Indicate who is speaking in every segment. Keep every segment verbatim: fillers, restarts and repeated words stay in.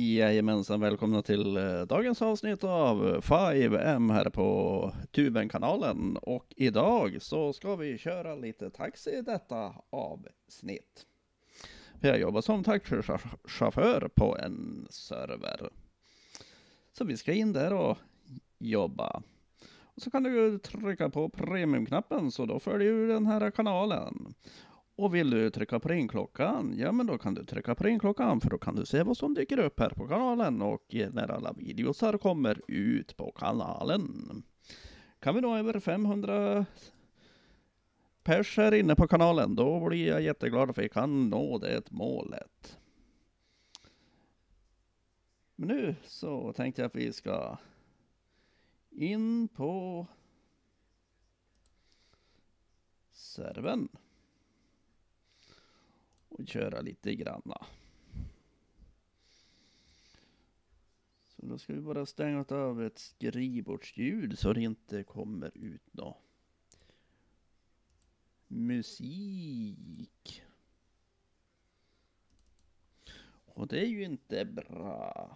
Speaker 1: Jajamensan, välkomna till eh, dagens avsnitt av fem M här på Tuben-kanalen. Och idag så ska vi köra lite taxi i detta avsnitt. Jag jobbar som taxichaufför på en server. Så vi ska in där och jobba. Och så kan du trycka på premiumknappen så då följer du den här kanalen. Och vill du trycka på ringklockan, ja men då kan du trycka på ringklockan för då kan du se vad som dyker upp här på kanalen och när alla videosar kommer ut på kanalen. Kan vi nå över femhundra pers här inne på kanalen, då blir jag jätteglad för vi kan nå det målet. Men nu så tänkte jag att vi ska in på servern och köra lite granna. Så då ska vi bara stänga av ett skrivbordsljud så det inte kommer ut någon musik. Och det är ju inte bra.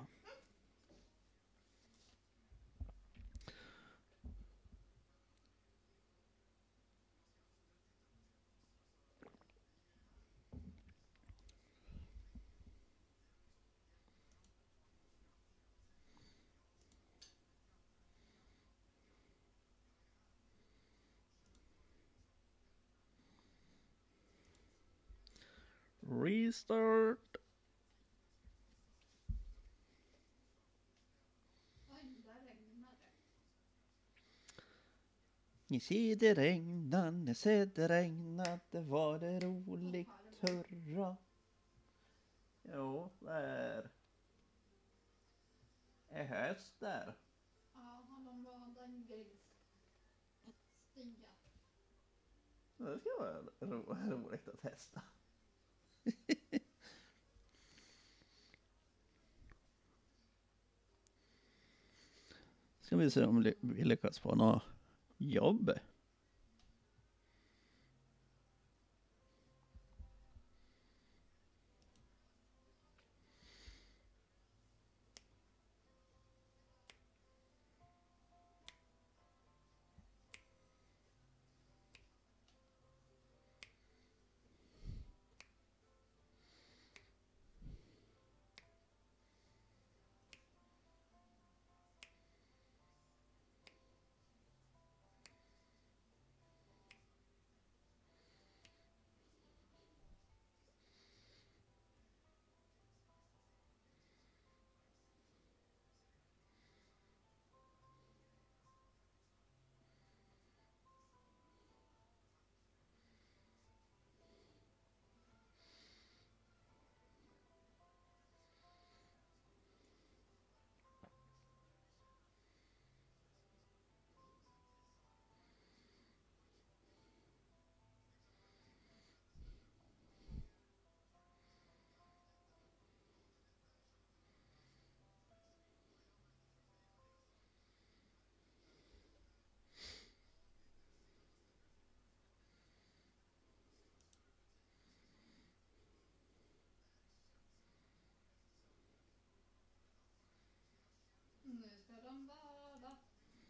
Speaker 1: Restart. Ni ser det regna, ni ser det regna, det var det roligt, hurra. Jo, där är höst där.
Speaker 2: Ja, de var den gris. Stiga.
Speaker 1: Det ska vara ro roligt att testa. Ska vi se om vi lyckas få något jobb.
Speaker 2: Nu ska de bada.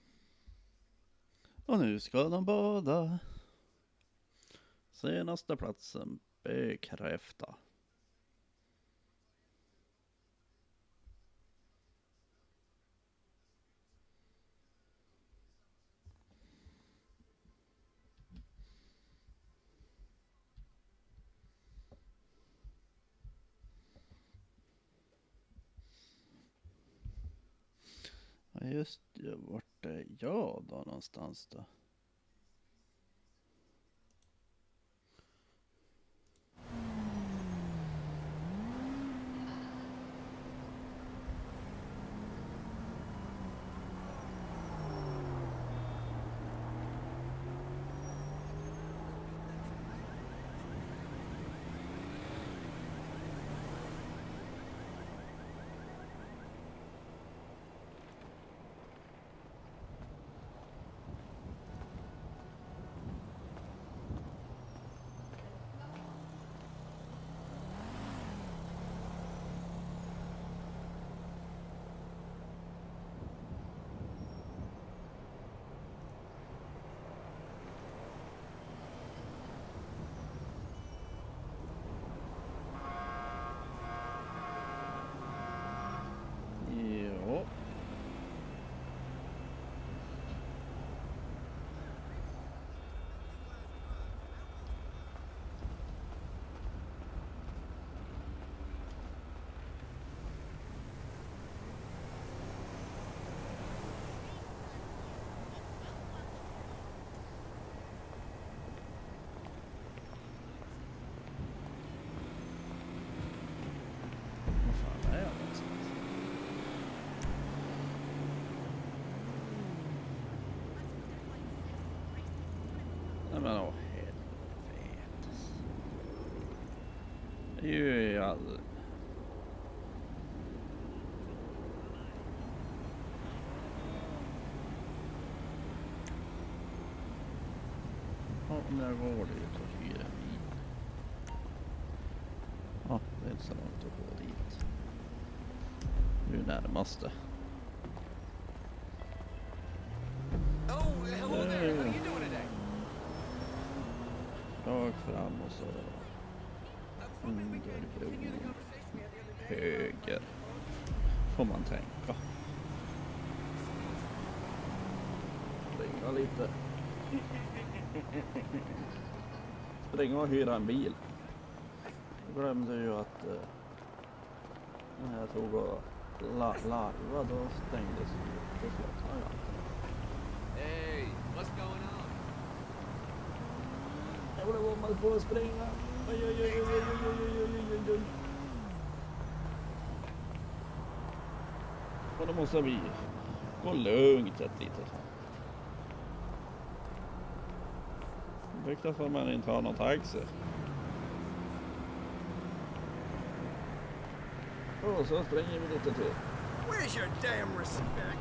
Speaker 1: Och nu ska de bada. Senaste platsen bekräfta. Ja just det, vart är jag då någonstans då? men åh helvetes. Det är ju all... Ja, om jag går dit och hyr en bil. Ja, det är inte så långt att gå dit. Nu närmast det.
Speaker 3: Oh, hello there. How are you doing today?
Speaker 1: Rakt fram och så under bron. Höger. Får man tänka. Springa lite. Springa och hyra en bil. Jag glömde ju att uh, när jag tog och la larva då stängdes ju. Då slutade jag.
Speaker 3: Hey, what's going on?
Speaker 1: Jag blev bombad på att springa. Oj, oj, oj, oj, oj, oj, oj, oj, oj, oj. Och då måste vi gå lugnt ett litet tag. Viktigt för man inte har någon taxi. Och så springer vi lite till.
Speaker 3: Where's your damn respect?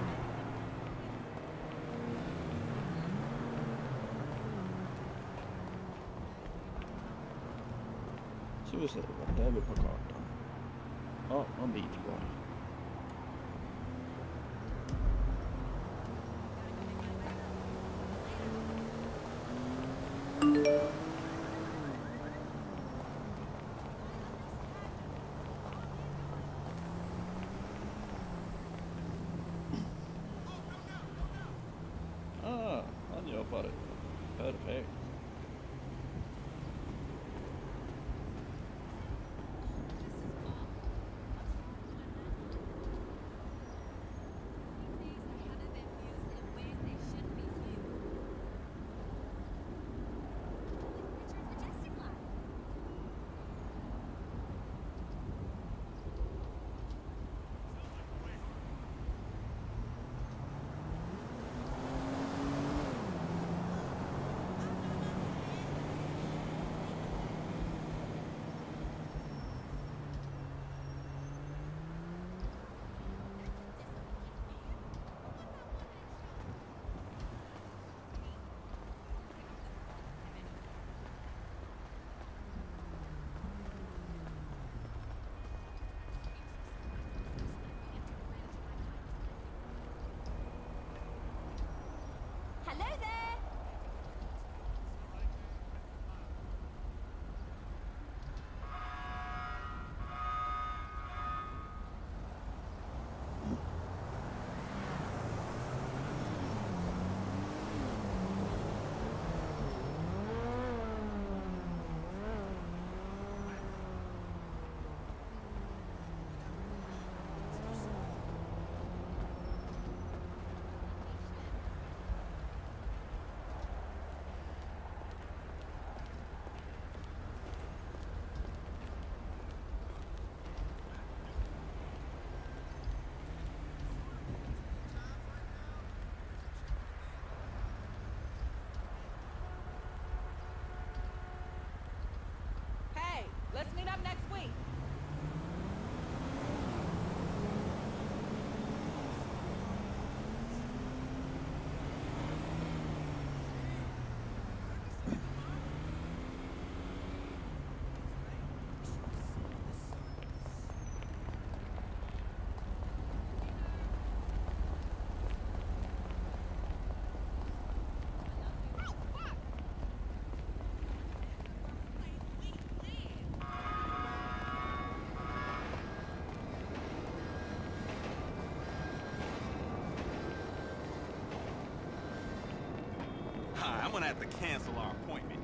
Speaker 1: Så vi ser vart är vi på kartan. Ja, en bit kvar. Ah, han jobbar. Perfekt.
Speaker 4: Hello there! Hey, let's meet up next week.
Speaker 3: Hi, I'm gonna have to cancel our appointment.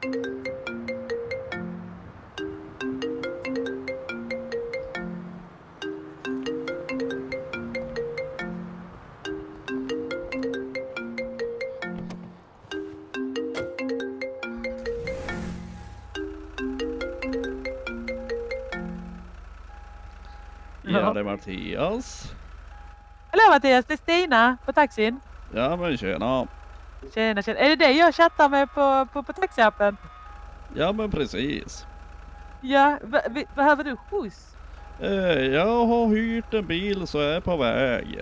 Speaker 1: Ja, det är Mattias.
Speaker 5: Hallå Mattias, det är Stina på taxin.
Speaker 1: Ja, men tjena.
Speaker 5: Tjena, tjena. Är det det jag chattar med på, på, på taxiappen?
Speaker 1: Ja, men precis.
Speaker 5: Ja, be- be- behöver du skjuts?
Speaker 1: Eh, jag har hyrt en bil så jag är på väg.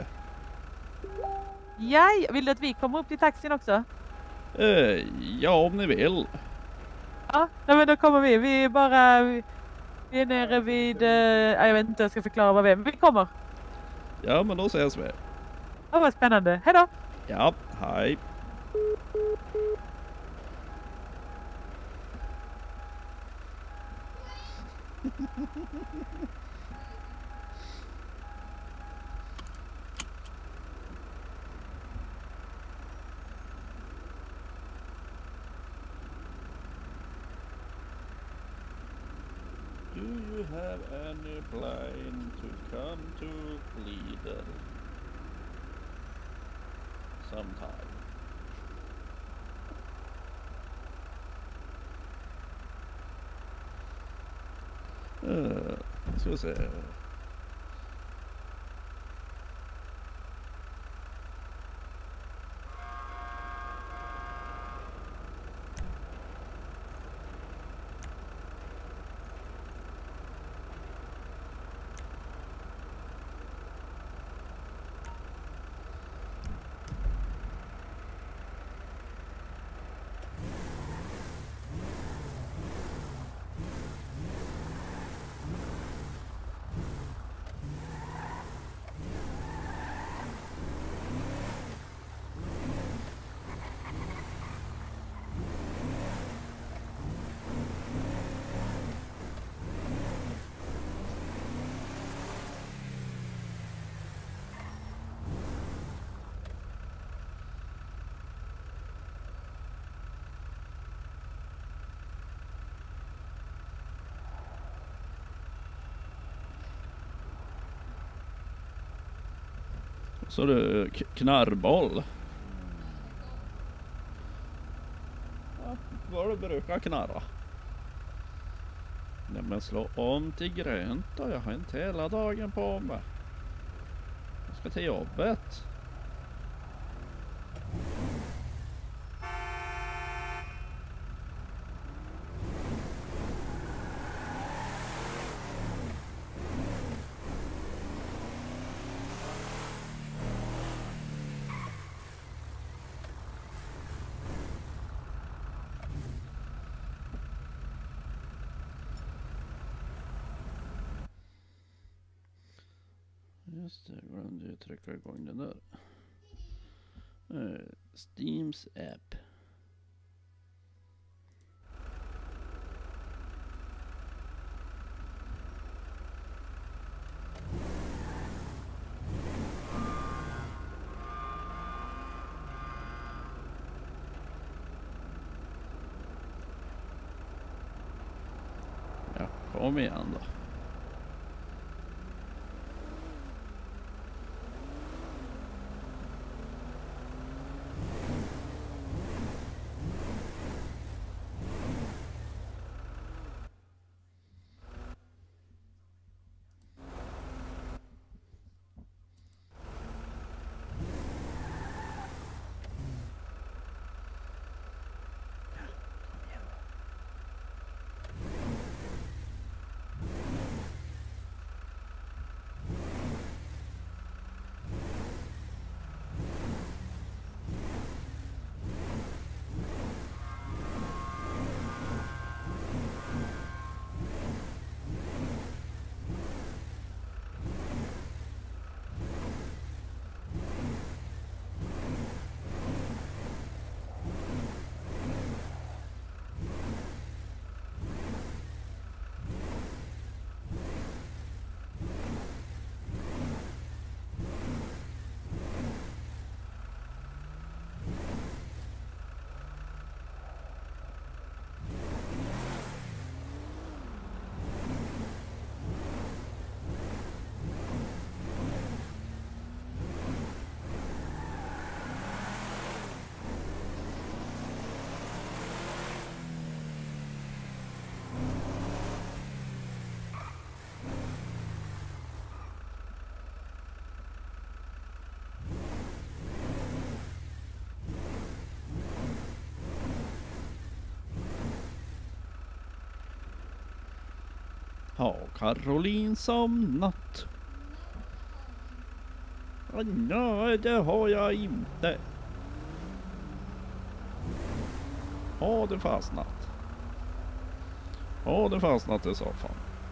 Speaker 5: Ja, vill du att vi kommer upp till taxin också?
Speaker 1: Eh, ja, om ni vill.
Speaker 5: Ja, nej, men då kommer vi. Vi är bara... Vi, vi är nere vid... Eh, jag vet inte, jag ska förklara vad vi är. Men vi kommer.
Speaker 1: Ja, men då ses vi.
Speaker 5: Ja, vad spännande. Hej då!
Speaker 1: Ja, hej. Do you have any plan to come to Lidl sometime? Uh, ska vi se. Så du k- knarrboll. Ja, vad du brukar knarra. Nej, men slå om till grönt då. Jag har inte hela dagen på mig. Jag ska till jobbet. Just det, jag glömde ju trycka igång den där. Uh, Steams app. Ja, kom igen då. Har Caroline somnat?
Speaker 2: Nej, det har jag inte.
Speaker 1: Ah, nej, det har jag inte. Har det fastnat? Har det fastnat i soffan?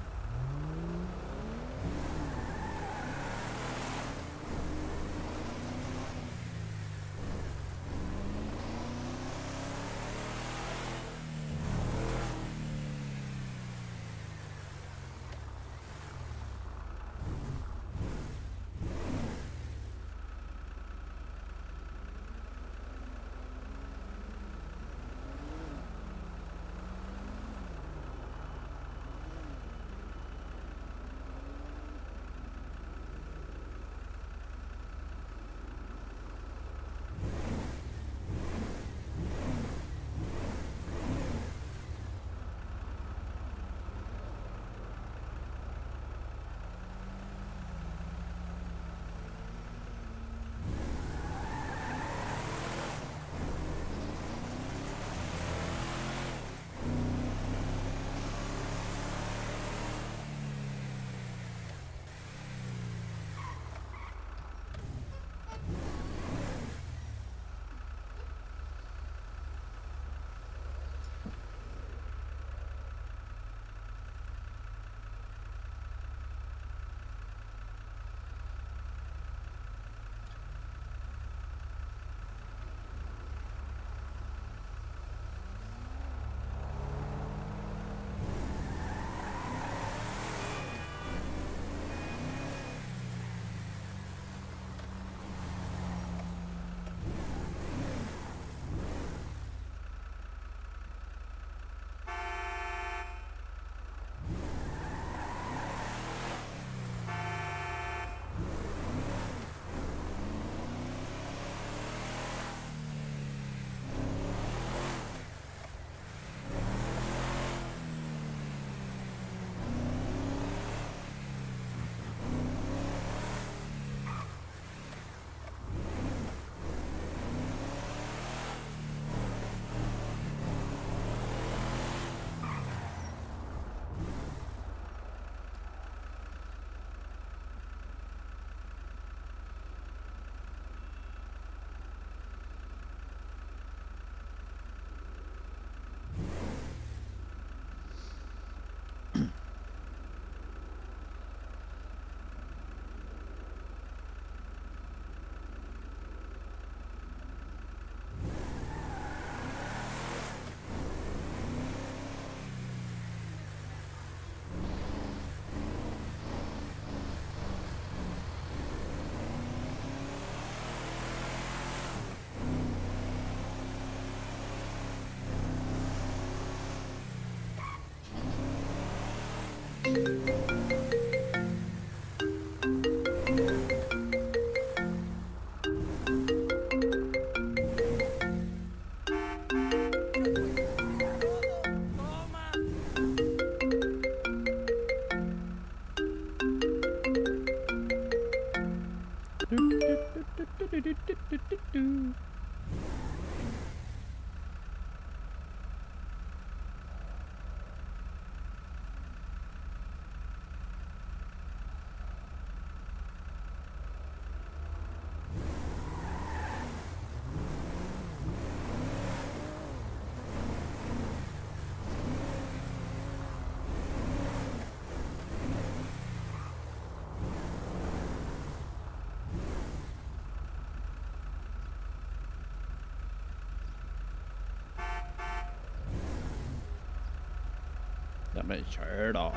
Speaker 1: Ja men kör då.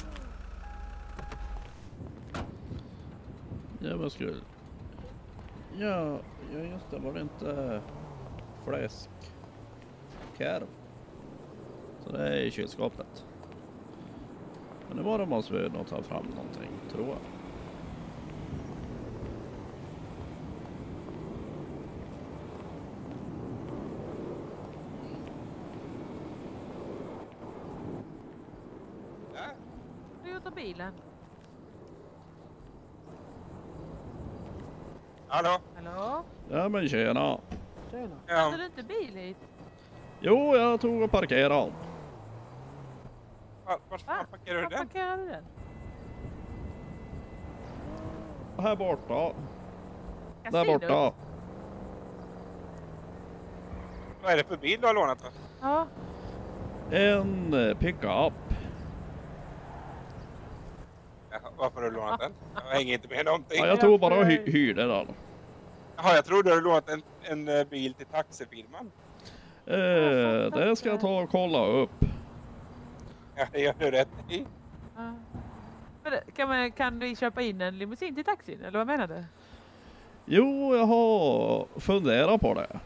Speaker 1: Ja, vad skulle... Ja, ja just det. Var det inte fläskkorv? Så det är i kylskåpet. Men nu var det måste vi nog ta fram någonting, tror jag.
Speaker 3: Där.
Speaker 5: Du har gjort av bilen.
Speaker 3: Hallå?
Speaker 5: Hallå?
Speaker 1: Ja men tjena.
Speaker 5: Tjena.
Speaker 3: Ja.
Speaker 5: Hade du inte bil hit?
Speaker 1: Jo, jag tog och parkerade.
Speaker 3: Var, vart fan parkerar du
Speaker 5: Var
Speaker 3: den?
Speaker 5: parkerade du den?
Speaker 1: Här borta. Där
Speaker 5: Casino?
Speaker 1: borta.
Speaker 3: Vad är det för bil du har lånat då?
Speaker 5: Ja.
Speaker 1: En eh, pickup.
Speaker 3: Ja, varför har du lånat den? Jag hänger inte med någonting.
Speaker 1: Ja, jag tog bara och hy hyrde den.
Speaker 3: Jaha, jag tror du har lånat en, en eh, bil till taxifirman.
Speaker 1: Eh, det ska jag ta och kolla upp.
Speaker 3: Ja, det gör du rätt i.
Speaker 5: Ja. Men det- Kan, man, kan vi köpa in en limousin till taxin? Eller vad menar du?
Speaker 1: Jo, jag har funderat på det.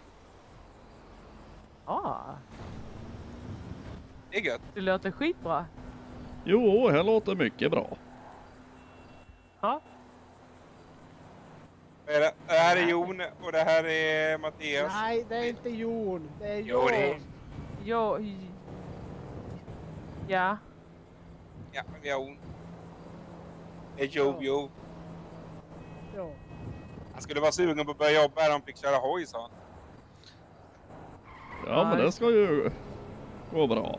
Speaker 5: Ja,
Speaker 3: Det är gött.
Speaker 5: det låter skitbra.
Speaker 1: Jo, det låter mycket bra.
Speaker 5: Ja.
Speaker 3: Vad är det? Det här är Jon och det här är Mattias.
Speaker 6: Nej, det är inte Jon. Det är
Speaker 3: Jo, det är...
Speaker 6: Jon.
Speaker 5: Jo. Ja.
Speaker 3: Ja, men vi har Jon. Det är Joe Jo.
Speaker 6: Ja.
Speaker 3: Han skulle vara sugen på att börja jobba här om han fick köra hoj, sa han.
Speaker 1: Ja, men det ska ju gå bra.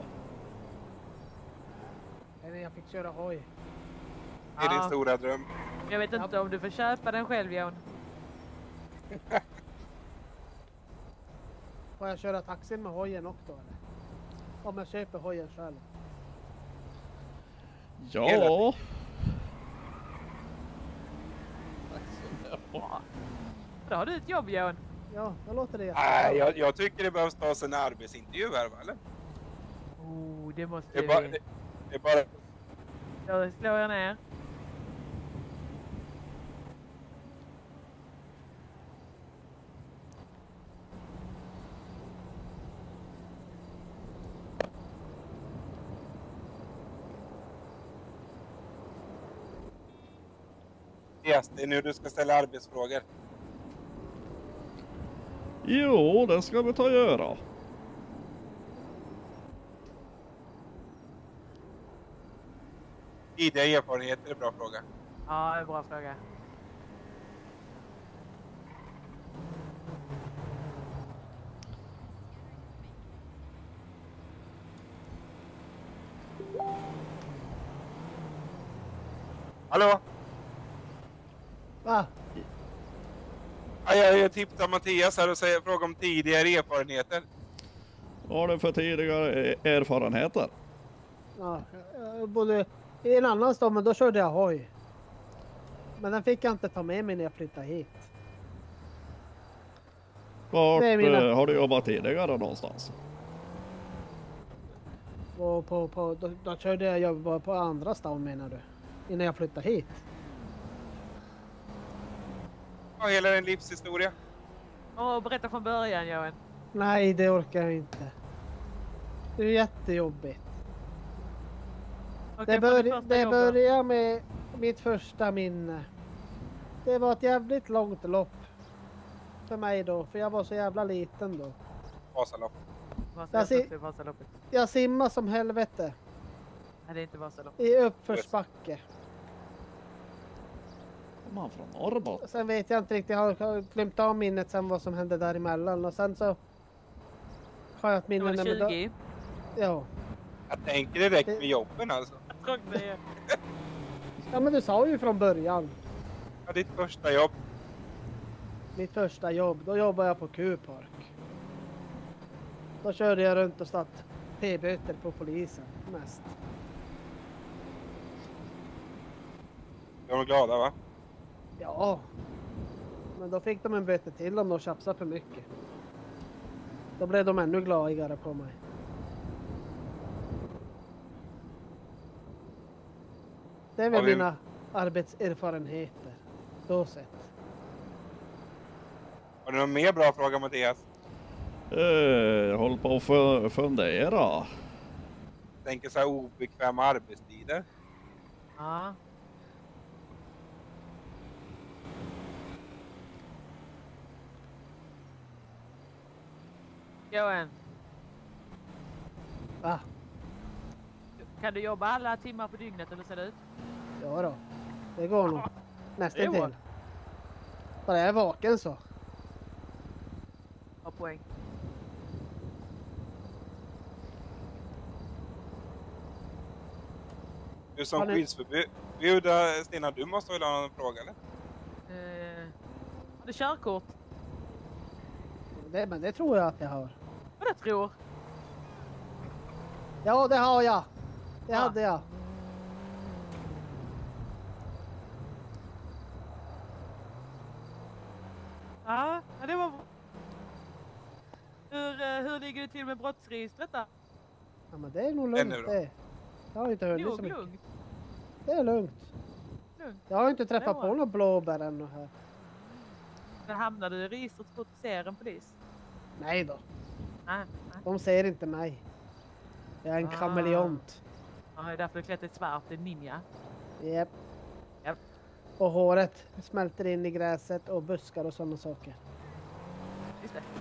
Speaker 6: Eller jag fick köra hoj.
Speaker 3: Det är din
Speaker 5: Ja.
Speaker 3: stora dröm.
Speaker 5: Jag vet inte om du får köpa den själv, Jon.
Speaker 6: Får jag köra taxin med hojen också eller? Om jag köper hojen själv.
Speaker 1: Ja.
Speaker 5: Då har du ett jobb, Jon.
Speaker 6: Ja, då låter det
Speaker 3: Nej, jag, jag tycker det behövs tas en arbetsintervju här, va? Eller?
Speaker 5: Oh, det måste
Speaker 3: Det är bara...
Speaker 5: vi.
Speaker 3: Det, det är bara...
Speaker 5: Då slår jag ner.
Speaker 3: Yes, det är nu du ska ställa arbetsfrågor.
Speaker 1: Jo, det ska vi ta och göra.
Speaker 3: Tidiga erfarenheter är en bra fråga.
Speaker 5: Ja, det är en bra fråga.
Speaker 3: Hallå?
Speaker 6: Va?
Speaker 3: Ja, jag jag tipsar Mattias här och säger fråga om tidigare erfarenheter.
Speaker 1: Vad har du för tidigare erfarenheter?
Speaker 6: Ja, jag bodde i en annan stad men då körde jag hoj. Men den fick jag inte ta med mig när jag flyttade hit.
Speaker 1: Vart
Speaker 6: Det är mina-
Speaker 1: eh, har du jobbat tidigare någonstans?
Speaker 6: Och på, på, då, då körde jag jobb på andra stan menar du? Innan jag flyttade hit.
Speaker 3: Ja, hela din livshistoria.
Speaker 5: Och berätta från början, Jon.
Speaker 6: Nej, det orkar jag inte. Det är jättejobbigt.
Speaker 5: Okej,
Speaker 6: Det,
Speaker 5: från
Speaker 6: bör,
Speaker 5: första
Speaker 6: det
Speaker 5: jobbet.
Speaker 6: börjar med mitt första minne. Det var ett jävligt långt lopp. För mig då, för jag var så jävla liten då.
Speaker 3: Vasalopp.
Speaker 5: Vasaloppet,
Speaker 6: Jag ser-
Speaker 5: det är Vasaloppet.
Speaker 6: Jag simmade som helvete
Speaker 5: Nej, det är inte Vasaloppet.
Speaker 6: i uppförsbacke.
Speaker 1: Kommer han från Norrbotten?
Speaker 6: Sen vet jag inte riktigt, jag har glömt av minnet sen vad som hände däremellan. Och sen så har jag ett
Speaker 5: Det
Speaker 6: minne
Speaker 5: var
Speaker 6: när-
Speaker 5: tjugo.
Speaker 6: Ja.
Speaker 3: Jag tänker direkt med jobben alltså.
Speaker 5: Jag tror det.
Speaker 6: Ja men du sa ju från början.
Speaker 3: Ja, ditt första jobb.
Speaker 6: Mitt första jobb, då jobbade jag på Q-park. Då körde jag runt och satt p-böter på polisen mest.
Speaker 3: De är glada, va?
Speaker 6: Ja. Men då fick de en böter till om de tjafsade för mycket. Då blev de ännu gladare på mig. Det är väl
Speaker 3: Har vi-
Speaker 6: mina arbetserfarenheter. Så sett.
Speaker 3: Har du någon mer bra fråga, Mattias?
Speaker 1: Eh, jag håller på att fu- fundera.
Speaker 3: Tänker så här obekväma arbetstider.
Speaker 5: Ja. Johan,
Speaker 6: Va?
Speaker 5: kan du jobba alla timmar på dygnet eller ser det ut?
Speaker 6: Ja då. Det går nog. Nästan
Speaker 5: Jo.
Speaker 6: till. Bara jag är vaken så.
Speaker 5: Har poäng.
Speaker 3: Du som
Speaker 6: Har ni-
Speaker 3: skyddsförbud, Stina, du måste väl ha någon fråga eller?
Speaker 5: Eh, har du körkort?
Speaker 6: Det, men det tror jag att jag har.
Speaker 5: Vad jag tror?
Speaker 6: Ja, det har jag. Det
Speaker 5: Ja.
Speaker 6: hade jag.
Speaker 5: Ja, ja, det var bra. Hur, eh, hur ligger det till med brottsregistret då?
Speaker 6: Ja, men det är nog
Speaker 3: Den är
Speaker 6: lugnt
Speaker 3: bra.
Speaker 6: det. Jag har inte hunnit så
Speaker 5: Nog
Speaker 6: mycket.
Speaker 5: lugnt.
Speaker 6: Det är lugnt.
Speaker 5: Lugnt.
Speaker 6: Jag har inte träffat
Speaker 5: Det
Speaker 6: på
Speaker 5: var-
Speaker 6: några blåbär ännu här.
Speaker 5: Men hamnar du i registret så fort du ser en polis?
Speaker 6: Nej då.
Speaker 5: Nej, nej.
Speaker 6: De ser inte mig. Jag är en
Speaker 5: Ah.
Speaker 6: kameleont.
Speaker 5: Ja, det är därför du klätt dig svart, det är ninja.
Speaker 6: Japp.
Speaker 5: Japp.
Speaker 6: Och håret smälter in i gräset och buskar och sådana saker.
Speaker 5: Just det.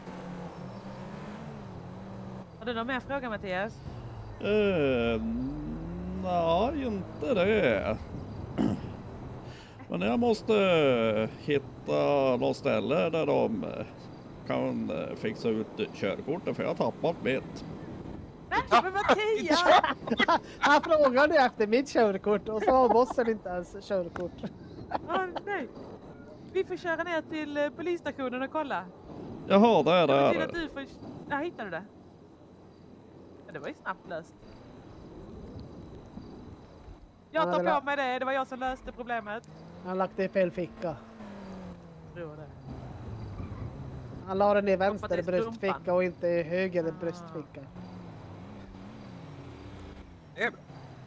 Speaker 5: Har du någon mer fråga, Mattias?
Speaker 1: Eh, nej, inte det. Men jag måste hitta något ställe där de kan eh, fixa ut körkortet för jag har tappat mitt.
Speaker 5: Nej, men Mattias!
Speaker 6: Han frågade efter mitt körkort och så har bossen inte ens körkort.
Speaker 5: Åh, nej. Vi får köra ner till eh, polisstationen och kolla.
Speaker 1: Jaha, där
Speaker 5: Det
Speaker 1: är
Speaker 5: betyder att
Speaker 1: det.
Speaker 5: du får... Ja, hittade du det? Ja, det var ju snabbt löst. Jag
Speaker 6: Han
Speaker 5: tar
Speaker 6: hade
Speaker 5: på mig det, det var jag som löste problemet.
Speaker 6: Han har lagt det i fel ficka.
Speaker 5: Tror det.
Speaker 6: Han la den i
Speaker 5: Hoppas
Speaker 6: vänster
Speaker 5: det är
Speaker 6: bröstficka
Speaker 5: strumpan.
Speaker 6: och inte i höger
Speaker 5: Ah.
Speaker 6: bröstficka.
Speaker 3: Det är bra.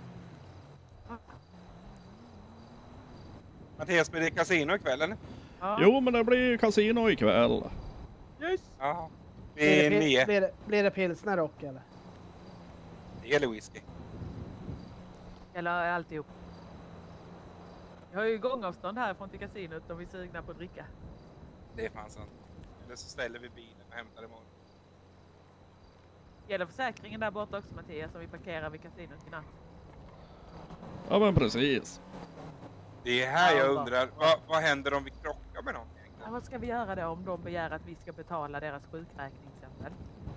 Speaker 3: Mattias, blir det kasino ikväll eller?
Speaker 5: Ja.
Speaker 1: Jo, men det blir kasino ikväll.
Speaker 5: Yes.
Speaker 3: Jaha.
Speaker 6: Blir
Speaker 3: Vid
Speaker 6: det, pil-
Speaker 3: nio.
Speaker 6: blir, det, blir det pilsner och eller?
Speaker 3: Det eller whisky.
Speaker 5: Eller alltihop. Jag har ju gångavstånd härifrån till kasinot om vi är sugna på att dricka.
Speaker 3: Det är fan sant. Eller så ställer vi bilen och hämtar imorgon.
Speaker 5: Gäller försäkringen där borta också, Mattias, om vi parkerar vid kasinot i natt?
Speaker 1: Ja, men precis.
Speaker 3: Det är här
Speaker 5: Ja,
Speaker 3: jag
Speaker 5: bra.
Speaker 3: undrar, vad, vad händer om vi krockar med någon
Speaker 5: Ja,
Speaker 3: egentligen?
Speaker 5: vad ska vi göra då om de begär att vi ska betala deras sjukräkning till exempel?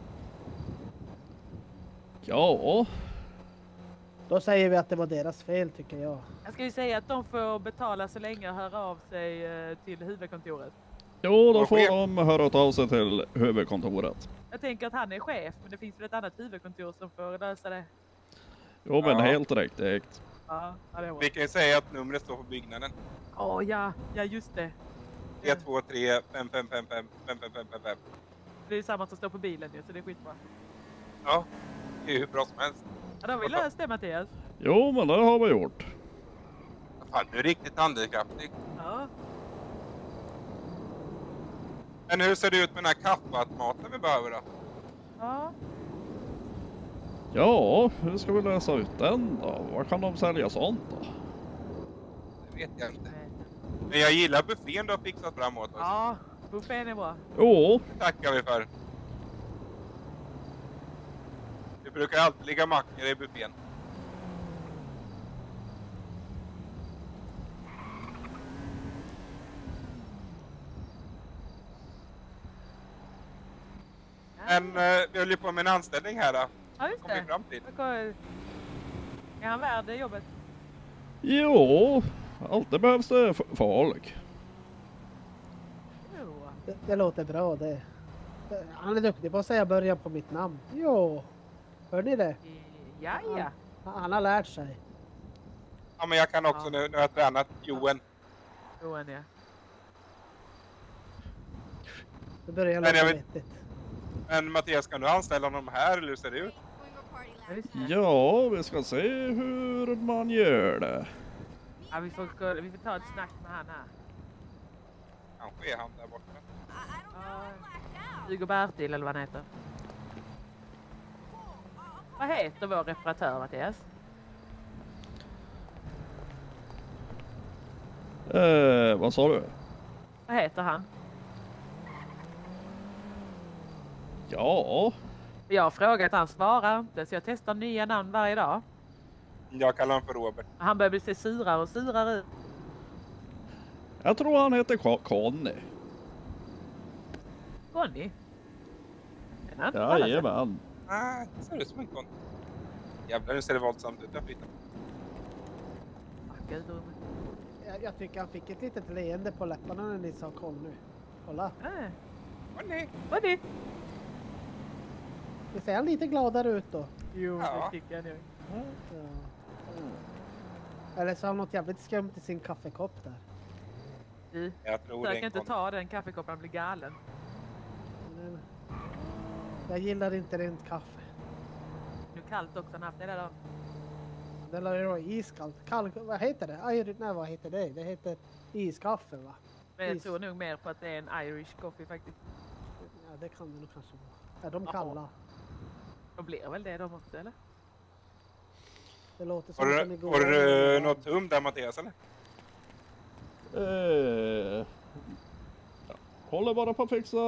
Speaker 1: Ja,
Speaker 6: Då säger vi att det var deras fel tycker jag.
Speaker 5: Jag ska ju säga att de får betala så länge och höra av sig eh, till huvudkontoret.
Speaker 1: jo, då
Speaker 3: Vad
Speaker 1: får
Speaker 3: sker?
Speaker 1: de höra av sig till huvudkontoret.
Speaker 5: Jag tänker att han är chef, men det finns väl ett annat huvudkontor som får lösa det.
Speaker 1: Jo, men
Speaker 3: Ja.
Speaker 1: helt riktigt.
Speaker 5: Ja, ja det är bra.
Speaker 3: Vi kan ju säga att numret står på byggnaden.
Speaker 5: Åh ja, ja just det.
Speaker 3: tre två tre fem fem fem fem fem fem fem fem fem.
Speaker 5: Det är samma som står på bilen ju, så det är skitbra.
Speaker 3: Ja, det är hur bra som helst.
Speaker 5: Ja, då har vi löst det, Mattias.
Speaker 1: Jo, men det har vi gjort.
Speaker 3: Fan, du är riktigt handlingskraftig.
Speaker 5: Ja.
Speaker 3: Men hur ser det ut med den här kaffeautomaten vi behöver då?
Speaker 5: Ja.
Speaker 1: Ja, hur ska vi lösa ut den då? Vad kan de sälja sånt då?
Speaker 3: Det vet jag inte. Men jag gillar buffén du har fixat fram åt oss.
Speaker 5: Ja, buffén är bra.
Speaker 1: Jo,
Speaker 3: Det tackar vi för. Det brukar alltid ligga mackor i buffén. Men eh, vi höll ju på med en anställning här då.
Speaker 5: Ja, just
Speaker 3: Kom vi
Speaker 5: det.
Speaker 3: fram till.
Speaker 5: Vad är han värd det jobbet?
Speaker 1: jo, alltid behövs det f- folk.
Speaker 5: Jo.
Speaker 6: Det, det låter bra det. Det- Han är duktig på att säga början på mitt namn. Jo. Hör ni det?
Speaker 5: Ja, ja.
Speaker 6: Han, han har lärt sig.
Speaker 3: Ja, men jag kan också
Speaker 5: Ja.
Speaker 3: nu, nu har jag tränat Johan.
Speaker 5: Johan, ja.
Speaker 6: Det börjar
Speaker 3: Men jag
Speaker 6: låta
Speaker 3: vet-
Speaker 6: vettigt.
Speaker 3: Men Mattias, kan du anställa honom här eller hur ser det ut?
Speaker 5: Ja, just det.
Speaker 1: Ja, vi ska se hur man gör det.
Speaker 5: Ja, vi får, gå- vi får ta ett snack med han här.
Speaker 3: Kanske är han där borta.
Speaker 5: Hugo Bertil eller vad han heter. Vad heter vår reparatör, Mattias?
Speaker 1: Eh, vad sa du?
Speaker 5: Vad heter han?
Speaker 1: Ja,
Speaker 5: Jag har frågat, han svarar inte, så jag testar nya namn varje dag.
Speaker 3: Jag kallar honom för Robert.
Speaker 5: Han börjar bli se surare och surare ut.
Speaker 1: jag tror han heter Ko- Conny.
Speaker 5: Conny? Den har inte talat om.
Speaker 1: Jajamän.
Speaker 3: Nej, det ser ut som en kon. Jävlar, nu ser det våldsamt ut. Jag flyttar.
Speaker 5: Ah, gud, vad-
Speaker 6: Jag, jag tycker han fick ett litet leende på läpparna när ni sa Conny. Kolla.
Speaker 5: Äh,
Speaker 3: Åh nej.
Speaker 5: Conny!
Speaker 6: Det ser han lite gladare ut då.
Speaker 5: Jo,
Speaker 3: Ja.
Speaker 5: det tycker jag nu.
Speaker 6: Ja. Eller så har han något jävligt skumt i sin kaffekopp där.
Speaker 5: Du,
Speaker 3: Jag tror det
Speaker 5: jag
Speaker 3: är
Speaker 5: kan
Speaker 3: en
Speaker 5: inte
Speaker 3: kon.
Speaker 5: ta den kaffekoppen, han blir galen.
Speaker 6: Men jag gillar inte rent kaffe.
Speaker 5: Nu kallt också, han har haft det där då.
Speaker 6: Det lär ju vara iskallt. Kall, vad heter det? Aj, nej, vad heter det? Det heter iskaffe, va?
Speaker 5: Men jag
Speaker 6: Is.
Speaker 5: tror nog mer på att det är en Irish coffee faktiskt.
Speaker 6: Ja, det kan det nog kanske vara. Är de
Speaker 5: Jaha.
Speaker 6: kalla?
Speaker 5: De blir väl det de också, eller?
Speaker 6: Det låter
Speaker 3: Har
Speaker 6: som
Speaker 3: du,
Speaker 6: att ni går...
Speaker 3: har du något hum där Mattias eller?
Speaker 1: Eh, ja. Håller bara på att fixa,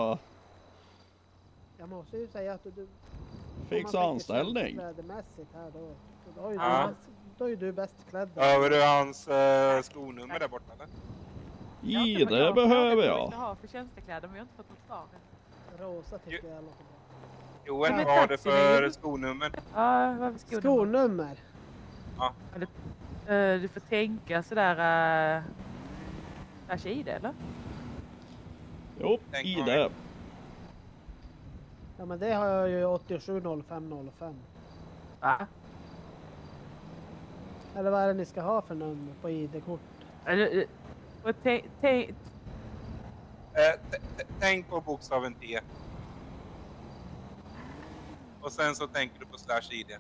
Speaker 6: Jag måste ju säga att du... du
Speaker 1: fixa anställning.
Speaker 6: Klädemässigt här då. Då har ju
Speaker 5: Ja.
Speaker 6: du, bäst- då är ju du bäst klädd.
Speaker 3: Behöver du hans uh, skonummer där borta eller?
Speaker 1: I
Speaker 5: Jag-
Speaker 1: det
Speaker 5: jag-
Speaker 1: behöver
Speaker 5: Jag
Speaker 1: jag.
Speaker 5: ska ha för tjänstekläder, men vi har inte fått något svar än.
Speaker 6: Rosa tycker jag låter bra.
Speaker 3: Joel,
Speaker 5: Men
Speaker 3: vad har du
Speaker 5: taxi,
Speaker 3: för
Speaker 5: det-
Speaker 3: skonummer?
Speaker 5: Ja, vad ska du
Speaker 6: Skonummer.
Speaker 5: Uh, du får tänka sådär... Uh, Flash I D, eller?
Speaker 1: Jo,
Speaker 3: Tänk
Speaker 1: i
Speaker 3: vad
Speaker 1: det.
Speaker 6: Ja, men det har jag ju åttiosju noll fem noll fem.
Speaker 5: Va?
Speaker 6: Eller vad är det ni ska ha för nummer på I D-kort?
Speaker 5: Eller, uh, och te- te-
Speaker 3: Eh, t- t- tänk på bokstaven T. Och sen så tänker du på slash I D.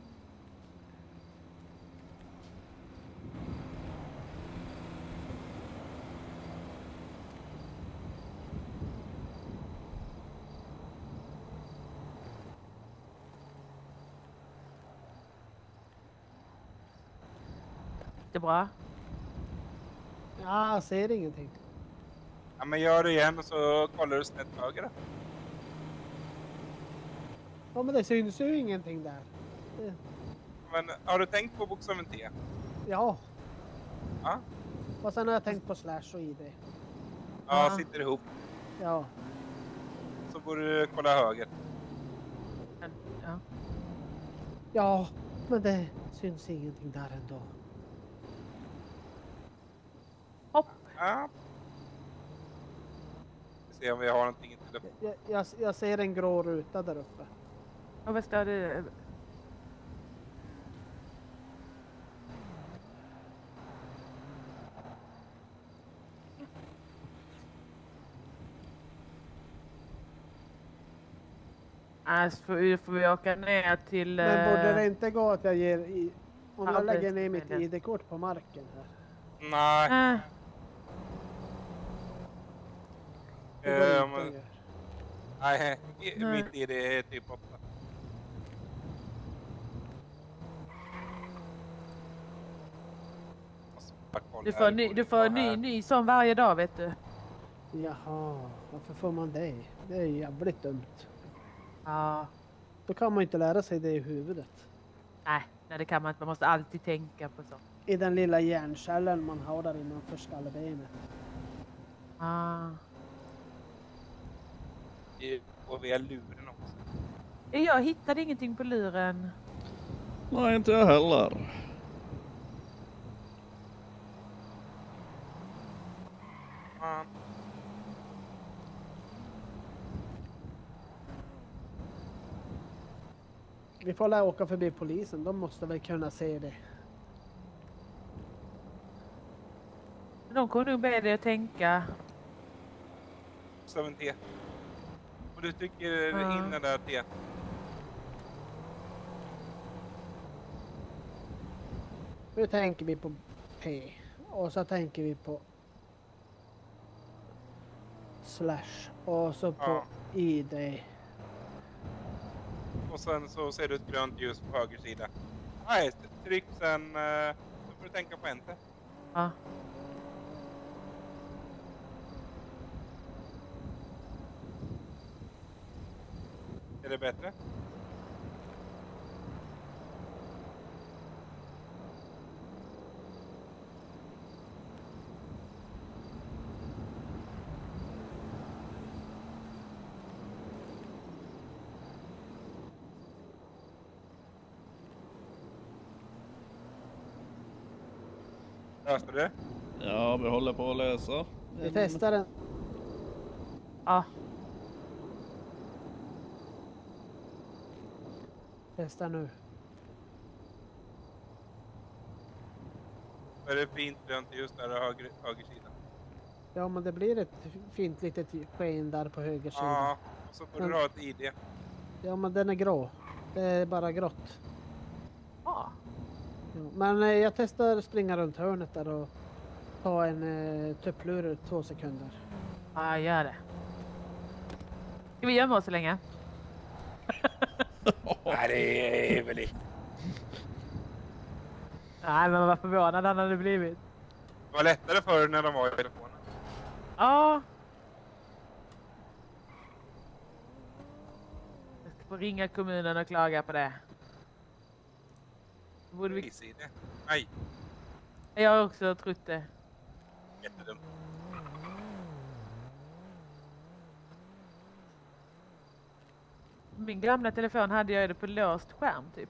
Speaker 5: det är bra.
Speaker 6: Ja, jag ser ingenting.
Speaker 3: Ja, men gör det igen och så kollar du snett höger då.
Speaker 6: Ja, men det syns ju ingenting där. Det,
Speaker 3: Men har du tänkt på bokstaven T?
Speaker 6: ja.
Speaker 3: Ja.
Speaker 6: Och sen har jag tänkt på slash och I D.
Speaker 3: Ja,
Speaker 5: Ja.
Speaker 3: sitter ihop.
Speaker 6: Ja.
Speaker 3: Så borde du kolla höger.
Speaker 5: Men, ja.
Speaker 6: Ja, men det syns ingenting där ändå.
Speaker 5: Hopp!
Speaker 3: Ja. Vi ser om vi har någonting i telefon.
Speaker 6: Jag, jag, jag ser en grå ruta där uppe.
Speaker 5: Och vad står det? Alltså får vi, får vi åka ner till...
Speaker 6: Men borde
Speaker 5: eh,
Speaker 6: det inte gå att jag ger i... Om jag lägger ner mitt
Speaker 5: Arbetsförmedlingen.
Speaker 6: I D-kort på marken här.
Speaker 3: Nej.
Speaker 5: eh,
Speaker 6: Det går
Speaker 3: Eh,
Speaker 6: inte
Speaker 3: men-
Speaker 6: att göra.
Speaker 3: Nej, i-
Speaker 5: Nej.
Speaker 3: mitt i det är typ åtta. Måste bara kolla
Speaker 5: du
Speaker 3: här,
Speaker 5: får,
Speaker 3: det
Speaker 5: ny,
Speaker 3: borde
Speaker 5: du får
Speaker 3: vara
Speaker 5: en ny,
Speaker 3: här.
Speaker 5: ny sån varje dag, vet du.
Speaker 6: Jaha, varför får man det? Det är jävligt dumt.
Speaker 5: Ja.
Speaker 6: Då kan man inte lära sig det i huvudet.
Speaker 5: Nej, nej, det kan man inte. Man måste alltid tänka på så.
Speaker 6: I den lilla hjärnkällan man har där innanför skallbenet.
Speaker 5: Ah.
Speaker 3: I- Och vi har luren också.
Speaker 5: Jag hittade ingenting på luren.
Speaker 1: Nej, inte jag heller.
Speaker 3: Fan.
Speaker 6: Vi får lä åka förbi polisen, de måste väl kunna se det.
Speaker 5: De kommer nog be dig att tänka.
Speaker 3: Bokstaven T. Och du trycker
Speaker 5: Ja.
Speaker 3: in den där T.
Speaker 6: Nu tänker vi på P. Och så tänker vi på... slash och så på
Speaker 3: Ja.
Speaker 6: I D.
Speaker 3: Och sen så ser du ett grönt ljus på höger sida. Nej, tryck sen. Uh, så får du tänka på enter.
Speaker 5: Ja.
Speaker 3: Är det bättre? Löste du det?
Speaker 1: Ja, vi håller på att lösa.
Speaker 6: Vi testar den.
Speaker 5: Ja.
Speaker 6: Testar nu.
Speaker 3: Så är det fint grönt ljus där på höger, höger sida.
Speaker 6: Ja, men det blir ett fint litet sken där på höger sida.
Speaker 3: Ja, och så får du ha ett I D.
Speaker 6: Ja, men den är grå. Det är bara grått.
Speaker 5: Ja.
Speaker 6: Ja, men eh, jag testar springa runt hörnet där och ta en eh, tupplur två sekunder.
Speaker 5: Ja, gör det. Ska vi gömma oss så länge?
Speaker 3: Nej, det är väl inte.
Speaker 5: Nej, men vad förvånad han hade blivit.
Speaker 3: Det var lättare förr när de var i telefonen.
Speaker 5: Ja. Jag ska få ringa kommunen och klaga på det. Borde vi...
Speaker 3: Face I D. Nej,
Speaker 5: Jag har också trott det.
Speaker 3: jättedumt.
Speaker 5: Min gamla telefon hade jag det på låst skärm typ.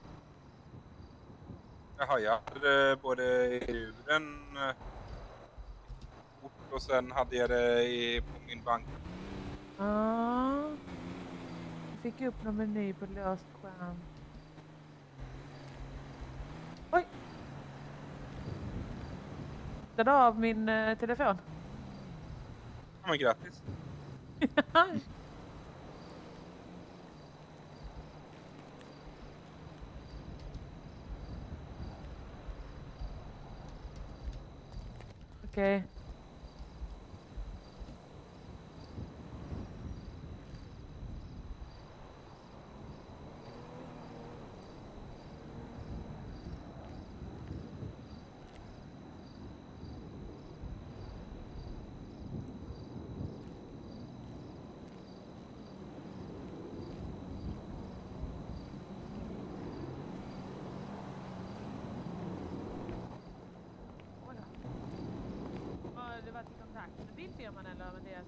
Speaker 3: Jaha, jag hade både i luren eh, kort och sen hade jag det i, på min bank.
Speaker 5: Ja. Jag fick upp någon meny på låst skärm. Oj! Ställde av min eh, telefon.
Speaker 3: Ja, men grattis.
Speaker 5: Okej. Oj då. Har du varit i kontakt med bilfirman eller Mattias?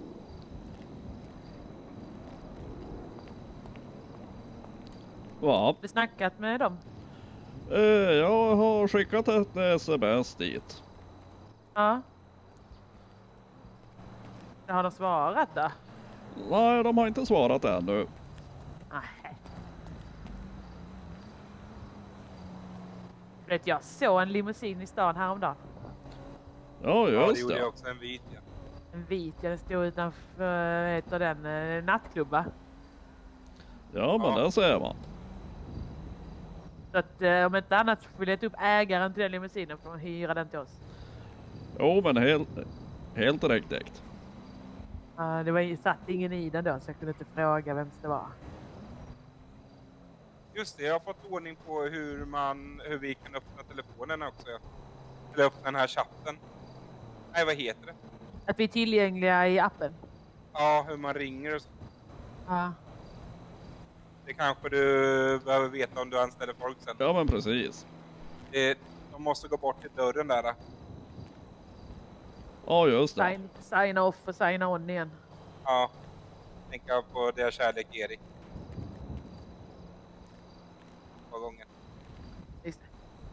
Speaker 1: Va?
Speaker 5: Har du snackat med dem?
Speaker 1: Eh, jag har skickat ett sms dit.
Speaker 5: Ja. Har de svarat då?
Speaker 1: Nej, de har inte svarat ännu.
Speaker 5: Nej. Vet jag såg en limousin i stan häromdagen.
Speaker 1: Ja,
Speaker 3: Ja, det
Speaker 1: just
Speaker 3: gjorde jag
Speaker 1: det.
Speaker 3: också, en vit. Ja.
Speaker 5: En vit, jag stod utanför, vad heter den, eh, nattklubba.
Speaker 1: Ja, men
Speaker 3: Ja.
Speaker 1: det ser man.
Speaker 5: Så att eh, om inte annat vill jag ta upp ägaren till den limousinen för att hyra den till oss.
Speaker 1: Jo, men helt, helt riktigt.
Speaker 5: Uh, det var, satt ingen i den då så jag kunde inte fråga vem det var.
Speaker 3: Just det, jag har fått ordning på hur man hur vi kan öppna telefonen också. Ja. Eller öppna den här chatten. Nej, vad heter det?
Speaker 5: Att vi är tillgängliga i appen.
Speaker 3: Ja, hur man ringer och så.
Speaker 5: Ja.
Speaker 3: Det kanske du behöver veta om du anställer folk sen.
Speaker 1: Ja, men precis.
Speaker 3: Det, de måste gå bort till dörren där.
Speaker 1: Ja, just det.
Speaker 5: Sign, sign off och sign on igen.
Speaker 3: Ja. Tänka på deras kärlek Erik. Två gånger.
Speaker 5: Just det.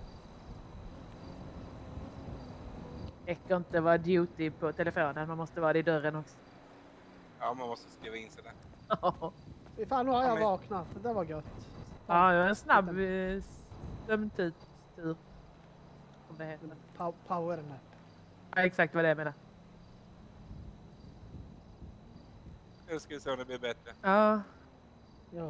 Speaker 5: Räcker inte vara duty på telefonen, man måste vara det i dörren också.
Speaker 3: Ja, man måste skriva in sig där.
Speaker 6: Fy fan, nu har
Speaker 3: Ja,
Speaker 6: jag
Speaker 3: men-
Speaker 6: vaknat. Det var gött.
Speaker 5: Ja, det var en snabb eh, sömntur. Om det heter.
Speaker 6: Pa- powernap.
Speaker 5: Ja, exakt vad det är jag menar.
Speaker 3: Nu ska vi se om det blir bättre.
Speaker 5: Ja.
Speaker 6: Ja.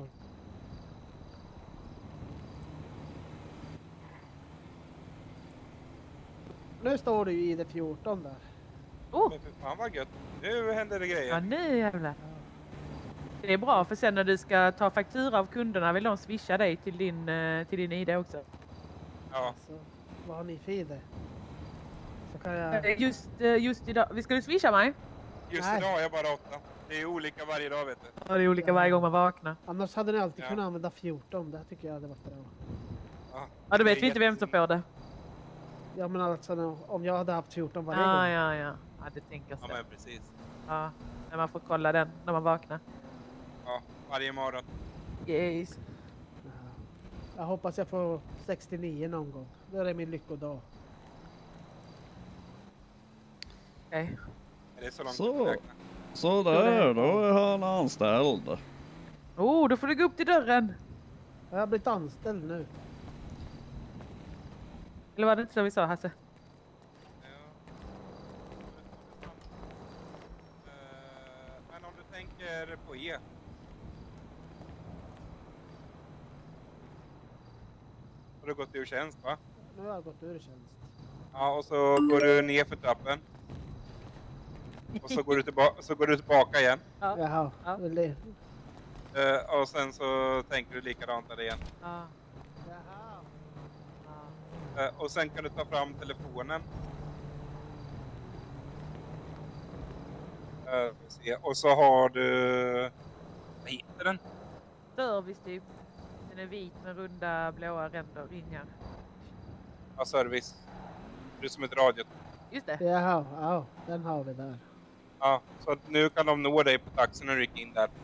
Speaker 6: Nu står det ju I D fjorton där.
Speaker 5: Oh,
Speaker 3: Men för fan vad gött. Nu händer det
Speaker 5: ja
Speaker 3: grejer.
Speaker 5: nu jävlar. Det är bra för sen när du ska ta faktura av kunderna vill de swisha dig till din, eh, till din I D också.
Speaker 3: Ja.
Speaker 6: Så, vad har ni för I D? Så kan jag...
Speaker 5: Eh, Just, eh, just idag. Vi ska du swisha mig?
Speaker 3: Just
Speaker 6: Nej.
Speaker 3: idag är jag bara åtta. Det är olika varje dag vet du.
Speaker 5: Ja, det är olika varje gång man vaknar.
Speaker 6: Annars hade ni alltid
Speaker 3: Ja.
Speaker 6: kunnat använda fjorton. Det här tycker jag hade varit bra.
Speaker 3: Ja,
Speaker 5: Ja, då
Speaker 3: det
Speaker 5: vet
Speaker 3: är
Speaker 5: vi inte vem som
Speaker 3: jättefint.
Speaker 5: får det.
Speaker 6: Ja men alltså nå- om jag hade haft fjorton varje
Speaker 5: Ja,
Speaker 6: gång.
Speaker 5: ja, ja. Ja, det tänker jag
Speaker 3: Ja
Speaker 5: så.
Speaker 3: men precis.
Speaker 5: Ja, när man får kolla den när man vaknar.
Speaker 3: Ja, varje morgon.
Speaker 5: Yes.
Speaker 6: Ja. Jag hoppas jag får sextionio någon gång. Då är det min lyckodag.
Speaker 5: Okej.
Speaker 3: Är det så långt
Speaker 1: Så.
Speaker 3: att räkna?
Speaker 1: Så där, då är han anställd.
Speaker 5: Oh, då får du gå upp till dörren.
Speaker 6: Jag har blivit anställd nu.
Speaker 5: Eller var det inte så vi sa, Hasse?
Speaker 3: Ja. Eh, Men om du tänker på E. Har du gått ur tjänst va?
Speaker 6: Nu har jag gått ur tjänst.
Speaker 3: Ja, och så går du ner för trappen. Och så går du tillbaka, så går du tillbaka igen.
Speaker 5: Ja.
Speaker 6: Jaha,
Speaker 5: Ja.
Speaker 6: väl det.
Speaker 3: Eh, och sen så tänker du likadant där igen.
Speaker 5: Ja.
Speaker 6: Jaha.
Speaker 5: Ja.
Speaker 3: Eh, och sen kan du ta fram telefonen. Eh, vi se. Och så har du... Vad heter den?
Speaker 5: Service typ. Den är vit med runda blåa ränder, ringar.
Speaker 3: Ja, service. Du är som ett radio.
Speaker 5: Just det.
Speaker 6: Jaha, ja, den har vi där.
Speaker 3: Ja, så att nu kan de nå dig på taxin och rycka in där.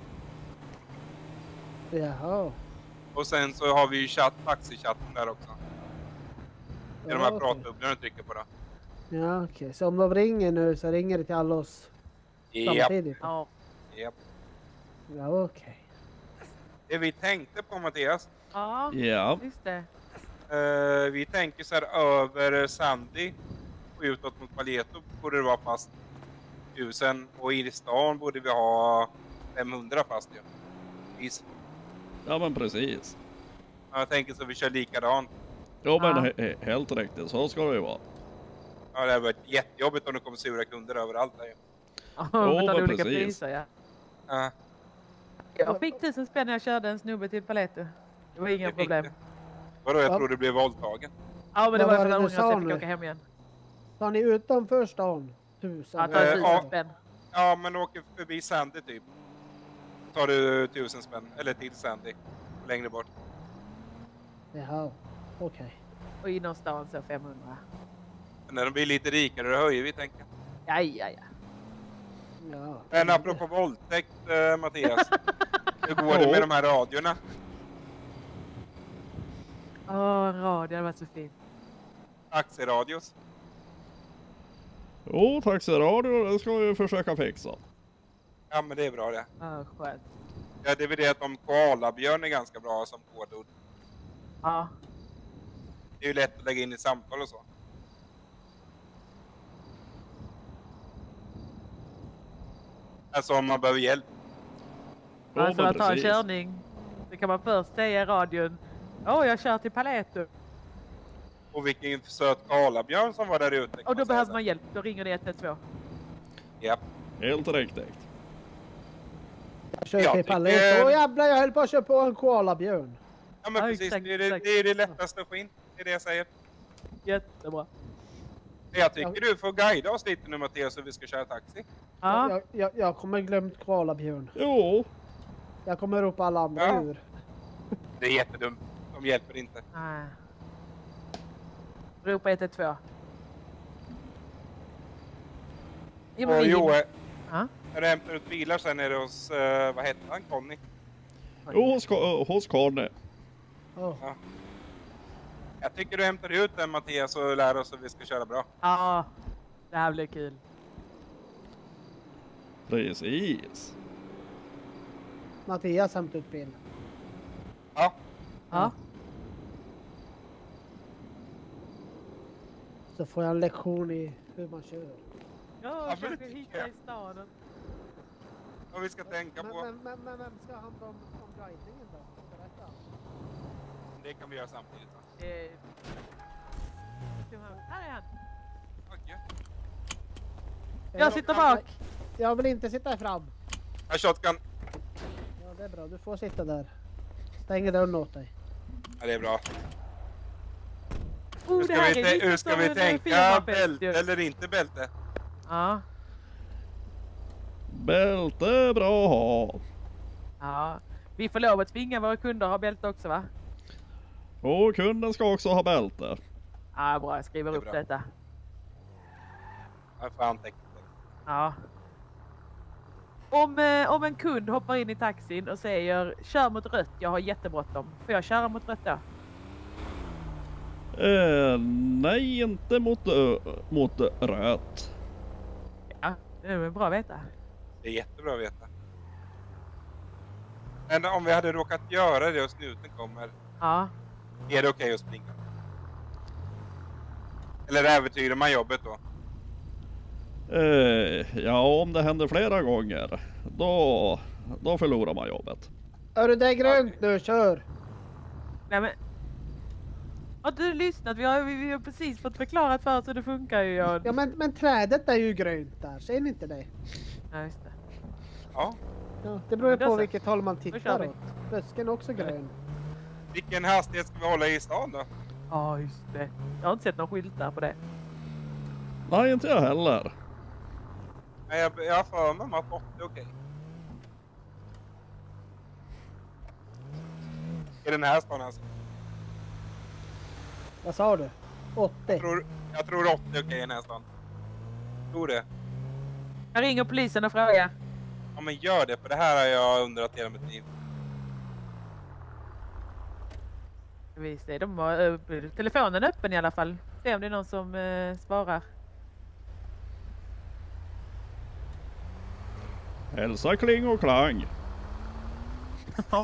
Speaker 6: Jaha.
Speaker 3: Och sen så har vi ju chatt, taxichatten där också. Det är de här
Speaker 6: Ja, okej.
Speaker 3: pratbubblorna du trycker på då.
Speaker 6: Ja okej, så om de ringer nu så ringer det till alla oss
Speaker 3: Japp,
Speaker 6: samtidigt?
Speaker 5: Ja.
Speaker 3: japp.
Speaker 6: Ja okej.
Speaker 3: Det vi tänkte på Mattias.
Speaker 5: Ja,
Speaker 1: Ja,
Speaker 5: just det.
Speaker 3: Eh, vi tänker så här över Sandy och utåt mot Paleto borde det vara fast tusen och i stan borde vi ha femhundra fast ju. Visst.
Speaker 1: ja men precis.
Speaker 3: Jag tänker så vi kör likadant.
Speaker 1: Jo men
Speaker 5: Ja.
Speaker 1: he- he- helt riktigt, så ska det ju vara.
Speaker 3: Ja, det har varit jättejobbigt om det kommer sura kunder överallt där ju.
Speaker 5: Ja,
Speaker 1: Åh,
Speaker 5: betala
Speaker 1: vad
Speaker 5: olika
Speaker 1: precis.
Speaker 5: priser, ja.
Speaker 3: Ja,
Speaker 5: Jag fick tusen spänn när jag körde en snubbe till Paleto. Det var inga
Speaker 3: det fick
Speaker 5: problem.
Speaker 3: det. Vadå, jag
Speaker 6: Ja.
Speaker 3: tror du blev våldtagen.
Speaker 5: Ja, men det
Speaker 6: Vad
Speaker 5: var
Speaker 6: var
Speaker 5: för
Speaker 6: det
Speaker 5: att
Speaker 6: du
Speaker 5: jag
Speaker 6: sa
Speaker 5: fick
Speaker 6: nu?
Speaker 5: åka hem igen.
Speaker 6: Tar ni utanför stan? Tusen?
Speaker 5: Ja, ta
Speaker 3: Eh,
Speaker 5: tusen
Speaker 3: ja.
Speaker 5: spänn.
Speaker 3: Ja, men åker förbi Sandy typ. Tar du tusen spänn, eller till Sandy. Längre bort.
Speaker 6: Jaha, okej.
Speaker 5: Och inom stan så femhundra.
Speaker 3: Men när de blir lite rikare då höjer vi tänker.
Speaker 5: Ja, ja, ja.
Speaker 6: Ja.
Speaker 3: Men apropå våldtäkt eh, Mattias. Hur går det med de här radiorna?
Speaker 5: Åh, en radio, det hade varit så fint.
Speaker 3: Taxiradios.
Speaker 1: Jo, taxiradio, det ska vi försöka fixa.
Speaker 3: Ja men det är bra det.
Speaker 5: Ja, skönt.
Speaker 3: Ja, det är väl det att om koalabjörn är ganska bra som kodord.
Speaker 5: Ja.
Speaker 3: Det är ju lätt att lägga in i samtal och så. Alltså om man behöver hjälp.
Speaker 1: Jo
Speaker 5: Alltså
Speaker 1: men
Speaker 5: att ta en
Speaker 1: precis.
Speaker 5: körning. Så kan man först säga i radion. Åh, jag kör till Paleto.
Speaker 3: Och vilken söt koalabjörn som var där ute. kan
Speaker 5: Och då
Speaker 3: säga
Speaker 5: behöver
Speaker 3: så.
Speaker 5: man hjälp. Då ringer det ett ett två.
Speaker 3: Ja.
Speaker 1: Helt riktigt.
Speaker 6: Jag kör
Speaker 3: Jag
Speaker 6: till
Speaker 3: tycker-
Speaker 6: Paleto. Åh jävlar, jag höll på att köra på en koalabjörn.
Speaker 3: Ja men
Speaker 5: Ja,
Speaker 3: precis,
Speaker 5: exakt,
Speaker 3: det, är det,
Speaker 5: exakt.
Speaker 3: det är det lättaste att få in. Det är det jag säger.
Speaker 5: Jättebra.
Speaker 3: Jag tycker du får guida oss lite nu Mattias hur vi ska köra taxi.
Speaker 5: Ja.
Speaker 6: Jag, jag, jag kommer glömt koalabjörn.
Speaker 1: Jo,
Speaker 6: Jag kommer ropa alla andra
Speaker 3: Ja.
Speaker 6: djur.
Speaker 3: Det är jättedumt. De hjälper inte.
Speaker 5: Nej. Ropa ett ett två. Ja, men
Speaker 3: Och
Speaker 5: vi-
Speaker 3: Joe,
Speaker 5: Ja.
Speaker 3: när du hämtar ut bilar sen är det hos, uh, vad heter han, Conny?
Speaker 1: jo hos, Ka- hos Conny.
Speaker 6: Åh,
Speaker 3: Jag tycker du hämtar ut den Mattias och lär oss hur vi ska köra bra.
Speaker 5: Ja. Det här blir kul.
Speaker 1: Precis.
Speaker 6: Mattias hämtar ut bilen.
Speaker 3: Ja,
Speaker 5: Ja.
Speaker 6: Så får jag en lektion i hur man kör.
Speaker 5: Ja,
Speaker 3: men det
Speaker 5: kanske
Speaker 3: tycker
Speaker 5: hitta
Speaker 3: jag.
Speaker 5: i staden.
Speaker 3: vad vi ska tänka
Speaker 6: Men,
Speaker 3: på.
Speaker 6: men, men, men vem ska ha hand om, om guidningen då? Berätta.
Speaker 3: Det kan vi göra samtidigt. Va?
Speaker 5: Eh, Här är han.
Speaker 3: Okej.
Speaker 5: Jag sitter bak.
Speaker 6: Jag vill inte sitta fram.
Speaker 3: Jag har shotgun.
Speaker 6: Ja, det är bra. Du får sitta där. Stänger dörren åt dig.
Speaker 3: Ja, det är bra.
Speaker 5: Oh,
Speaker 3: Hur
Speaker 5: det
Speaker 3: ska
Speaker 5: här
Speaker 3: vi,
Speaker 5: är
Speaker 3: tä-
Speaker 5: riktigt
Speaker 3: hur ska
Speaker 5: som
Speaker 3: vi
Speaker 5: en
Speaker 3: tänka?
Speaker 5: firmafest
Speaker 3: Bälte
Speaker 5: ju.
Speaker 3: eller inte bälte?
Speaker 5: Ja.
Speaker 1: Bälte bra att ha.
Speaker 5: Ja. Vi får lov att tvinga våra kunder att ha bälte också, va?
Speaker 1: Och kunden ska också ha bälte.
Speaker 5: Ja, bra. Jag skriver
Speaker 3: Det är
Speaker 5: upp
Speaker 3: bra.
Speaker 5: detta.
Speaker 3: Jag får anteckna det.
Speaker 5: Ja. Om, eh, om en kund hoppar in i taxin och säger kör mot rött, jag har jättebråttom. Får jag köra mot rött då?
Speaker 1: Eh, nej, inte mot, ö, mot rött.
Speaker 5: Ja, det är väl bra att veta.
Speaker 3: Det är jättebra att veta. Men om vi hade råkat göra det och snuten kommer,
Speaker 5: Ja.
Speaker 3: är det okej att springa? Eller äventyrar man jobbet då?
Speaker 1: Eh, ja, om det händer flera gånger, då, då förlorar man jobbet.
Speaker 6: Hörru, det är grönt nu. Kör!
Speaker 5: Nej men... Har du lyssnat? Vi har, vi, vi har precis fått förklarat för oss hur det funkar ju. Jag...
Speaker 6: Ja, men, men trädet är ju grönt där. Ser ni inte det?
Speaker 5: Ja, just det.
Speaker 3: Ja.
Speaker 6: Ja, det beror ju
Speaker 5: Men då
Speaker 6: på
Speaker 5: så.
Speaker 6: vilket håll man
Speaker 5: kör
Speaker 6: tittar
Speaker 5: vi.
Speaker 6: åt. Busken är också grön.
Speaker 3: Vilken hastighet ska vi hålla i stan då?
Speaker 5: Ja, just det. Jag har inte sett någon skylt där på det.
Speaker 1: Nej, inte jag heller.
Speaker 3: Nej, jag, jag har för mig att åttio är okej. I den här stan alltså.
Speaker 6: Vad sa du? åttio?
Speaker 3: Jag tror, jag tror åttio är okej i den här stan. Tror det.
Speaker 5: Jag ringer polisen och frågar.
Speaker 3: Ja men gör det, för det här har jag undrat hela mitt liv.
Speaker 5: Vi ser, de har uh, telefonen öppen i alla fall. Se om det är någon som uh, svarar.
Speaker 1: Hälsa Kling och Klang.
Speaker 5: Ja.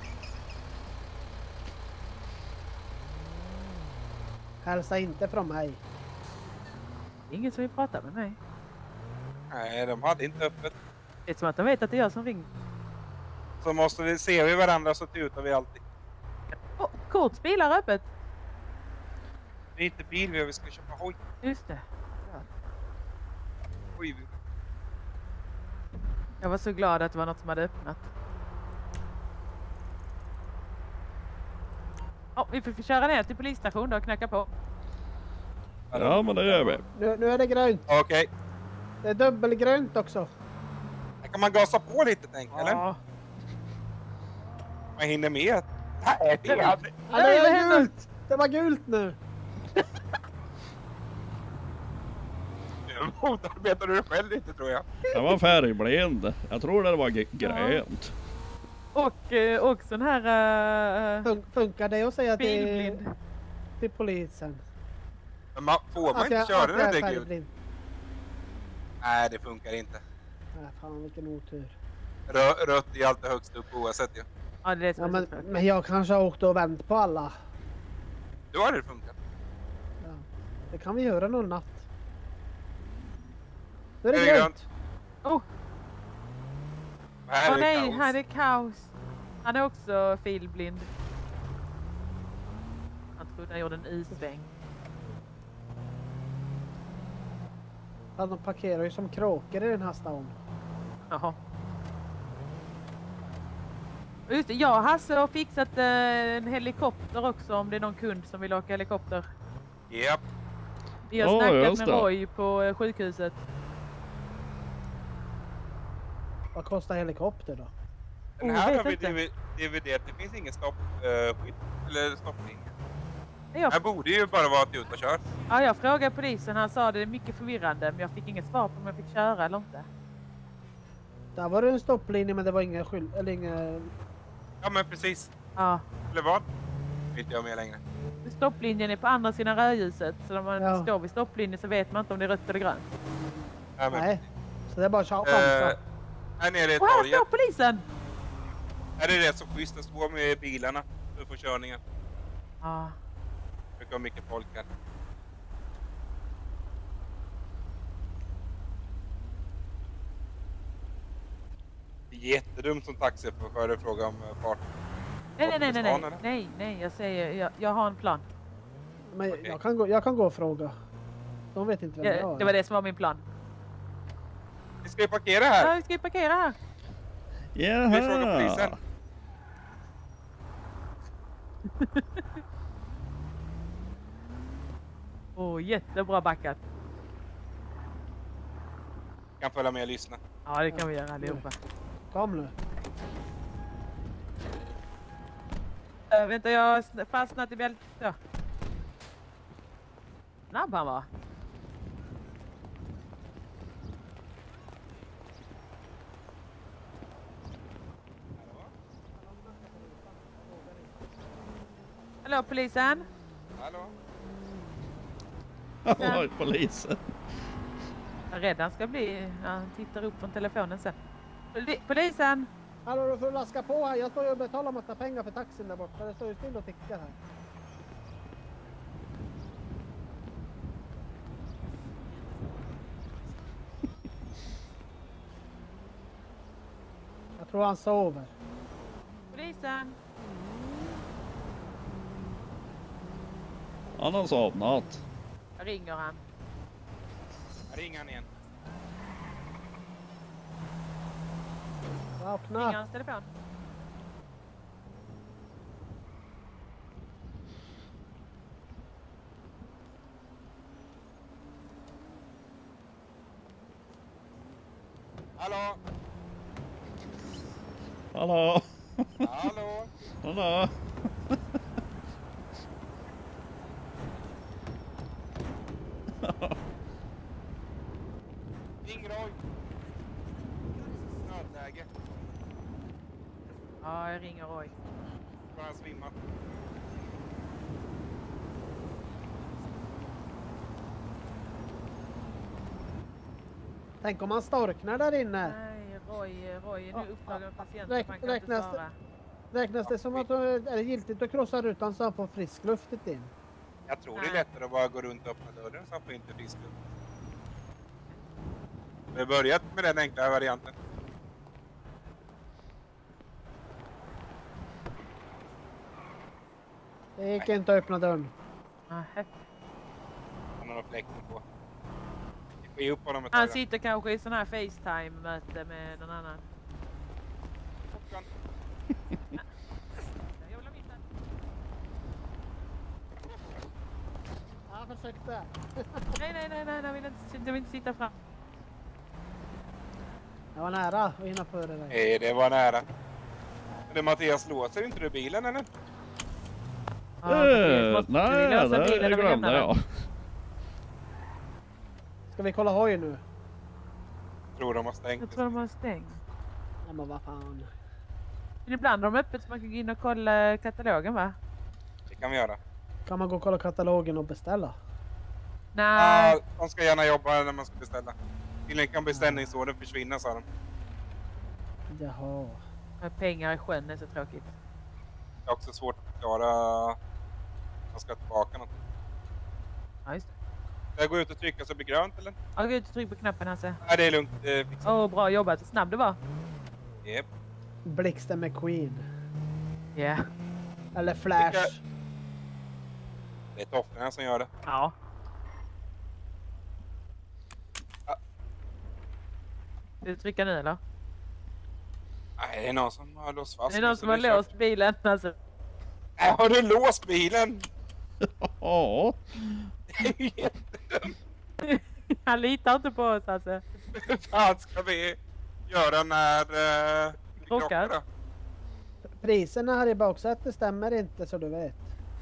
Speaker 6: Hälsa inte från mig.
Speaker 5: Ingen som vill prata med mig.
Speaker 3: Nej, de hade inte öppet.
Speaker 5: Det är som att de vet att det är jag som ringer.
Speaker 3: Så måste vi, ser vi varandra så tutar vi alltid.
Speaker 5: Oh, Kurts bilar är öppet.
Speaker 3: Det är inte bil vi, vi ska köpa hoj.
Speaker 5: Just det.
Speaker 3: Oj,
Speaker 5: Jag var så glad att det var något som hade öppnat. Oh, vi får köra ner till polisstation då och knacka på.
Speaker 1: Ja, men det gör vi.
Speaker 6: Nu, nu är det grönt.
Speaker 3: okej.
Speaker 6: Det är dubbelgrönt också.
Speaker 3: Här kan man gasa på lite, tänk eller?
Speaker 5: Ja.
Speaker 3: Man hinner med. Nej, det är aldrig.
Speaker 6: Ja, det
Speaker 5: Nej, vad
Speaker 6: är
Speaker 5: händer?
Speaker 6: gult! Det var gult nu.
Speaker 3: Motarbetar du dig själv lite, tror jag.
Speaker 1: Jag var färgblind. Jag tror det var g- grönt.
Speaker 5: Och eh, också den här uh,
Speaker 6: Fun funkar det att säga till,
Speaker 5: bilblind.
Speaker 6: till polisen?
Speaker 3: Men man, får man
Speaker 6: Att
Speaker 3: inte
Speaker 6: jag,
Speaker 3: köra
Speaker 6: att jag
Speaker 3: när
Speaker 6: är
Speaker 3: det är gult?
Speaker 6: färgblind?
Speaker 3: Nej, det funkar inte.
Speaker 6: Nej, fan vilken otur.
Speaker 3: Rö rött är alltid högst upp oavsett ju.
Speaker 5: Ja, det är det som
Speaker 6: Ja,
Speaker 5: är
Speaker 6: men,
Speaker 5: så tråkigt.
Speaker 6: men jag kanske har åkt och vänt på alla.
Speaker 3: Då har det funkat.
Speaker 6: Ja, det kan vi göra någon natt. Nu är det
Speaker 3: Är det
Speaker 6: grönt.
Speaker 5: Oh,
Speaker 3: Här
Speaker 5: åh
Speaker 3: är
Speaker 5: nej,
Speaker 3: kaos.
Speaker 5: här är kaos. Han är också filblind. Han trodde han gjorde en isväng.
Speaker 6: Ja, de parkerar ju som kråkor i den här stan.
Speaker 5: Jaha. Och just det, jag och Hasse har fixat eh, en helikopter också om det är någon kund som vill åka helikopter.
Speaker 3: Japp.
Speaker 5: Vi har
Speaker 1: Ja,
Speaker 5: snackat
Speaker 1: just
Speaker 5: med
Speaker 1: det.
Speaker 5: Roy på eh, sjukhuset.
Speaker 6: Vad kostar helikopter då?
Speaker 3: Den
Speaker 5: Oh,
Speaker 3: här
Speaker 5: vet
Speaker 3: har vi
Speaker 5: inte.
Speaker 3: D V D. Det finns ingen stoppskydd. eller stopplinje.
Speaker 5: Jag,
Speaker 3: Här borde ju bara vara att ut och kör.
Speaker 5: ja, jag frågade polisen, han sa det är mycket förvirrande men jag fick inget svar på om jag fick köra eller inte.
Speaker 6: Där var det en stopplinje men det var inga skyld... Eller inga...
Speaker 3: Ja men precis.
Speaker 5: Ja,
Speaker 3: Eller vad? Vet inte jag med längre.
Speaker 5: stopplinjen är på andra sidan rödljuset så om man
Speaker 6: Ja.
Speaker 5: står vid stopplinjen så vet man inte om det är rött eller grönt.
Speaker 3: Ja, men,
Speaker 6: Nej. Så det är bara att
Speaker 3: eh,
Speaker 6: chansa.
Speaker 3: här nere i
Speaker 5: Och här
Speaker 3: torget.
Speaker 5: står polisen!
Speaker 3: Här är det rätt så schysst. Den står med bilarna för att få körningen.
Speaker 5: Ja,
Speaker 3: Det brukar vara mycket folk här. Det är jättedumt som taxichaufför att fråga om eh, fart.
Speaker 5: nej, nej, nej, nej,
Speaker 3: Stan,
Speaker 5: nej,
Speaker 3: eller?
Speaker 5: nej, nej, jag säger, jag, jag har en plan.
Speaker 6: Men
Speaker 3: okej.
Speaker 6: jag, kan gå, jag kan gå och fråga. De vet inte vem jag
Speaker 5: Ja,
Speaker 6: är.
Speaker 5: det var det som var min plan.
Speaker 3: Vi ska ju parkera här.
Speaker 5: Ja, vi ska ju parkera här.
Speaker 1: Jaha.
Speaker 3: Vi frågar polisen.
Speaker 5: Åh, oh, jättebra backat.
Speaker 3: Kan följa med och lyssna.
Speaker 5: Ja, det kan vi göra allihopa.
Speaker 6: Kom nu.
Speaker 5: Äh, vänta, jag har sn- fastnat i bältet. Ja. Snabb han var. Hallå, polisen?
Speaker 3: Hallå?
Speaker 1: Ja, polisen.
Speaker 5: Jag är rädd han ska bli. Ja, han tittar upp från telefonen sen. Poli- polisen!
Speaker 6: Hallå, du får laska på här. Jag står ju och betalar massa pengar för taxin där borta. Det står ju still och tickar här. Jag tror han sover.
Speaker 5: Polisen!
Speaker 1: Han har somnat.
Speaker 5: Jag ringer han.
Speaker 3: Jag ringer han igen.
Speaker 6: Vakna.
Speaker 5: Ringer hans telefon.
Speaker 3: Hallå?
Speaker 1: Hallå.
Speaker 3: Hallå?
Speaker 1: Hallå.
Speaker 3: Ring Roy. Nödläge.
Speaker 5: Ja, jag ringer Roy.
Speaker 3: Tror han svimmar.
Speaker 6: Tänk om han storknar där inne.
Speaker 5: Nej, Roy, Roy är nu
Speaker 6: Ja,
Speaker 5: upptagen
Speaker 6: ja,
Speaker 5: patient.
Speaker 6: räk-
Speaker 5: Man kan inte
Speaker 6: räknas det-
Speaker 5: svara.
Speaker 6: Räknas det som att det är giltigt att krossa rutan så han får friskluftet in?
Speaker 3: Jag tror det är
Speaker 5: Nej.
Speaker 3: lättare att bara gå runt och öppna dörren så han får inte frisk luft. Vi har börjat med den enkla varianten.
Speaker 6: Det gick inte att öppna dörren.
Speaker 5: Nähä.
Speaker 3: Han har någon fläkten på. Vi får ge upp honom ett
Speaker 5: Han
Speaker 3: tag.
Speaker 5: sitter kanske i sån här FaceTime-möte med någon annan.
Speaker 3: Klockan.
Speaker 5: Jag vill ha mitten.
Speaker 6: Han försökte.
Speaker 5: Nej, nej, nej, nej, jag vill inte, jag vill inte sitta fram.
Speaker 6: Det var nära att hinna före dig.
Speaker 3: Nej, det var nära. Men Mattias, låser inte du bilen eller?
Speaker 5: Ja, Mattias,
Speaker 1: Eh,
Speaker 5: måste du
Speaker 1: nej,
Speaker 5: låsa bilen
Speaker 1: det
Speaker 5: när vi
Speaker 1: glömde
Speaker 5: lämnar den?
Speaker 1: jag.
Speaker 6: Ska vi kolla hoj nu?
Speaker 3: Tror de har stängt.
Speaker 5: Jag tror de har stängt.
Speaker 6: Nej men vad fan.
Speaker 5: Men ibland har de öppet så man kan gå in och kolla katalogen, va?
Speaker 3: Det kan vi göra.
Speaker 6: Kan man gå och kolla katalogen och beställa?
Speaker 5: Nej.
Speaker 3: Ah, de ska gärna jobba när man ska beställa. Tydligen kan beställningsordern försvinna, sa de.
Speaker 6: Jaha.
Speaker 5: Med pengar i sjön är så tråkigt.
Speaker 3: Det är också svårt att förklara att man ska tillbaka något.
Speaker 5: Ja, just det.
Speaker 3: Ska jag gå ut och trycka så det blir grönt eller?
Speaker 5: Ja, gå ut och tryck på knappen, Hasse.
Speaker 3: Nej, det är lugnt. Det
Speaker 5: Åh,
Speaker 3: fixar
Speaker 5: oh, bra jobbat. Snabb du var.
Speaker 3: jag. Japp.
Speaker 6: Blixten McQueen.
Speaker 5: Ja. Yeah.
Speaker 6: Eller Flash.
Speaker 3: Vilka- Det är tofflorna som gör det.
Speaker 5: Ja. Ska du trycka nu, eller?
Speaker 3: Nej, det är någon som har låst fast
Speaker 5: Det är
Speaker 3: mig,
Speaker 5: någon
Speaker 3: så
Speaker 5: som har
Speaker 3: det är
Speaker 5: låst
Speaker 3: kört.
Speaker 5: bilen, alltså.
Speaker 3: Nej, har du låst bilen?
Speaker 1: Ja.
Speaker 5: Han litar inte på oss, alltså.
Speaker 3: Hur fan ska vi göra när uh, vi
Speaker 5: Krockar.
Speaker 3: krockar då?
Speaker 6: Priserna här i baksätet stämmer inte så du vet.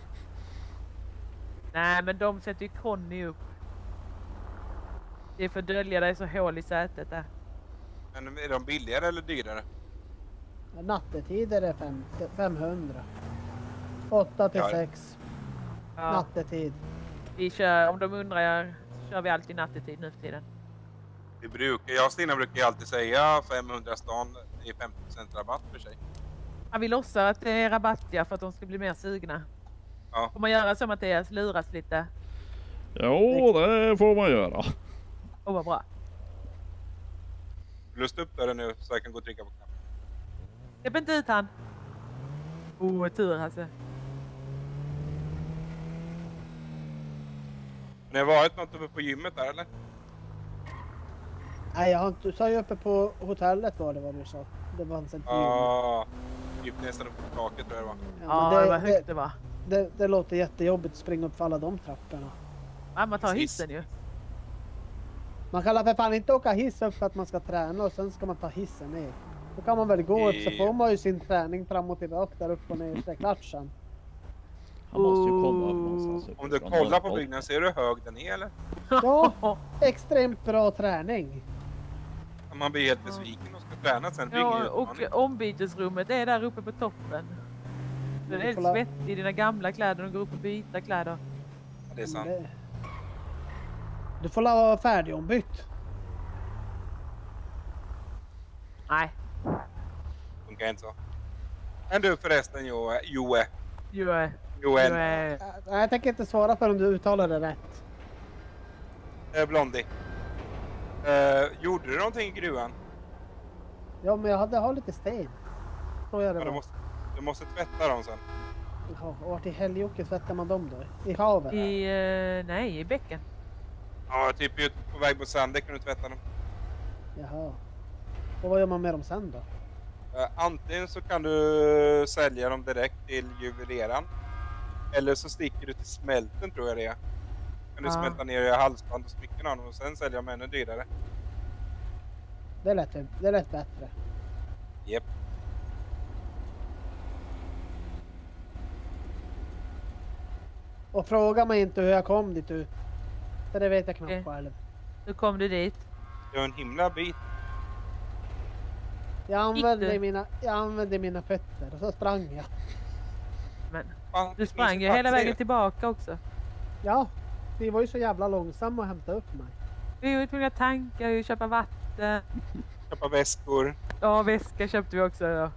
Speaker 5: Nej, men de sätter ju Conny upp. Det är för att dölja dig så hål i sätet där.
Speaker 3: Men är de billigare eller dyrare?
Speaker 6: Nattetid är det fem, femhundra. åtta till
Speaker 3: Ja.
Speaker 6: sex.
Speaker 5: Ja,
Speaker 6: Nattetid.
Speaker 5: vi kör, om de undrar, kör vi alltid nattetid nu för tiden.
Speaker 3: Vi brukar, jag och Stina brukar ju alltid säga femhundra stan är femtio procent rabatt för sig.
Speaker 5: Ja, vi låtsar att det är rabatt, ja, för att de ska bli mer sugna.
Speaker 3: Ja.
Speaker 5: Får man göra så, Mattias? Luras lite?
Speaker 1: Jo, det får man göra.
Speaker 5: Åh, vad bra.
Speaker 3: Lust upp dörren nu så jag kan gå och trycka på knappen.
Speaker 5: Släpp inte ut han. Oh, tur alltså.
Speaker 3: Ni har varit något uppe på gymmet där eller?
Speaker 6: Nej, jag har inte, du sa ju uppe på hotellet var det vad du sa. Det var inte
Speaker 3: Ja, typ nästan upp på taket tror jag det var.
Speaker 5: Ja,
Speaker 6: men
Speaker 5: det var
Speaker 6: det,
Speaker 5: högt
Speaker 6: det,
Speaker 5: det var.
Speaker 6: det, det låter jättejobbigt att springa upp för alla de trapporna.
Speaker 5: Ja, man tar
Speaker 3: Precis.
Speaker 5: hissen ju.
Speaker 6: Man kan för fan inte åka hiss upp för att man ska träna och sen ska man ta hissen ner. Då kan man väl gå upp så får man ju sin träning fram och tillbaka där upp och ner till klart sen.
Speaker 1: Han måste ju komma upp någonstans.
Speaker 3: Om du
Speaker 1: uppifrån.
Speaker 3: kollar på byggnaden, ser du hur hög den är eller?
Speaker 6: Ja, extremt bra träning.
Speaker 3: Man blir helt besviken och ska träna sen. Det är ingen
Speaker 5: Ja, och
Speaker 3: utmaning.
Speaker 5: ombytesrummet är där uppe på toppen. Du är helt
Speaker 6: Kolla.
Speaker 5: svettig i dina gamla kläder och går upp och byta kläder.
Speaker 3: Ja, det är sant.
Speaker 6: Det- Du får la vara färdig ombytt.
Speaker 5: Nej,
Speaker 3: Funkar inte så. Men du förresten Joe. Joe.
Speaker 5: ju är...
Speaker 3: Joel.
Speaker 5: ju är...
Speaker 6: Äh, Nej, jag tänker inte svara förrän du uttalar det rätt.
Speaker 3: Eh, Blondie. Eh, gjorde du någonting i gruvan?
Speaker 6: Ja, men jag hade har lite sten. Tror jag det
Speaker 3: Ja, du,
Speaker 6: var.
Speaker 3: måste, du måste tvätta dem sen.
Speaker 6: Jaha, och vart i helgjocke tvättar man dem då? I havet?
Speaker 5: I... eh, nej, i bäcken.
Speaker 3: Ja, typ ut på väg mot Sandek kan du tvätta dem.
Speaker 6: Jaha. Och vad gör man med dem sen då?
Speaker 3: Eh, antingen så kan du sälja dem direkt till juveleraren. Eller så sticker du till smälten tror jag det är. Kan du
Speaker 5: Ah.
Speaker 3: smälta ner i halsband och smycken av dem och sen sälja dem ännu dyrare.
Speaker 6: Det är lätt, det är lätt bättre.
Speaker 3: Japp.
Speaker 6: Och fråga mig inte hur jag kom dit ut. För det vet jag knappt
Speaker 5: Okej.
Speaker 6: själv.
Speaker 5: Hur kom du dit?
Speaker 3: Det var en himla bit.
Speaker 6: Jag
Speaker 5: Gick
Speaker 6: använde,
Speaker 5: du?
Speaker 6: mina, jag använde mina fötter och så sprang jag.
Speaker 5: Men
Speaker 3: Fan,
Speaker 5: du
Speaker 3: det
Speaker 5: sprang
Speaker 3: finns
Speaker 5: ju
Speaker 3: en
Speaker 5: hela
Speaker 3: taxi.
Speaker 5: vägen tillbaka också.
Speaker 6: Ja, vi var ju så jävla långsamma att hämta upp mig.
Speaker 5: Vi var ju tvungna att tanka och köpa vatten.
Speaker 3: Köpa väskor.
Speaker 5: Ja, väska köpte vi också. Ja.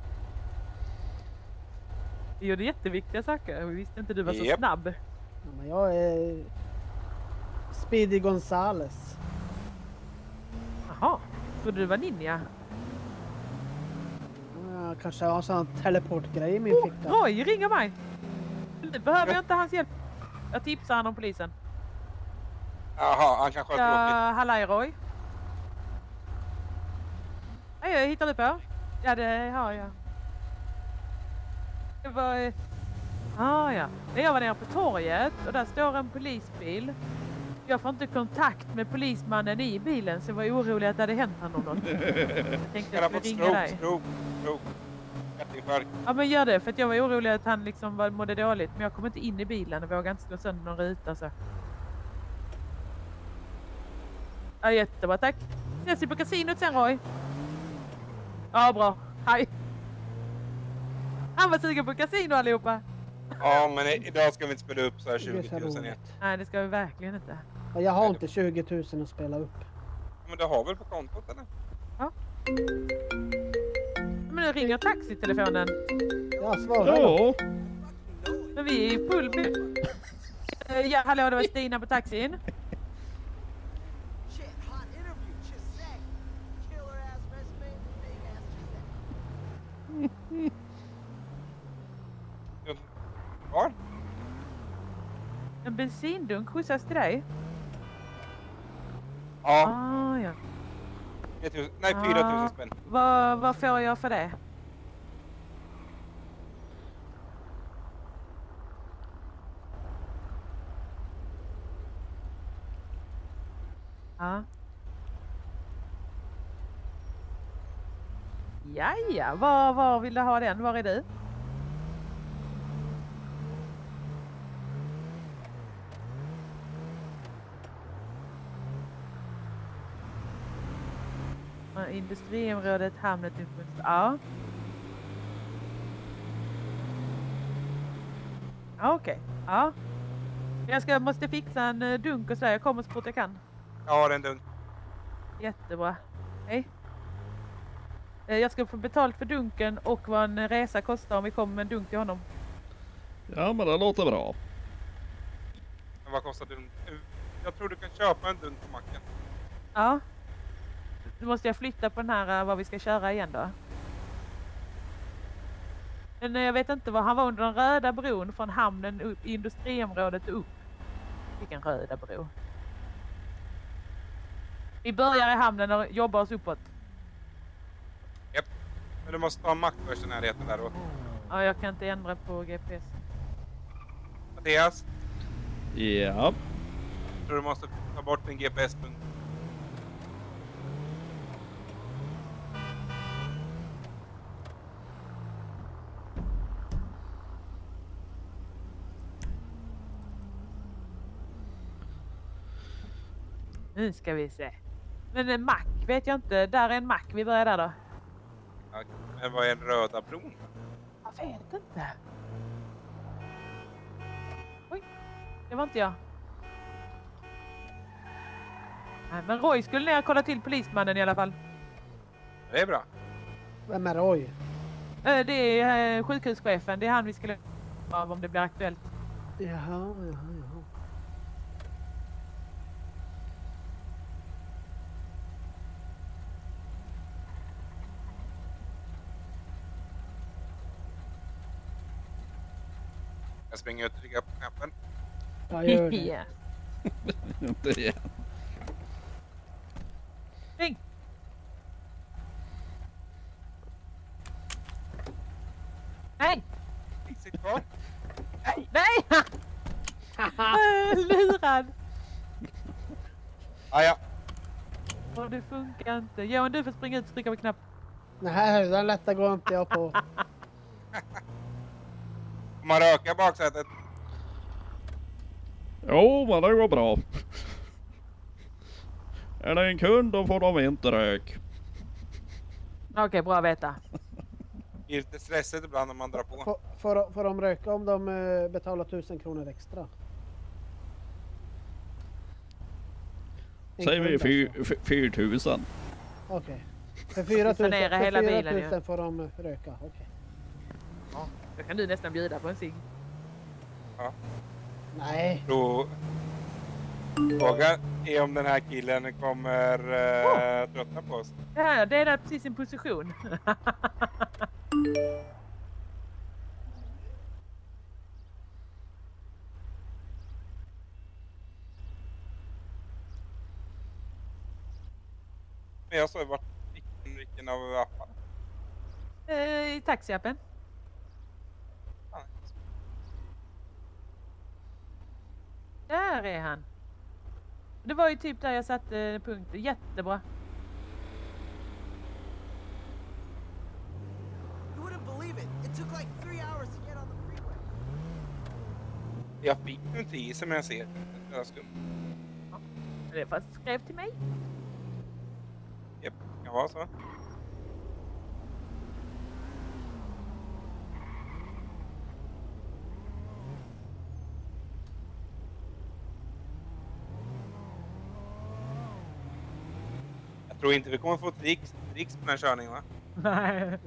Speaker 5: Vi gjorde jätteviktiga saker. Vi visste inte du var så
Speaker 3: Japp.
Speaker 5: snabb.
Speaker 6: Ja, men jag är Speedy Gonzales.
Speaker 5: Jaha, trodde du var ninja?
Speaker 6: Jag kanske har en sån teleportgrej i min
Speaker 5: Oh,
Speaker 6: ficka.
Speaker 5: Roy ringer mig. Nu behöver jag inte hans hjälp. Jag tipsar han om polisen.
Speaker 3: Jaha, han kanske har tråkigt.
Speaker 5: Ja, hallå Roy. Hej, hittar du på? Ja, det har jag. Det var... eh, Ah, ja. Jag var nere på torget och där står en polisbil. Jag får inte kontakt med polismannen i bilen så jag var orolig att det hade hänt honom något. Jag tänkte
Speaker 3: Han har
Speaker 5: att jag
Speaker 3: fått
Speaker 5: skulle ringa
Speaker 3: stroke,
Speaker 5: dig.
Speaker 3: stroke, stroke. Hjärtinfarkt.
Speaker 5: Ja men gör det för att jag var orolig att han liksom var, mådde dåligt. Men jag kom inte in i bilen och vågade inte slå sönder någon ruta så. Ja jättebra, tack. Ses vi på kasinot sen Roy. Ja bra, hej. Han var sugen på kasino allihopa.
Speaker 3: Ja, men i- idag ska vi inte spela upp så här
Speaker 6: Det är
Speaker 3: tjugo
Speaker 6: så
Speaker 3: tusen igen.
Speaker 6: roligt.
Speaker 5: Nej det ska vi verkligen inte.
Speaker 6: Och jag har inte tjugo tusen att spela upp.
Speaker 3: Men du har väl på kontot eller?
Speaker 5: Men nu ringer taxitelefonen.
Speaker 6: Jag svarar.
Speaker 1: Ja,
Speaker 5: Men vi är i full bild. Eh, Ja hallå det var Stina på taxin.
Speaker 7: Shit, hot interview, just say. Killer ass resume, big ass just
Speaker 3: Var?
Speaker 5: En bensindunk skjutsas till dig.
Speaker 3: Ja,
Speaker 5: Ah, ja.
Speaker 3: tre tusen nej fyra tusen
Speaker 5: Ah.
Speaker 3: spänn.
Speaker 5: Vad, vad får jag för det? Ja. Jaja, var, var vill du ha den? Var är du? Ja, Industriområdet, hamnet, utbildning. Ja. Ja, okej. Ja. Jag ska, måste fixa en eh, dunk och så. Jag kommer så fort jag kan.
Speaker 3: Jag har en dunk.
Speaker 5: Jättebra. Hej. Eh, Jag ska få betalt för dunken och vad en resa kostar om vi kommer med en dunk till honom.
Speaker 1: ja men det låter bra.
Speaker 3: Men vad kostar dunk? Jag tror du kan köpa en dunk på macken.
Speaker 5: Ja. Nu måste jag flytta på den här eh, vad vi ska köra igen då. Men eh, jag vet inte vad han var under den röda bron från hamnen upp, i industriområdet upp. Vilken röda bro. Vi börjar i hamnen och jobbar oss uppåt.
Speaker 3: Japp. Men du måste ta en mack först i närheten där då.
Speaker 5: Ja, jag kan inte ändra på G P S.
Speaker 3: Mattias,
Speaker 1: Ja.
Speaker 3: jag tror du måste ta bort din G P S-punkt.
Speaker 5: Nu ska vi se. Men en mack vet jag inte. Där är en mack. Vi börjar där då.
Speaker 3: Ja, men vad är en röda bron?
Speaker 5: Jag vet inte. Oj, det var inte jag. Nej, men Roy skulle ner och kolla till polismannen i alla fall.
Speaker 3: Det är bra.
Speaker 6: Vem är Roy?
Speaker 5: Eh, Det är eh, sjukhuschefen. Det är han vi skulle av om det blir aktuellt.
Speaker 6: Jaha, jaha, jaha.
Speaker 3: Jag springer ut och trycker på knappen.
Speaker 6: Jag gör det.
Speaker 5: Ja.
Speaker 1: Inte igen.
Speaker 5: Ring! Nej!
Speaker 3: Sitt kvar.
Speaker 5: Nej! Lurad!
Speaker 3: Ah, ja.
Speaker 5: Och det funkar inte. Johan, du får springa ut och trycka på knappen.
Speaker 6: Nej, den lätta går inte jag på.
Speaker 3: Får man röka i baksätet?
Speaker 1: Jo, men det går bra. Är det en kund då får de inte rök.
Speaker 5: Okej, bra att veta.
Speaker 3: Det är lite stressigt ibland om man drar på.
Speaker 6: Får, får, får de röka om de eh, betalar tusen kronor extra? En
Speaker 1: Säger vi
Speaker 6: kund
Speaker 1: fyr-
Speaker 6: alltså.
Speaker 1: f- fyra tusen.
Speaker 6: Okej. För fyra tusen,
Speaker 5: Sanera
Speaker 6: för
Speaker 5: hela
Speaker 6: fyra
Speaker 5: bilen,
Speaker 6: tusen
Speaker 5: ja.
Speaker 6: får de eh, röka. Okej.
Speaker 5: Då kan du nästan bjuda på en cigg.
Speaker 6: Nej.
Speaker 3: Då... Frågan är om den här killen kommer uh, tröttna på oss.
Speaker 5: Ja, det är där precis sin position.
Speaker 3: Men jag sa ju vart vilken, vilken av apparna.
Speaker 5: Eh, I taxiappen.
Speaker 3: Fan.
Speaker 5: Där är han. Det var ju typ där jag satte punkten. Jättebra.
Speaker 7: You wouldn't believe it. It took like three hours to get on the freeway.
Speaker 3: Jag fick ju inte i sig men jag ser. Jag ska...
Speaker 5: Det är fast skrev till mig.
Speaker 3: Japp, kan vara så. Jag tror inte vi kommer få ett riks, riks på den här körningen, va?
Speaker 5: Nej.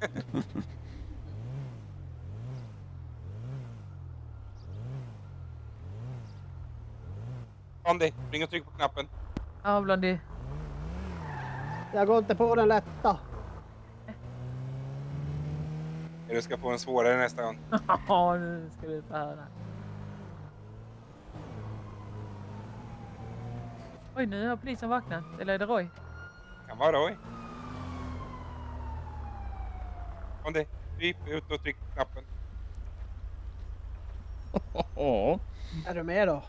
Speaker 3: Andy, ring och tryck på knappen.
Speaker 5: Ja, Blondie.
Speaker 6: Jag går inte på den lätta.
Speaker 3: Du ska få en svårare nästa gång.
Speaker 5: Ja, nu ska vi få höra. Oj, nu har polisen vaknat. Eller är det Roy?
Speaker 3: Kan vara Roy. Andy, kryp ut och tryck på knappen.
Speaker 1: Ja.
Speaker 6: Är du med då?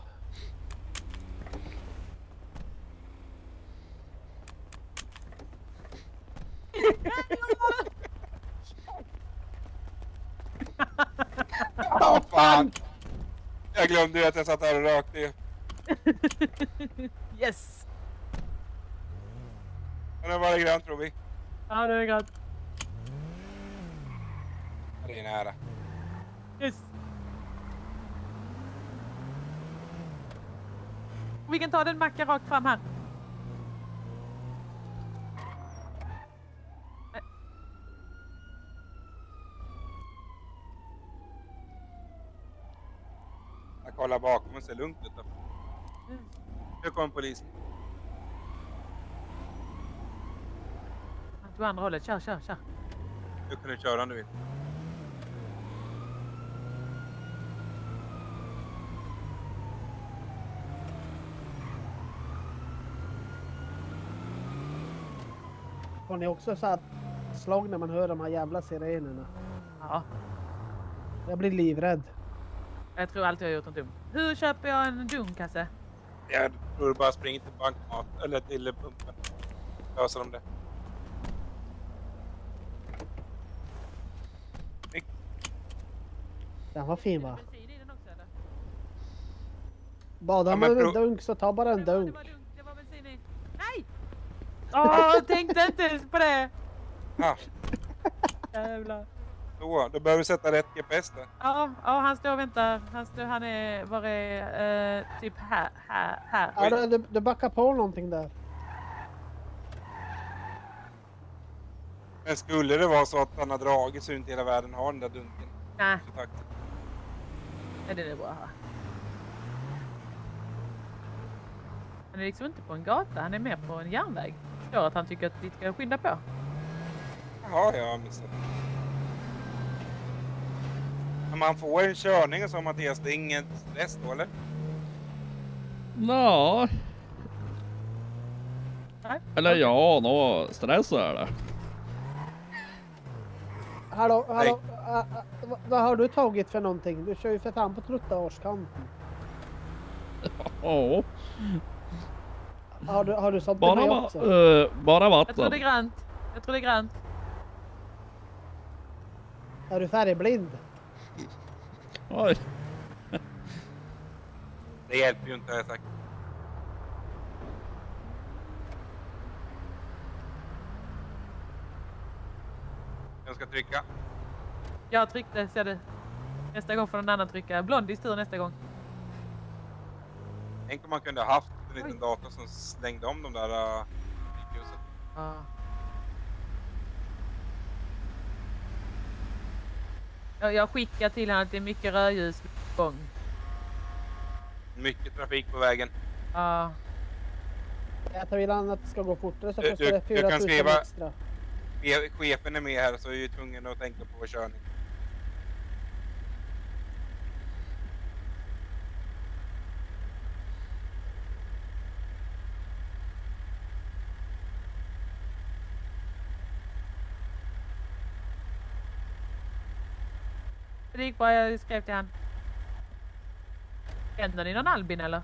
Speaker 3: Åh, fan! Jag glömde ju att jag satt här och rökte.
Speaker 5: Yes!
Speaker 3: Men nu var det grönt, tror vi.
Speaker 5: Ja, det är grönt.
Speaker 3: Det är nära.
Speaker 5: Yes! Vi kan ta den mackan rakt fram här.
Speaker 3: Jag kollar bakom och ser lugnt ut.
Speaker 5: Mm.
Speaker 3: Nu kommer polisen.
Speaker 5: Du andra hållet. Kör, kör, kör.
Speaker 3: Du kan du köra om du vill.
Speaker 6: Har ni också så här slag när man hör de här jävla sirenerna?
Speaker 5: Ja,
Speaker 6: Jag blir livrädd.
Speaker 5: jag tror alltid jag har gjort något dumt. Hur köper jag en dunkasse?
Speaker 3: Jag tror du bara springer till bankmat eller till pumpen. Löser de det.
Speaker 6: Den var fin va?
Speaker 5: Bensin i den också eller?
Speaker 6: Badar
Speaker 3: Ja,
Speaker 6: man
Speaker 3: men
Speaker 6: med en
Speaker 3: pro-
Speaker 6: dunk så ta bara en
Speaker 5: Det var, det
Speaker 6: dunk.
Speaker 5: var dunk, det var bensin i. Nej! Åh, jag tänkte inte ens på det.
Speaker 3: Ja,
Speaker 5: Jävlar.
Speaker 3: då, då behöver du sätta rätt G P S där.
Speaker 5: Ja, ja, han står och väntar. Han, står, han är, var är, eh, typ här, här, här.
Speaker 6: Ja, du, du, du backar på någonting där.
Speaker 3: Men skulle det vara så att han har dragit så inte hela världen har den där dunken.
Speaker 5: Nej,
Speaker 3: Så tack.
Speaker 5: det är det bra här. Han är liksom inte på en gata, han är mer på en järnväg. Det står att han tycker att vi ska skynda på.
Speaker 3: Jaha, jag har missat. Men man får en körning som Mattias, det är inget stress då eller?
Speaker 1: Nå.
Speaker 5: Nej.
Speaker 1: Eller ja, nå stress är det.
Speaker 6: Hallå, hallå. Ä, ä, vad- vad har du tagit för någonting? Du kör ju för fan på trottoarskanten.
Speaker 1: Ja,
Speaker 6: Har du, har du sånt
Speaker 1: bara,
Speaker 6: med
Speaker 1: va
Speaker 6: också?
Speaker 1: eh, bara
Speaker 5: Jag tror det är
Speaker 1: vatten.
Speaker 5: grönt. Jag tror det är grönt.
Speaker 6: Är du färgblind?
Speaker 1: Oj.
Speaker 3: Det hjälper ju inte, har jag sagt. Jag ska trycka.
Speaker 5: Jag tryckte, ser du. Nästa gång får någon annan trycka. Blondis tur nästa gång.
Speaker 3: Tänk om man kunde ha haft en liten
Speaker 5: Oj.
Speaker 3: dator som slängde om de där uh, ljuset.
Speaker 5: Ja. Jag, jag skickar till honom att det är mycket rödljus på gång.
Speaker 3: Mycket trafik på vägen.
Speaker 5: Ja.
Speaker 6: Jag vill han att det ska gå fortare så
Speaker 3: Du-
Speaker 6: kostar
Speaker 3: du-
Speaker 6: det
Speaker 3: du
Speaker 6: fyra
Speaker 3: kan
Speaker 6: tusen
Speaker 3: skriva-
Speaker 6: extra.
Speaker 3: Che- Chefen är med här så är ju tvungen att tänka på vår körning.
Speaker 5: Det gick bra, jag skrev till han. Känner ni någon Albin eller?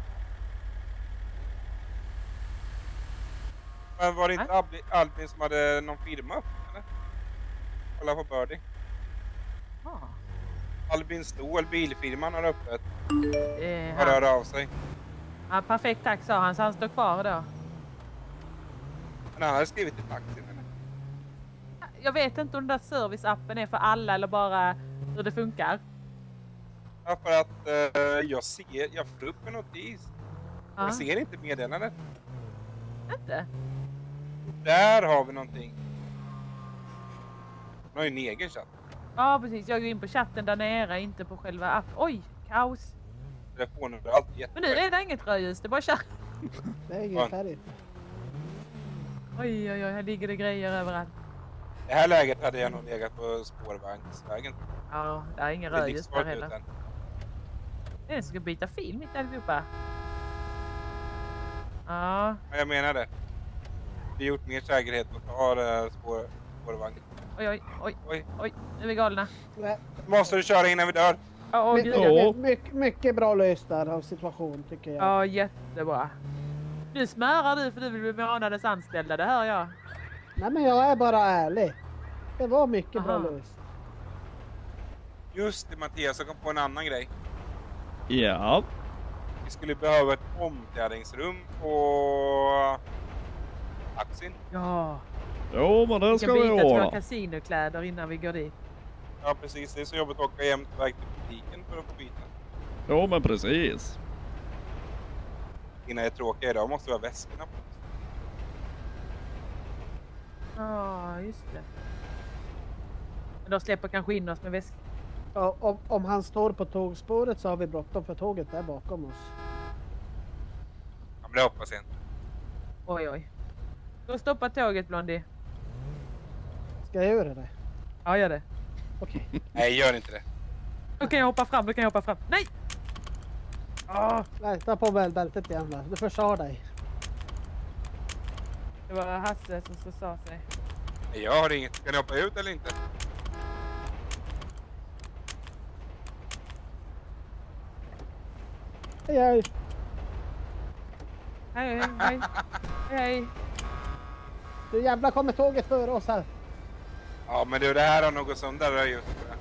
Speaker 3: Men var det inte
Speaker 5: Nej.
Speaker 3: Albin, Albin som hade någon firma upp, eller? Kolla på Birdie.
Speaker 5: Ja.
Speaker 3: Albin Ståhl, bilfirman, har öppet.
Speaker 5: Det är
Speaker 3: Har
Speaker 5: han.
Speaker 3: rör av sig.
Speaker 5: Ja, perfekt tack sa han, så han står kvar då.
Speaker 3: Men han hade skrivit i taxin, eller?
Speaker 5: Jag vet inte om den där serviceappen är för alla eller bara hur det funkar.
Speaker 3: Ja, för att eh, jag ser, jag får upp en notis.
Speaker 5: Ja.
Speaker 3: Jag ser inte meddelandet.
Speaker 5: Inte?
Speaker 3: Där har vi någonting. Han har ju en egen chatt.
Speaker 5: Ja precis, jag går in på chatten där nere, inte på själva appen. Oj, kaos.
Speaker 3: Telefonen är alltid
Speaker 5: Men
Speaker 3: jättebra.
Speaker 5: nu är det inget rödljus, det är bara chatt.
Speaker 6: Det är ingen
Speaker 3: Skönt.
Speaker 6: färg.
Speaker 5: Oj oj oj, här ligger det grejer överallt.
Speaker 3: I det här läget hade jag nog legat på spårvagnsvägen.
Speaker 5: Ja, det är ingen
Speaker 3: Det är
Speaker 5: rödljus där
Speaker 3: livsfarligt
Speaker 5: heller.
Speaker 3: utan.
Speaker 5: Det är den som ska byta film mitt i alltihopa. Ja,
Speaker 3: Men jag menar det. Vi har gjort mer säkerhet och tar uh, spår, spårvagn.
Speaker 5: oj oj oj
Speaker 3: Oj,
Speaker 5: oj, nu är vi galna.
Speaker 6: Nej,
Speaker 3: måste du köra innan vi dör?
Speaker 5: Ja, åh
Speaker 6: my-
Speaker 5: gud.
Speaker 1: Ja.
Speaker 5: Ja.
Speaker 6: mycket, mycket, mycket bra löst där av situation tycker jag.
Speaker 5: ja, jättebra. Nu smörar du för du vill bli månadens anställda, det hör jag.
Speaker 6: Nej men jag är bara ärlig. Det var mycket bra
Speaker 5: Aha.
Speaker 6: löst.
Speaker 3: Just det Mattias, jag kom på en annan grej.
Speaker 1: Ja.
Speaker 3: Vi skulle behöva ett omklädningsrum på taxin.
Speaker 5: Ja,
Speaker 1: Jo, men det
Speaker 5: vi
Speaker 1: ska
Speaker 5: ska
Speaker 1: vi
Speaker 5: byta till våra
Speaker 1: ordna.
Speaker 5: kasinokläder innan vi går dit.
Speaker 3: Ja precis, det är så jobbigt att åka jämt väg till butiken för att få byta.
Speaker 1: Jo, men precis.
Speaker 3: Innan det är tråkiga idag måste vi ha väskorna på.
Speaker 5: Ja, just det. Men de släpper kanske in oss med väsk.
Speaker 6: Ja, om, om han står på tågspåret så har vi bråttom för tåget är bakom oss.
Speaker 3: Ja men det hoppas jag inte.
Speaker 5: Oj oj. Då stoppar tåget Blondie.
Speaker 6: Ska jag göra det?
Speaker 5: Ja, gör det.
Speaker 6: Okej.
Speaker 3: Nej gör inte det.
Speaker 5: Då kan jag hoppa fram, då kan jag hoppa fram. Nej! Ah,
Speaker 6: Nej, ta på väl bältet jävlar. Du försade dig.
Speaker 5: Det var Hasse som så sa sig.
Speaker 3: Jag har inget. Ska ni hoppa ut eller inte?
Speaker 6: Hej, hej.
Speaker 5: Hej, hej, hej. Hej.
Speaker 6: Du jävlar kommer tåget för oss här.
Speaker 3: Ja, men du, det här har något sönder just det.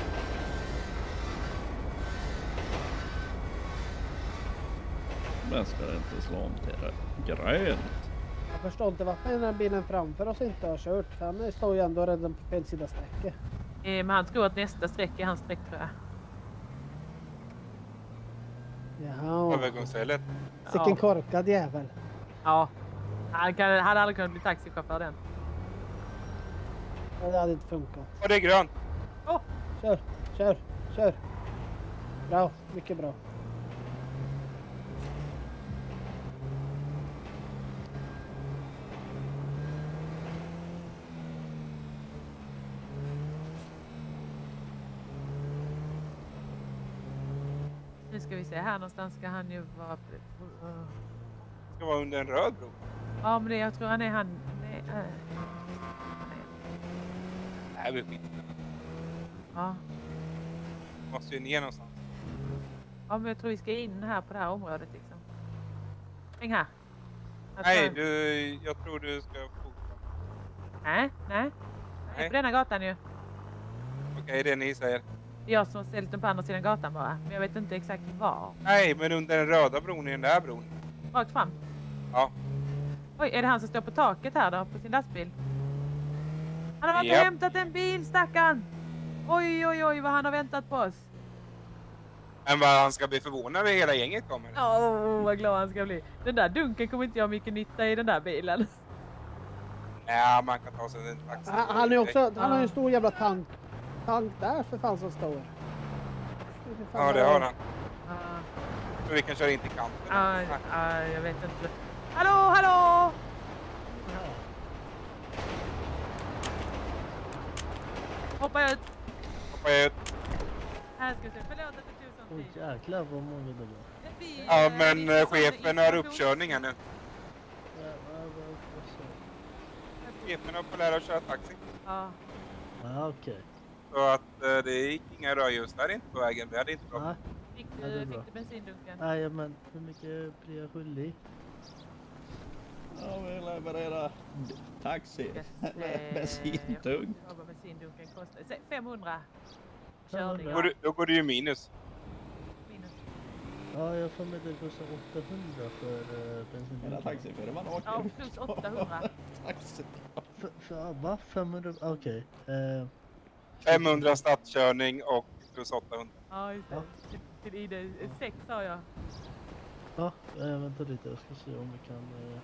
Speaker 1: Men ska det inte slå om till det grönt?
Speaker 6: Jag förstår inte varför den här bilen framför oss inte har kört. För han står ju ändå redan på fel sida sträcka.
Speaker 5: Eh, men han tror att nästa sträck är hans sträck, tror jag.
Speaker 6: Jaha.
Speaker 3: Övergångsstället.
Speaker 6: Vilken korkad jävel.
Speaker 5: Ja. Han kan, hade aldrig kunnat bli taxichaufför den.
Speaker 6: Ja, det hade inte funkat.
Speaker 3: Och det är grönt.
Speaker 5: Oh.
Speaker 6: Kör, kör, kör. Bra, mycket bra.
Speaker 5: Nu ska vi se, här någonstans ska han ju vara...
Speaker 3: Ska vara under en röd bro.
Speaker 5: Ja, men det, jag tror han är han... Nej, äh. han är...
Speaker 3: Nej, vi skit.
Speaker 5: Ja.
Speaker 3: Måste ju ner någonstans.
Speaker 5: Ja, men jag tror vi ska in här på det här området liksom. Häng här. Jag
Speaker 3: Nej,
Speaker 5: tror-
Speaker 3: du, jag tror du ska foka.
Speaker 5: Nej, nej. Nej, på denna gatan ju.
Speaker 3: Okej, det ni säger.
Speaker 5: Det är jag som ser lite på andra sidan gatan bara. Men jag vet inte exakt var.
Speaker 3: Nej, men under den röda bron i den där bron.
Speaker 5: Rakt fram.
Speaker 3: Ja.
Speaker 5: Oj, är det han som står på taket här då? På sin lastbil? Han har varit och
Speaker 3: Japp.
Speaker 5: hämtat en bil, stackarn! Oj, oj, oj, vad han har väntat på oss.
Speaker 3: Men vad han ska bli förvånad när hela gänget kommer.
Speaker 5: Åh, oh, vad glad han ska bli. Den där dunken kommer inte jag mycket nytta i den där bilen.
Speaker 3: Nej, man kan ta sig en taxi.
Speaker 6: Han, han, är också, han har ju en stor jävla tank. Tank där för fan som står.
Speaker 3: Ja, det har han.
Speaker 5: Ah,
Speaker 3: Så vi kan köra in till kanten.
Speaker 5: ah, ah, jag vet inte. Hallå, hallå! Hoppa ut.
Speaker 3: Hoppa ut.
Speaker 5: Här ska vi se. Förlåt att det tog sån
Speaker 8: Oj
Speaker 5: tid.
Speaker 8: jäklar vad många det var.
Speaker 5: Vi,
Speaker 3: Ja,
Speaker 5: eh,
Speaker 3: men
Speaker 5: det är
Speaker 3: eh,
Speaker 5: sån
Speaker 3: chefen har
Speaker 5: informations-
Speaker 3: uppkörning här nu.
Speaker 8: Ja, vad- vad- vad sa du?
Speaker 3: Chefen har fått lära att köra taxi.
Speaker 5: Ja.
Speaker 8: Ja, okej.
Speaker 3: Så att eh, det gick inga rödljus där inte på vägen. Vi hade inte bra.
Speaker 8: Ja,
Speaker 5: Fick
Speaker 8: Ja, det är
Speaker 5: du,
Speaker 8: bra.
Speaker 5: fick du bensindunken?
Speaker 8: nej, men hur mycket blir jag skyldig?
Speaker 1: Ja, vi levererar taxi.
Speaker 5: Ska se.
Speaker 1: Bensindunk.
Speaker 5: Ja, vad bensindunken kostar. Se, femhundra.
Speaker 8: femhundra.
Speaker 5: Körningar.
Speaker 3: Då går, du, då går det ju minus.
Speaker 5: Minus.
Speaker 8: Ja, jag får med det kostar åttahundra för uh,
Speaker 1: Hela
Speaker 8: bensindunken.
Speaker 1: taxifirman åker.
Speaker 5: Ja, plus åttahundra.
Speaker 1: Taxi.
Speaker 8: För, för, va? femhundra? Okej. Eh,
Speaker 3: femhundra stadskörning och plus åttahundra.
Speaker 5: Ja, just det.
Speaker 8: Ja.
Speaker 5: Till, till I D sex sa jag.
Speaker 8: ja, eh, vänta lite. Jag ska se om vi kan... Eh...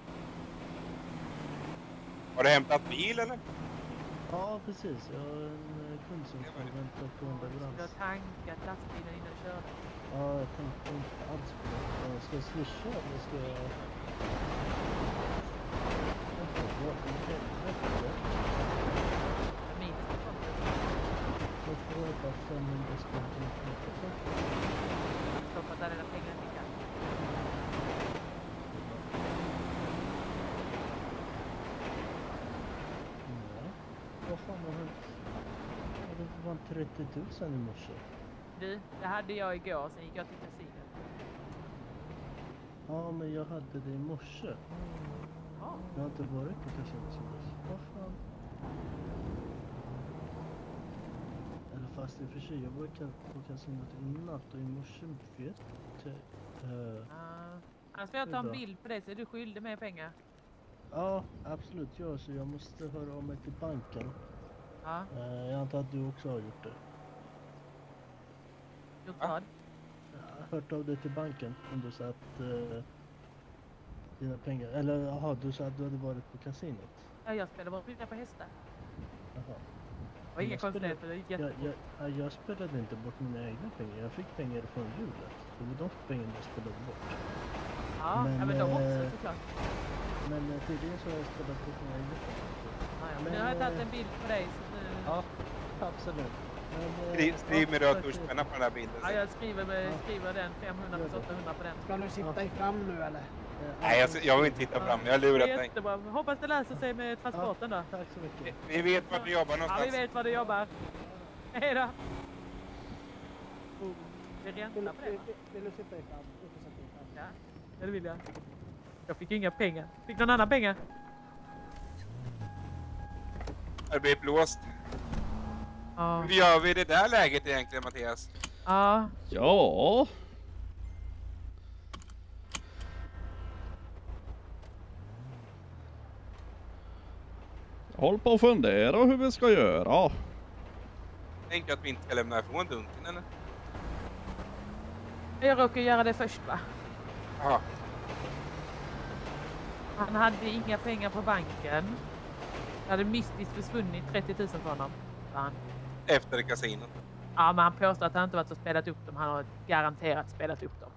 Speaker 3: Har du hämtat bil eller?
Speaker 8: Ja, precis. Jag har en eh, kund som ska vänta på en
Speaker 5: Du skulle ha
Speaker 8: leverans.
Speaker 5: tankat lastbilen innan du körde.
Speaker 8: Ja, jag tänkte inte alls på det. Eh, Ska jag swisha eller ska jag... Vänta, vad i helvete?
Speaker 5: Minus på kontot.
Speaker 8: Jag får bara femhundra spänn till mitt.
Speaker 5: Stoppat alla dina pengar i fickan.
Speaker 8: Nej. Vad fan har hänt? Ja, det var trettio tusen i morse.
Speaker 5: Du, det hade jag igår. Sen gick jag till kasino.
Speaker 8: Ja, men jag hade det i morse.
Speaker 5: Ja.
Speaker 8: Jag har inte varit på kasinot sen dess. Vad fan? Eller fast i och för sig, jag var ka- på kasinot i natt och i morse vet jag. Uh,
Speaker 5: Uh, annars får jag
Speaker 8: Det
Speaker 5: ta
Speaker 8: är
Speaker 5: en
Speaker 8: bra.
Speaker 5: bild på det så är du skyldig med pengar.
Speaker 8: ja, absolut. Ja, så jag måste höra av mig till banken.
Speaker 5: Ja,
Speaker 8: Eh, jag antar att du också har gjort det.
Speaker 5: gjort
Speaker 3: Ja.
Speaker 5: vad?
Speaker 8: Jag har hört av dig till banken om du sa att eh, dina pengar, eller jaha, du sa att du hade varit på kasinot.
Speaker 5: Ja, jag spelar bara rida på hästar.
Speaker 8: Jaha.
Speaker 5: Det var inga
Speaker 8: Jag spelar-
Speaker 5: konstigheter, det gick
Speaker 8: Jag,
Speaker 5: jättefort.
Speaker 8: jag, jag spelade inte bort mina egna pengar, jag fick pengar från hjulet. Det var de pengarna jag spelade bort.
Speaker 5: Ja, men, ja, men de
Speaker 8: men,
Speaker 5: också
Speaker 8: eh,
Speaker 5: såklart.
Speaker 8: Men eh, tydligen så har jag spelat bort mina egna pengar.
Speaker 5: Ja, ja, men
Speaker 8: men,
Speaker 5: nu har jag tagit
Speaker 8: eh,
Speaker 5: en bild på dig så du...
Speaker 8: Ja, absolut. Men, eh,
Speaker 3: Skriv, skriv
Speaker 8: ja,
Speaker 3: med röd
Speaker 8: tack.
Speaker 3: tuschpenna på den här bilden.
Speaker 5: Ja, jag skriver, med,
Speaker 8: Ja.
Speaker 5: skriver den femhundra plus åttahundra på den.
Speaker 6: Ska du sitta i fram nu eller?
Speaker 3: Nej, jag, jag vill inte titta fram. Jag har lurat dig.
Speaker 5: Jättebra. Hoppas det löser sig med transporten då.
Speaker 8: Tack så mycket.
Speaker 3: Vi vet vart du jobbar
Speaker 5: Ja, vi
Speaker 3: någonstans.
Speaker 5: vet var du jobbar. Hej då. Oh, vi
Speaker 6: Vill,
Speaker 5: räntar på det.
Speaker 6: vill,
Speaker 5: va?
Speaker 6: vill, vill du sitta i fram? Du får sitta i fram.
Speaker 5: Ja, det vill jag. Jag fick inga pengar. Fick någon annan pengar?
Speaker 3: Det blir blåst.
Speaker 5: Ja.
Speaker 3: Hur gör vi i det där läget egentligen, Mattias?
Speaker 5: Ja.
Speaker 1: Ja. Jag håller på att fundera hur vi ska göra.
Speaker 3: Tänker att vi inte ska lämna ifrån dunken, eller?
Speaker 5: Jag råkade göra det först va?
Speaker 3: Ja.
Speaker 5: Han hade inga pengar på banken. Det hade mystiskt försvunnit trettio tusen från honom. sa han.
Speaker 3: Efter kasinot.
Speaker 5: Ja, men han påstår att han inte varit och spelat upp dem. Han har garanterat spelat upp dem.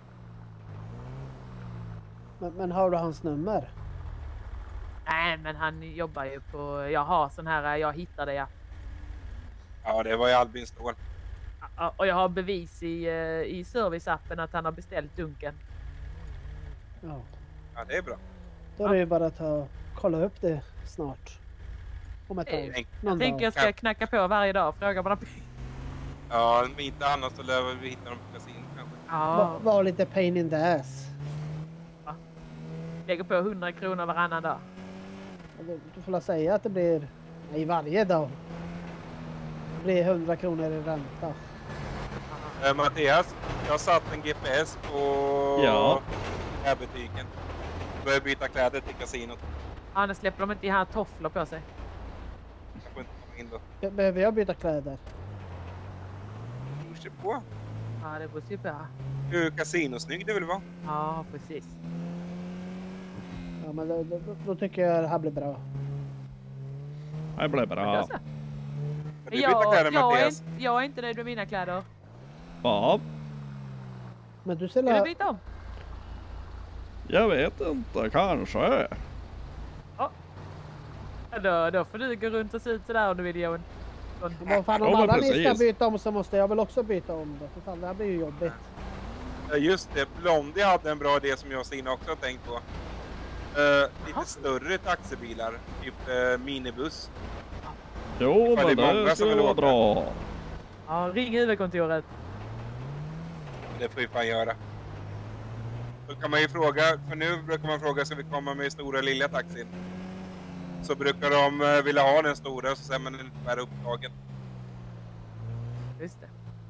Speaker 6: Men, men har du hans nummer?
Speaker 5: Nej, men han jobbar ju på... Jag har sån här... Jag hittade ja.
Speaker 3: Ja, det var ju Albin Ståhl.
Speaker 5: Ja, och jag har bevis i, eh, i serviceappen att han har beställt dunken.
Speaker 6: Ja.
Speaker 3: Ja, det är bra.
Speaker 6: Då är det ju bara att ta, kolla upp det snart. Om ett tag.
Speaker 3: Tänk-
Speaker 6: Någon
Speaker 5: Jag tänker
Speaker 6: dag.
Speaker 5: jag ska knacka på varje dag och fråga vad de...
Speaker 3: Ja, men inte annars så lär vi hitta dem på kasinot kanske.
Speaker 5: Ja,
Speaker 6: Va- Var lite pain in the ass.
Speaker 5: lägger på hundra kronor varannan dag.
Speaker 6: Du, du får väl säga att det blir... Nej, varje dag. Det blir hundra kronor i ränta.
Speaker 3: Eh, Mattias, jag har satt en G P S på
Speaker 1: Ja.
Speaker 3: den här butiken. Börjar byta kläder till kasinot.
Speaker 5: Annars släpper de inte ha tofflor på sig.
Speaker 3: Jag får inte komma in då.
Speaker 6: Be- Behöver jag byta kläder?
Speaker 3: Hur ser på?
Speaker 5: Ja, det beror ju på.
Speaker 3: Hur kasinosnygg det vill vara.
Speaker 5: Ja, precis.
Speaker 6: Ja, men då, då, då tycker jag det här blir bra.
Speaker 1: Det blir bra.
Speaker 5: Alltså,
Speaker 3: Kan du byta
Speaker 5: jag,
Speaker 3: kläder,
Speaker 5: jag, är,
Speaker 3: Mattias?
Speaker 5: inte- jag är inte nöjd med mina kläder.
Speaker 1: Ja,
Speaker 6: Men du
Speaker 5: Ska du
Speaker 6: ser
Speaker 5: byta om?
Speaker 1: jag vet inte, kanske.
Speaker 5: Ja, Då, då får du gå runt och se ut sådär om du vill, Johan.
Speaker 6: Vad fan,
Speaker 1: Ja,
Speaker 6: om
Speaker 1: men
Speaker 6: alla ni ska
Speaker 1: precis.
Speaker 6: byta om så måste jag väl också byta om då. För fan, det här blir ju jobbigt.
Speaker 3: Ja, just det. Blondie hade en bra idé som jag och Stina också har tänkt på. Uh, lite
Speaker 5: Aha.
Speaker 3: större taxibilar. Typ uh, minibuss.
Speaker 1: Jo,
Speaker 3: Ifall
Speaker 1: men
Speaker 3: det är många
Speaker 1: det
Speaker 3: som
Speaker 1: skulle
Speaker 3: vill
Speaker 1: vara
Speaker 3: åka.
Speaker 1: bra.
Speaker 5: Ja, ring huvudkontoret.
Speaker 3: Det får vi fan göra. Då kan man ju fråga, för nu brukar man fråga ska vi komma med stora eller lilla taxin. Så brukar de uh, vilja ha den stora och så säger man den inte bära upptagen.
Speaker 5: Just det.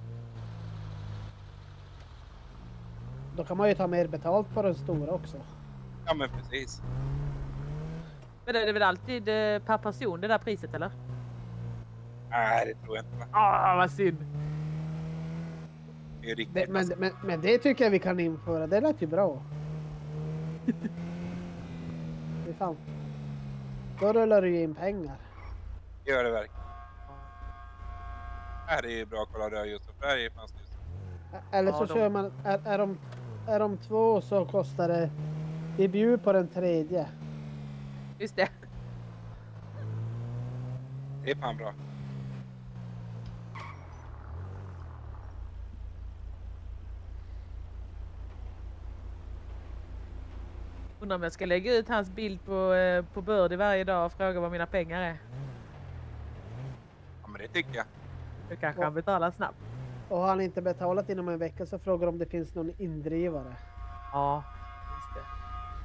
Speaker 6: Då kan man ju ta mer betalt på den stora också.
Speaker 3: Ja men precis.
Speaker 5: Men det är väl alltid eh, per person det där priset, eller?
Speaker 3: Nej det tror jag inte.
Speaker 5: Ah, vad synd.
Speaker 3: Det är riktigt.
Speaker 6: Det, men,
Speaker 3: alltså.
Speaker 6: men, men det tycker jag vi kan införa. Det lät ju bra. Det är fan. Då rullar du ju in pengar.
Speaker 3: Det gör det verkligen. Här är ju bra, kolla där just för där är fanns det just.
Speaker 6: Eller
Speaker 5: Ja,
Speaker 6: så
Speaker 5: de-
Speaker 6: kör man, är, är, de, är de två så kostar det, vi bjuder på den tredje.
Speaker 5: Just det.
Speaker 3: Det är fan bra.
Speaker 5: Undrar om jag ska lägga ut hans bild på, eh, på Birdie varje dag och fråga vad mina pengar är.
Speaker 3: Ja men det tycker jag.
Speaker 5: Då kanske
Speaker 6: Ja.
Speaker 5: han betalar snabbt.
Speaker 6: Och har han inte betalat inom en vecka så frågar om det finns någon indrivare.
Speaker 5: Ja, just det.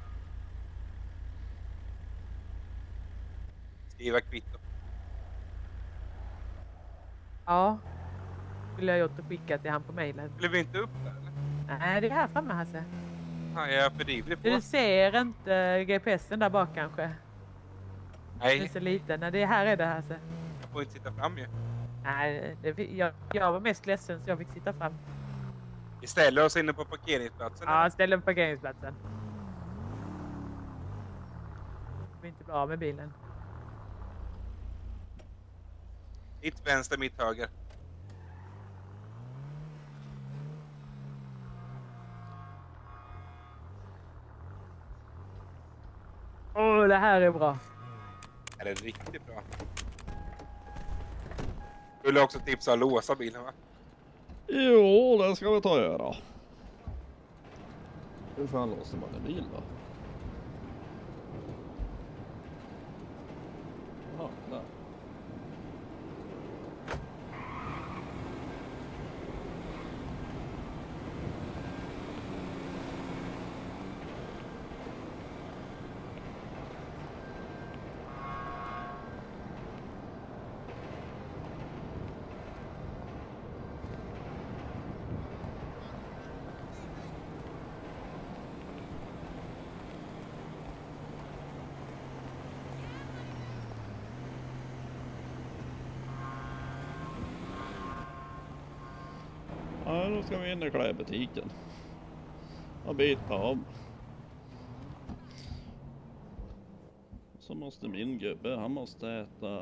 Speaker 3: Skriva kvitto.
Speaker 5: Ja. Skulle jag gjort och skickat till han på mejlen.
Speaker 3: Skulle vi inte upp där eller?
Speaker 5: Nej, det är här framme, Hasse.
Speaker 3: Ja, jag är för ivrig på.
Speaker 5: Du ser inte G P S'en där bak kanske? Den är
Speaker 3: Nej,
Speaker 5: så liten. Nej, det är här är det, Hasse.
Speaker 3: jag får inte sitta fram ju.
Speaker 5: Nej, det, jag, jag var mest ledsen så jag fick sitta fram.
Speaker 3: Vi ställer oss inne på parkeringsplatsen.
Speaker 5: Ja, ställ upp på parkeringsplatsen. Vi är inte bra med bilen.
Speaker 3: Mitt vänster, mitt höger.
Speaker 5: Åh, det här är bra.
Speaker 3: Är det riktigt bra? Du vill också tipsa att låsa bilen va?
Speaker 1: Jo, det ska vi ta och göra. Hur fan låser man en bil då? Jaha, där. Ja, då ska vi in i klädbutiken och byta om. Så måste min gubbe, han måste äta.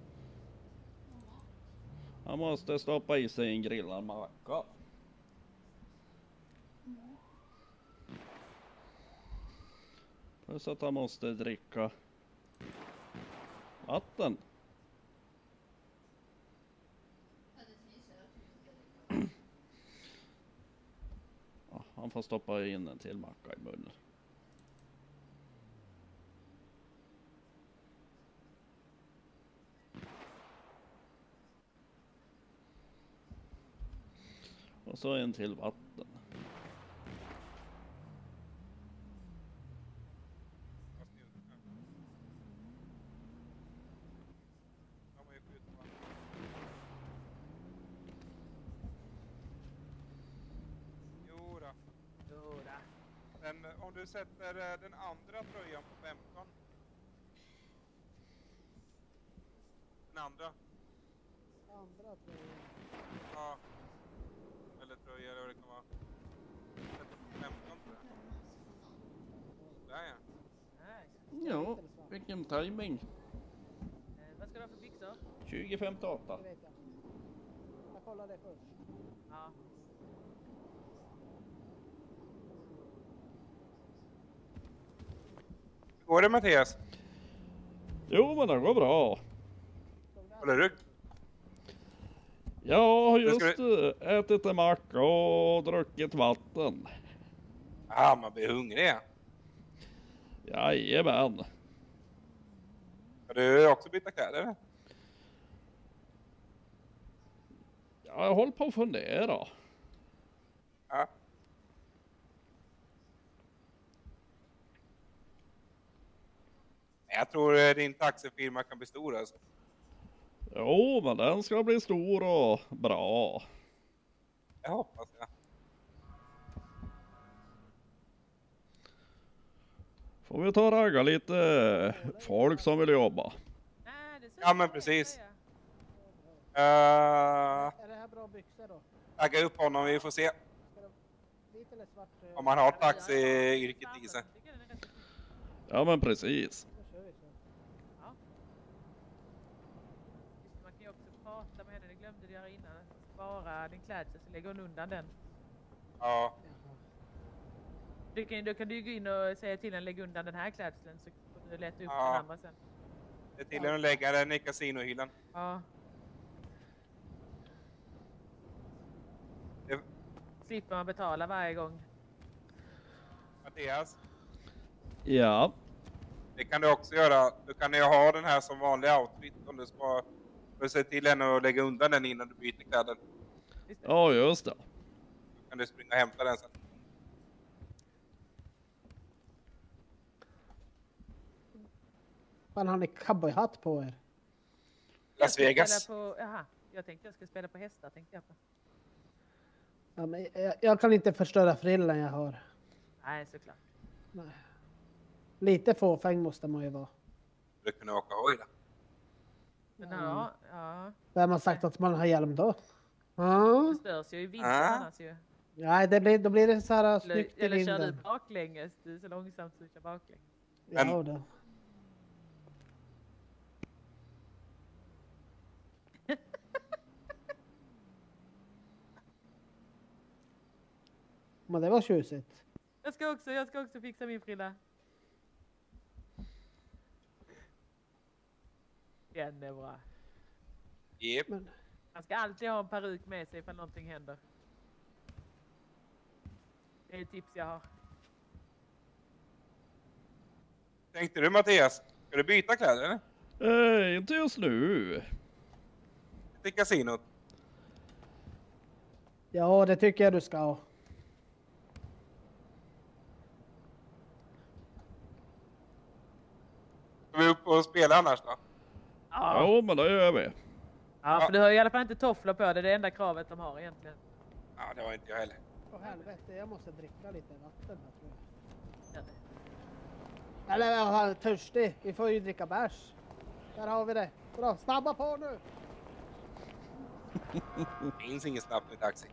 Speaker 1: Han måste stoppa i sig en grillad macka. Plus att han måste dricka vatten. Ja, han får stoppa in en till macka i munnen. Och så en till vatten.
Speaker 3: Den, om du sätter eh, den andra tröjan på femton. Den andra.
Speaker 6: Andra tröjan.
Speaker 3: Ja. Eller tröja eller vad det kan vara. Sätter på femton tror jag. Där ja.
Speaker 5: Nej.
Speaker 1: Ja, vilken timing.
Speaker 5: Eh, vad ska du ha för byxor?
Speaker 1: tjugo femtioåtta.
Speaker 6: Det vet jag. Jag kollar det först.
Speaker 5: Ja.
Speaker 3: Hur går det Mattias?
Speaker 1: Jo, men det går bra.
Speaker 3: Håller du?
Speaker 1: Jag har
Speaker 3: Jag
Speaker 1: just
Speaker 3: ska-
Speaker 1: eh, ätit en macka och druckit vatten.
Speaker 3: Ah, man blir hungrig.
Speaker 1: Jajamän.
Speaker 3: Ska du också byta kläder?
Speaker 1: Ja, jag håller på att fundera.
Speaker 3: Ja. Jag tror eh, din taxifirma kan bli stor alltså.
Speaker 1: Jo, men den ska bli stor och bra.
Speaker 3: Jag hoppas jag.
Speaker 1: Får vi ta och ragga lite folk som vill jobba.
Speaker 5: Nej, det är så
Speaker 3: Ja, men
Speaker 5: jag
Speaker 3: precis.
Speaker 5: säger.
Speaker 3: Uh,
Speaker 6: Är det här bra byxor då?
Speaker 3: tagga upp honom, vi får se
Speaker 6: Ska det vit eller svart? eh,
Speaker 3: om han har
Speaker 5: Ja, ja,
Speaker 3: taxiyrket i sig.
Speaker 5: Jag tycker den är rätt fin.
Speaker 1: Ja, men precis.
Speaker 6: Då kör vi så.
Speaker 5: Ja. Just, man kan ju också prata med henne, det glömde du göra innan. Spara din klädsel så lägger hon undan den.
Speaker 3: Ja,
Speaker 6: Jaha.
Speaker 5: Du kan, då kan du gå in och säga till henne lägg undan den här klädseln så får du leta upp
Speaker 3: Ja.
Speaker 5: den andra sen.
Speaker 3: det är till att lägga den i kasinohyllan.
Speaker 5: Ja.
Speaker 3: Det-
Speaker 5: Slipper man betala varje gång.
Speaker 3: Mattias,
Speaker 1: Ja,
Speaker 3: det kan du också göra. Du kan ju ha den här som vanlig outfit om du ska. Du säger till henne att lägga undan den innan du byter kläder.
Speaker 5: Just det.
Speaker 1: ja just det.
Speaker 3: Då kan du springa och hämta den sen.
Speaker 6: Fan, har ni cowboyhatt på er?
Speaker 3: Las
Speaker 5: ska
Speaker 3: Vegas.
Speaker 5: spela På, jaha, jag tänkte jag skulle spela på hästar tänkte jag på.
Speaker 6: Ja, men jag, jag kan inte förstöra frillen jag har.
Speaker 5: Nej, såklart.
Speaker 6: Nej. Lite fåfäng måste man ju vara.
Speaker 3: Du kunde åka hoj då.
Speaker 5: Men
Speaker 6: Mm.
Speaker 5: ja, ja.
Speaker 6: Vem har sagt att man har hjälm då? Ja.
Speaker 5: Det störs ju i vinter
Speaker 3: Ah.
Speaker 5: annars ju.
Speaker 6: Nej, det blir, då blir det så här
Speaker 5: Eller,
Speaker 6: snyggt i
Speaker 5: eller kör du
Speaker 6: vinden.
Speaker 5: baklänges, du är så långsamt så du kör baklänges.
Speaker 3: Men-
Speaker 6: Ja, då. Men det var tjusigt.
Speaker 5: Jag ska också, jag ska också fixa min frilla. Den är bra.
Speaker 3: Jep.
Speaker 6: Men,
Speaker 5: Man ska alltid ha en peruk med sig ifall någonting händer. Det är ett tips jag har.
Speaker 3: Tänkte du Mattias? Ska du byta kläder eller?
Speaker 1: Eh, inte just nu.
Speaker 3: Till kasinot?
Speaker 6: Ja, det tycker jag du ska.
Speaker 3: Ska vi upp och spela annars då?
Speaker 5: Ja.
Speaker 1: Ja, men det gör vi.
Speaker 5: Ja, för du har i alla fall inte tofflor på. Det är det enda kravet de har egentligen.
Speaker 3: Ja, det var inte jag heller.
Speaker 6: Åh helvete, jag måste dricka lite vatten här tror jag.
Speaker 5: Ja, det.
Speaker 6: Eller jag är törstig. Vi får ju dricka bärs. Där har vi det. Bra, snabba på nu.
Speaker 3: Det finns inget snabbt i taxi.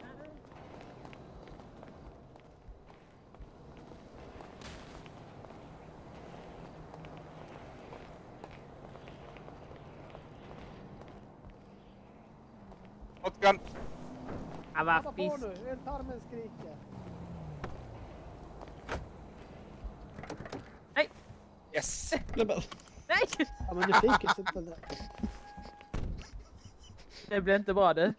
Speaker 3: Shotgun!
Speaker 5: Ja,
Speaker 6: Snabba
Speaker 5: vad
Speaker 6: på
Speaker 5: fisk.
Speaker 6: nu, öltarmen skriker.
Speaker 5: Nej!
Speaker 3: Yes!
Speaker 1: Nej, men-
Speaker 5: Nej!
Speaker 6: Ja men du fick ju sitta där.
Speaker 5: Det blir inte bra det.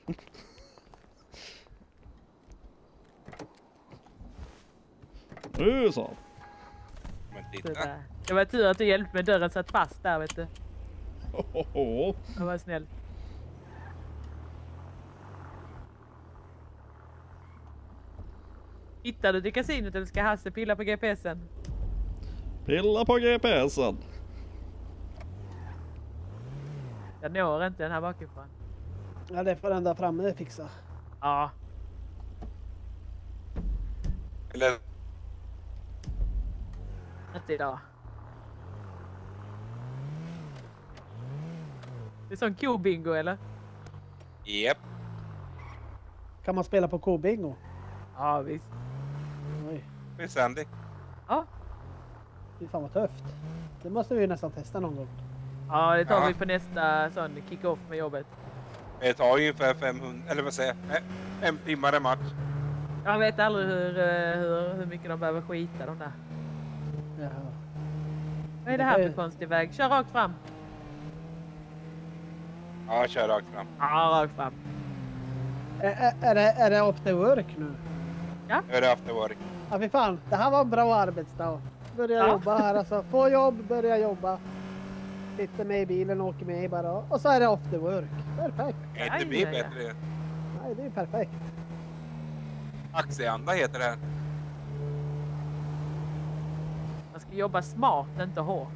Speaker 1: Nu så.
Speaker 3: Men
Speaker 5: Det,
Speaker 3: titta.
Speaker 5: där. Det var tur att du hjälpte mig. Dörren satt fast där, vet du.
Speaker 1: Ohoho.
Speaker 5: Det var snäll. Hittar du till kasinot eller ska Hasse pilla på G P S'en?
Speaker 1: Pilla på G P S'en.
Speaker 5: Jag når inte den här bakifrån.
Speaker 6: Ja det får den där framme fixa.
Speaker 5: Ja.
Speaker 3: Eller
Speaker 5: Inte idag. Det är sån ko-bingo eller?
Speaker 3: Jep.
Speaker 6: Kan man spela på K-bingo?
Speaker 5: Ja visst.
Speaker 6: Oj,
Speaker 3: Med Sandy.
Speaker 5: Ja,
Speaker 6: det fan vad tufft. Det måste vi ju nästan testa någon gång.
Speaker 5: ja det tar
Speaker 3: Ja.
Speaker 5: vi på nästa sån kick-off med jobbet.
Speaker 3: Det tar ju ungefär femhundra, eller vad säger jag? Fem timmar en match.
Speaker 5: Jag vet aldrig hur, eh, hur, hur mycket de behöver skita de där.
Speaker 6: Jaha.
Speaker 5: Vad är det här för konstig väg? Kör rakt fram.
Speaker 3: Ja, kör rakt fram.
Speaker 5: Ja, rakt fram.
Speaker 6: Är, är, är, det, är det after work nu?
Speaker 3: Nu är det after work.
Speaker 6: Ja fy fan, det här var en bra arbetsdag. Börja
Speaker 5: Ja.
Speaker 6: jobba här alltså. Få jobb, börja jobba. Sitter med i bilen och åker med bara. Och så är det after work. Perfekt.
Speaker 3: Det
Speaker 5: Aj,
Speaker 3: blir
Speaker 5: aj, aj.
Speaker 3: bättre.
Speaker 6: Nej, det är perfekt.
Speaker 3: Aktieanda heter det här.
Speaker 5: Man ska jobba smart, inte hårt.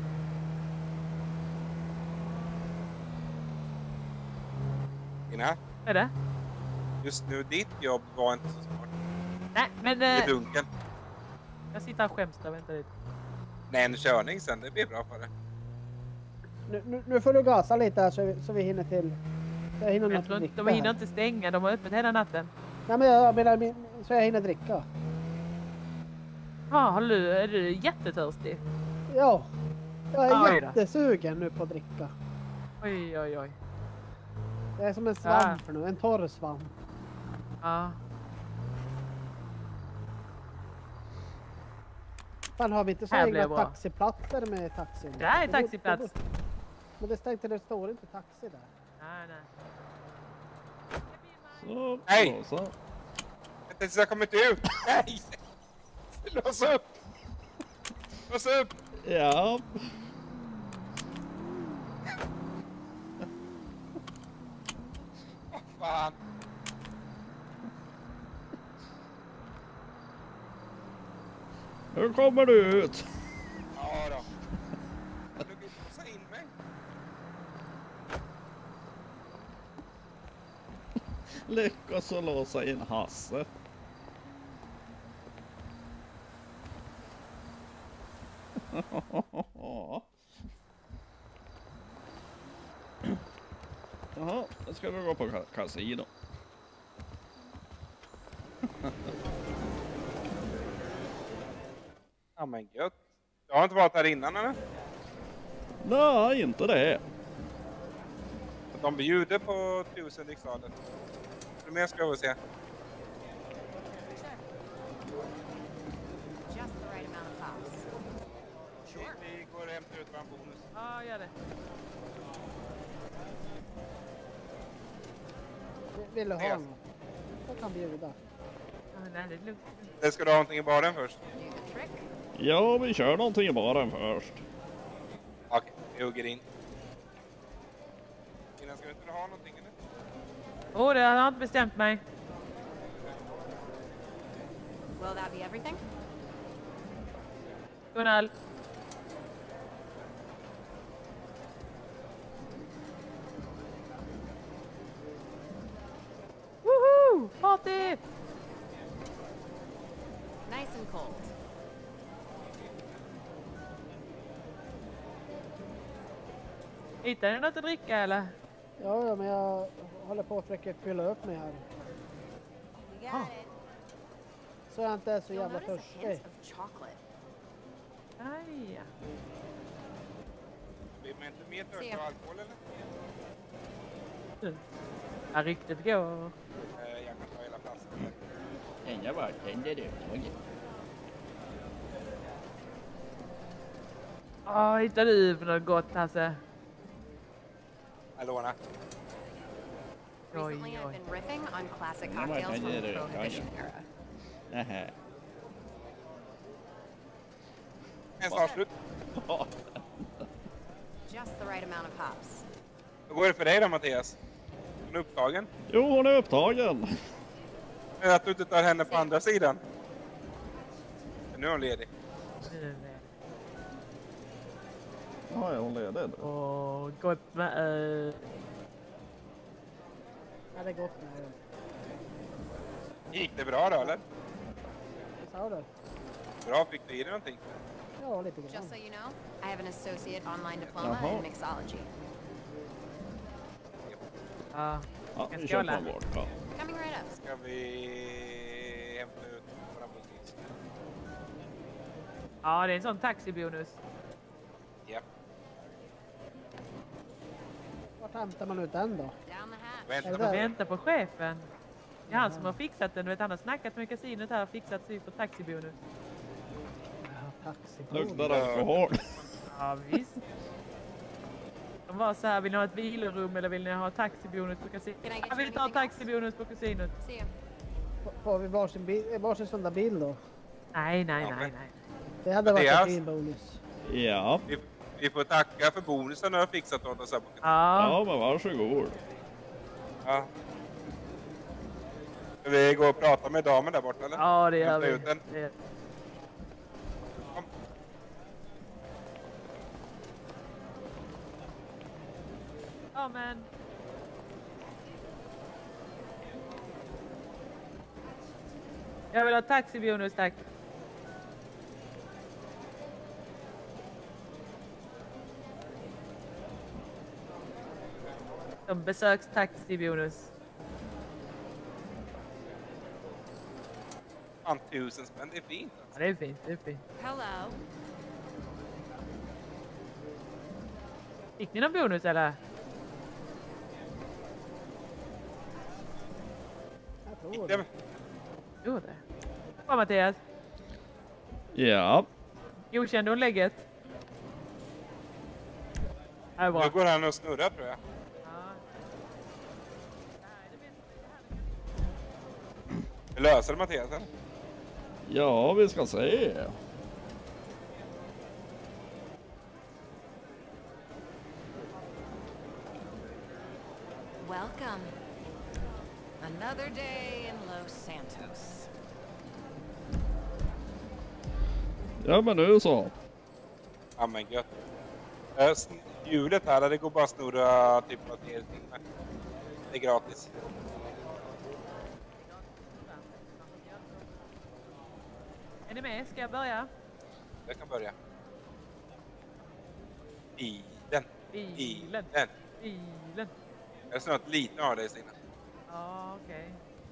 Speaker 3: Tina,
Speaker 5: Är det?
Speaker 3: just nu ditt jobb var inte så smart.
Speaker 5: Nej, men
Speaker 3: Det är
Speaker 5: eh,
Speaker 3: dunken.
Speaker 5: jag sitter här och skäms där. Vänta lite.
Speaker 3: Nej, en körning sen, det blir bra för det.
Speaker 6: Nu, nu, nu får du gasa lite här så vi, så vi hinner till. Jag hinner
Speaker 5: Jag
Speaker 6: något
Speaker 5: tror inte,
Speaker 6: dricka
Speaker 5: de hinner
Speaker 6: här.
Speaker 5: inte stänga. De har öppet hela natten.
Speaker 6: Nej men jag menar min- så jag hinner dricka.
Speaker 5: Ja, har du, är du jättetörstig?
Speaker 6: Ja. Jag är
Speaker 5: Oj då.
Speaker 6: jättesugen nu på att dricka.
Speaker 5: Oj, oj, oj.
Speaker 6: Jag är som en svamp
Speaker 5: Ja.
Speaker 6: nu, en torr svamp.
Speaker 5: Ja.
Speaker 6: Fan har vi inte så
Speaker 5: Här
Speaker 6: egna
Speaker 5: blir bra.
Speaker 6: taxiplatser med taxin?
Speaker 5: Det här är
Speaker 6: Det borde-
Speaker 5: taxiplats.
Speaker 6: det borde- Men det stängde, det står inte taxi där.
Speaker 5: Nej, nej.
Speaker 1: Så,
Speaker 3: Hej!
Speaker 1: så, så.
Speaker 3: Inte ens jag kommit ut! Nej! Lås upp! Lås upp!
Speaker 1: Ja.
Speaker 3: Vad fan!
Speaker 1: Nu kommer du ut.
Speaker 3: Ja då. Du vill låsa in mig?
Speaker 1: Lyckas att låsa in Hasse. Jaha, då ska vi gå på ka- kasino.
Speaker 3: Ja men gött. Jag har inte varit här innan eller?
Speaker 1: Nej, inte det.
Speaker 3: De bjuder på tusen riksdaler. Hur mer ska vi se?
Speaker 4: Just the right amount of pops.
Speaker 3: Vi, vi går och hämtar ut vår bonus.
Speaker 5: Ja, gör det.
Speaker 6: Vill- Vill du ha
Speaker 3: Yes.
Speaker 6: något? Jag kan bjuda.
Speaker 5: Ja, nej, det är lugnt.
Speaker 3: Det ska du ha någonting i baren först.
Speaker 4: Do the trick.
Speaker 1: Ja, vi kör någonting i baren först.
Speaker 3: Okej, vi hugger in. Innan ska vi inte ha någonting eller?
Speaker 5: Åh, oh, det har jag inte bestämt mig.
Speaker 4: Will that be everything?
Speaker 5: Gunnal. Woohoo! Party!
Speaker 4: Nice and cold.
Speaker 5: Hittar ni något att dricka eller?
Speaker 6: Ja, ja, men jag håller på att försöka fylla upp mig här.
Speaker 4: We got
Speaker 5: Ah.
Speaker 4: it.
Speaker 6: Så jag inte är så
Speaker 4: You'll
Speaker 6: jävla
Speaker 4: notice a
Speaker 6: törstig.
Speaker 4: hint of chocolate.
Speaker 5: Aj.
Speaker 3: Blir man inte mer törstig av alkohol eller?
Speaker 5: Ja, ryktet går.
Speaker 3: Eh, jag kan ta hela flaskan.
Speaker 1: Inga bartender du.
Speaker 5: Åh, hittar du för något gott Hasse?
Speaker 3: Jag lånar.
Speaker 5: Oj,
Speaker 4: Recently, I've
Speaker 5: oj.
Speaker 4: been riffing on classic
Speaker 1: Ja, man
Speaker 4: cocktails
Speaker 1: kan
Speaker 4: from
Speaker 1: ge
Speaker 4: the
Speaker 1: det,
Speaker 4: Prohibition
Speaker 1: kan
Speaker 4: era.
Speaker 1: Nähä.
Speaker 3: En snart slut.
Speaker 4: Just the right amount of hops.
Speaker 3: Hur går det för dig då Mattias? Hon är upptagen.
Speaker 1: Jo, hon är upptagen.
Speaker 3: Men att du inte tar henne på andra sidan. Men nu är hon ledig.
Speaker 1: Ja, är hon ledig?
Speaker 5: Åh, gott med öl.
Speaker 6: Ja, det är gott med öl.
Speaker 3: Gick det bra då eller?
Speaker 6: Sa du?
Speaker 3: Bra, fick du i dig någonting?
Speaker 6: Ja, lite grann.
Speaker 4: Just so you know, I have an associate online diploma
Speaker 1: Jaha.
Speaker 4: in mixology.
Speaker 5: Ja,
Speaker 1: Ja,
Speaker 5: Jag
Speaker 1: vi
Speaker 5: ska
Speaker 1: kör
Speaker 5: hålla.
Speaker 1: på vårt. Ja.
Speaker 4: Coming right up.
Speaker 3: Ska vi hämta ut våra bussar?
Speaker 5: ja det är en sån taxibonus.
Speaker 3: Ja.
Speaker 6: Vart hämtar man ut den då?
Speaker 4: Down the hatch.
Speaker 3: Vänta
Speaker 6: Är det
Speaker 3: på
Speaker 6: där?
Speaker 5: Vänta på chefen. Det är han som har fixat den. Du vet, han har snackat med kasinot här och fixat sig för taxibonus.
Speaker 6: Ja, taxi.
Speaker 1: Luktar alkohol.
Speaker 5: Ja, visst. De var så här, vill ni ha ett vilorum eller vill ni ha taxibonus på kasinot?
Speaker 4: Can I get
Speaker 5: Jag vill
Speaker 4: you
Speaker 5: ta
Speaker 4: anything else?
Speaker 5: taxibonus på kasinot.
Speaker 4: See you.
Speaker 6: F- Får vi varsin, bil, varsin sån där bil då?
Speaker 5: Nej, nej,
Speaker 3: Ja,
Speaker 5: nej,
Speaker 3: men-
Speaker 5: nej.
Speaker 6: Det hade varit en
Speaker 3: Mattias?
Speaker 6: fin bonus.
Speaker 1: Ja.
Speaker 3: Vi, vi får tacka för bonusen du har fixat åt oss här på
Speaker 5: Ja,
Speaker 1: Ja, men varsågod.
Speaker 3: Ja. Ska vi gå och prata med damen där borta eller?
Speaker 5: ja det gör
Speaker 3: Hämta
Speaker 5: vi.
Speaker 3: ut den.
Speaker 5: Det-
Speaker 3: Kom.
Speaker 5: Ja, men... Jag vill ha taxibonus, tack. Som besökstaxibonus.
Speaker 3: Fan, tusen spänn, det är fint
Speaker 5: Ja,
Speaker 3: alltså.
Speaker 5: det är fint, det är fint.
Speaker 4: Hello.
Speaker 5: Fick ni någon bonus eller?
Speaker 6: Jag tror
Speaker 3: Gick
Speaker 6: det.
Speaker 3: det?
Speaker 5: Jo, det. Bra, Mattias.
Speaker 1: Ja.
Speaker 5: Godkände hon lägget? Ja, det är bra.
Speaker 3: Nu går han och snurrar tror jag. Vi löser det Mattias eller?
Speaker 1: Ja, vi ska se.
Speaker 4: Welcome. Another day in Los Santos.
Speaker 1: Ja, men nu så.
Speaker 3: Ja men gött. Äh, sn- hjulet här, det går bara att snurra typ en hel timme. Det är gratis.
Speaker 5: Är ni med? Ska jag börja?
Speaker 3: Jag kan börja. Bilen.
Speaker 5: Bilen.
Speaker 3: Bilen.
Speaker 5: Bilen.
Speaker 3: Jag har snurrat lite av dig Stina.
Speaker 5: Ja, okej.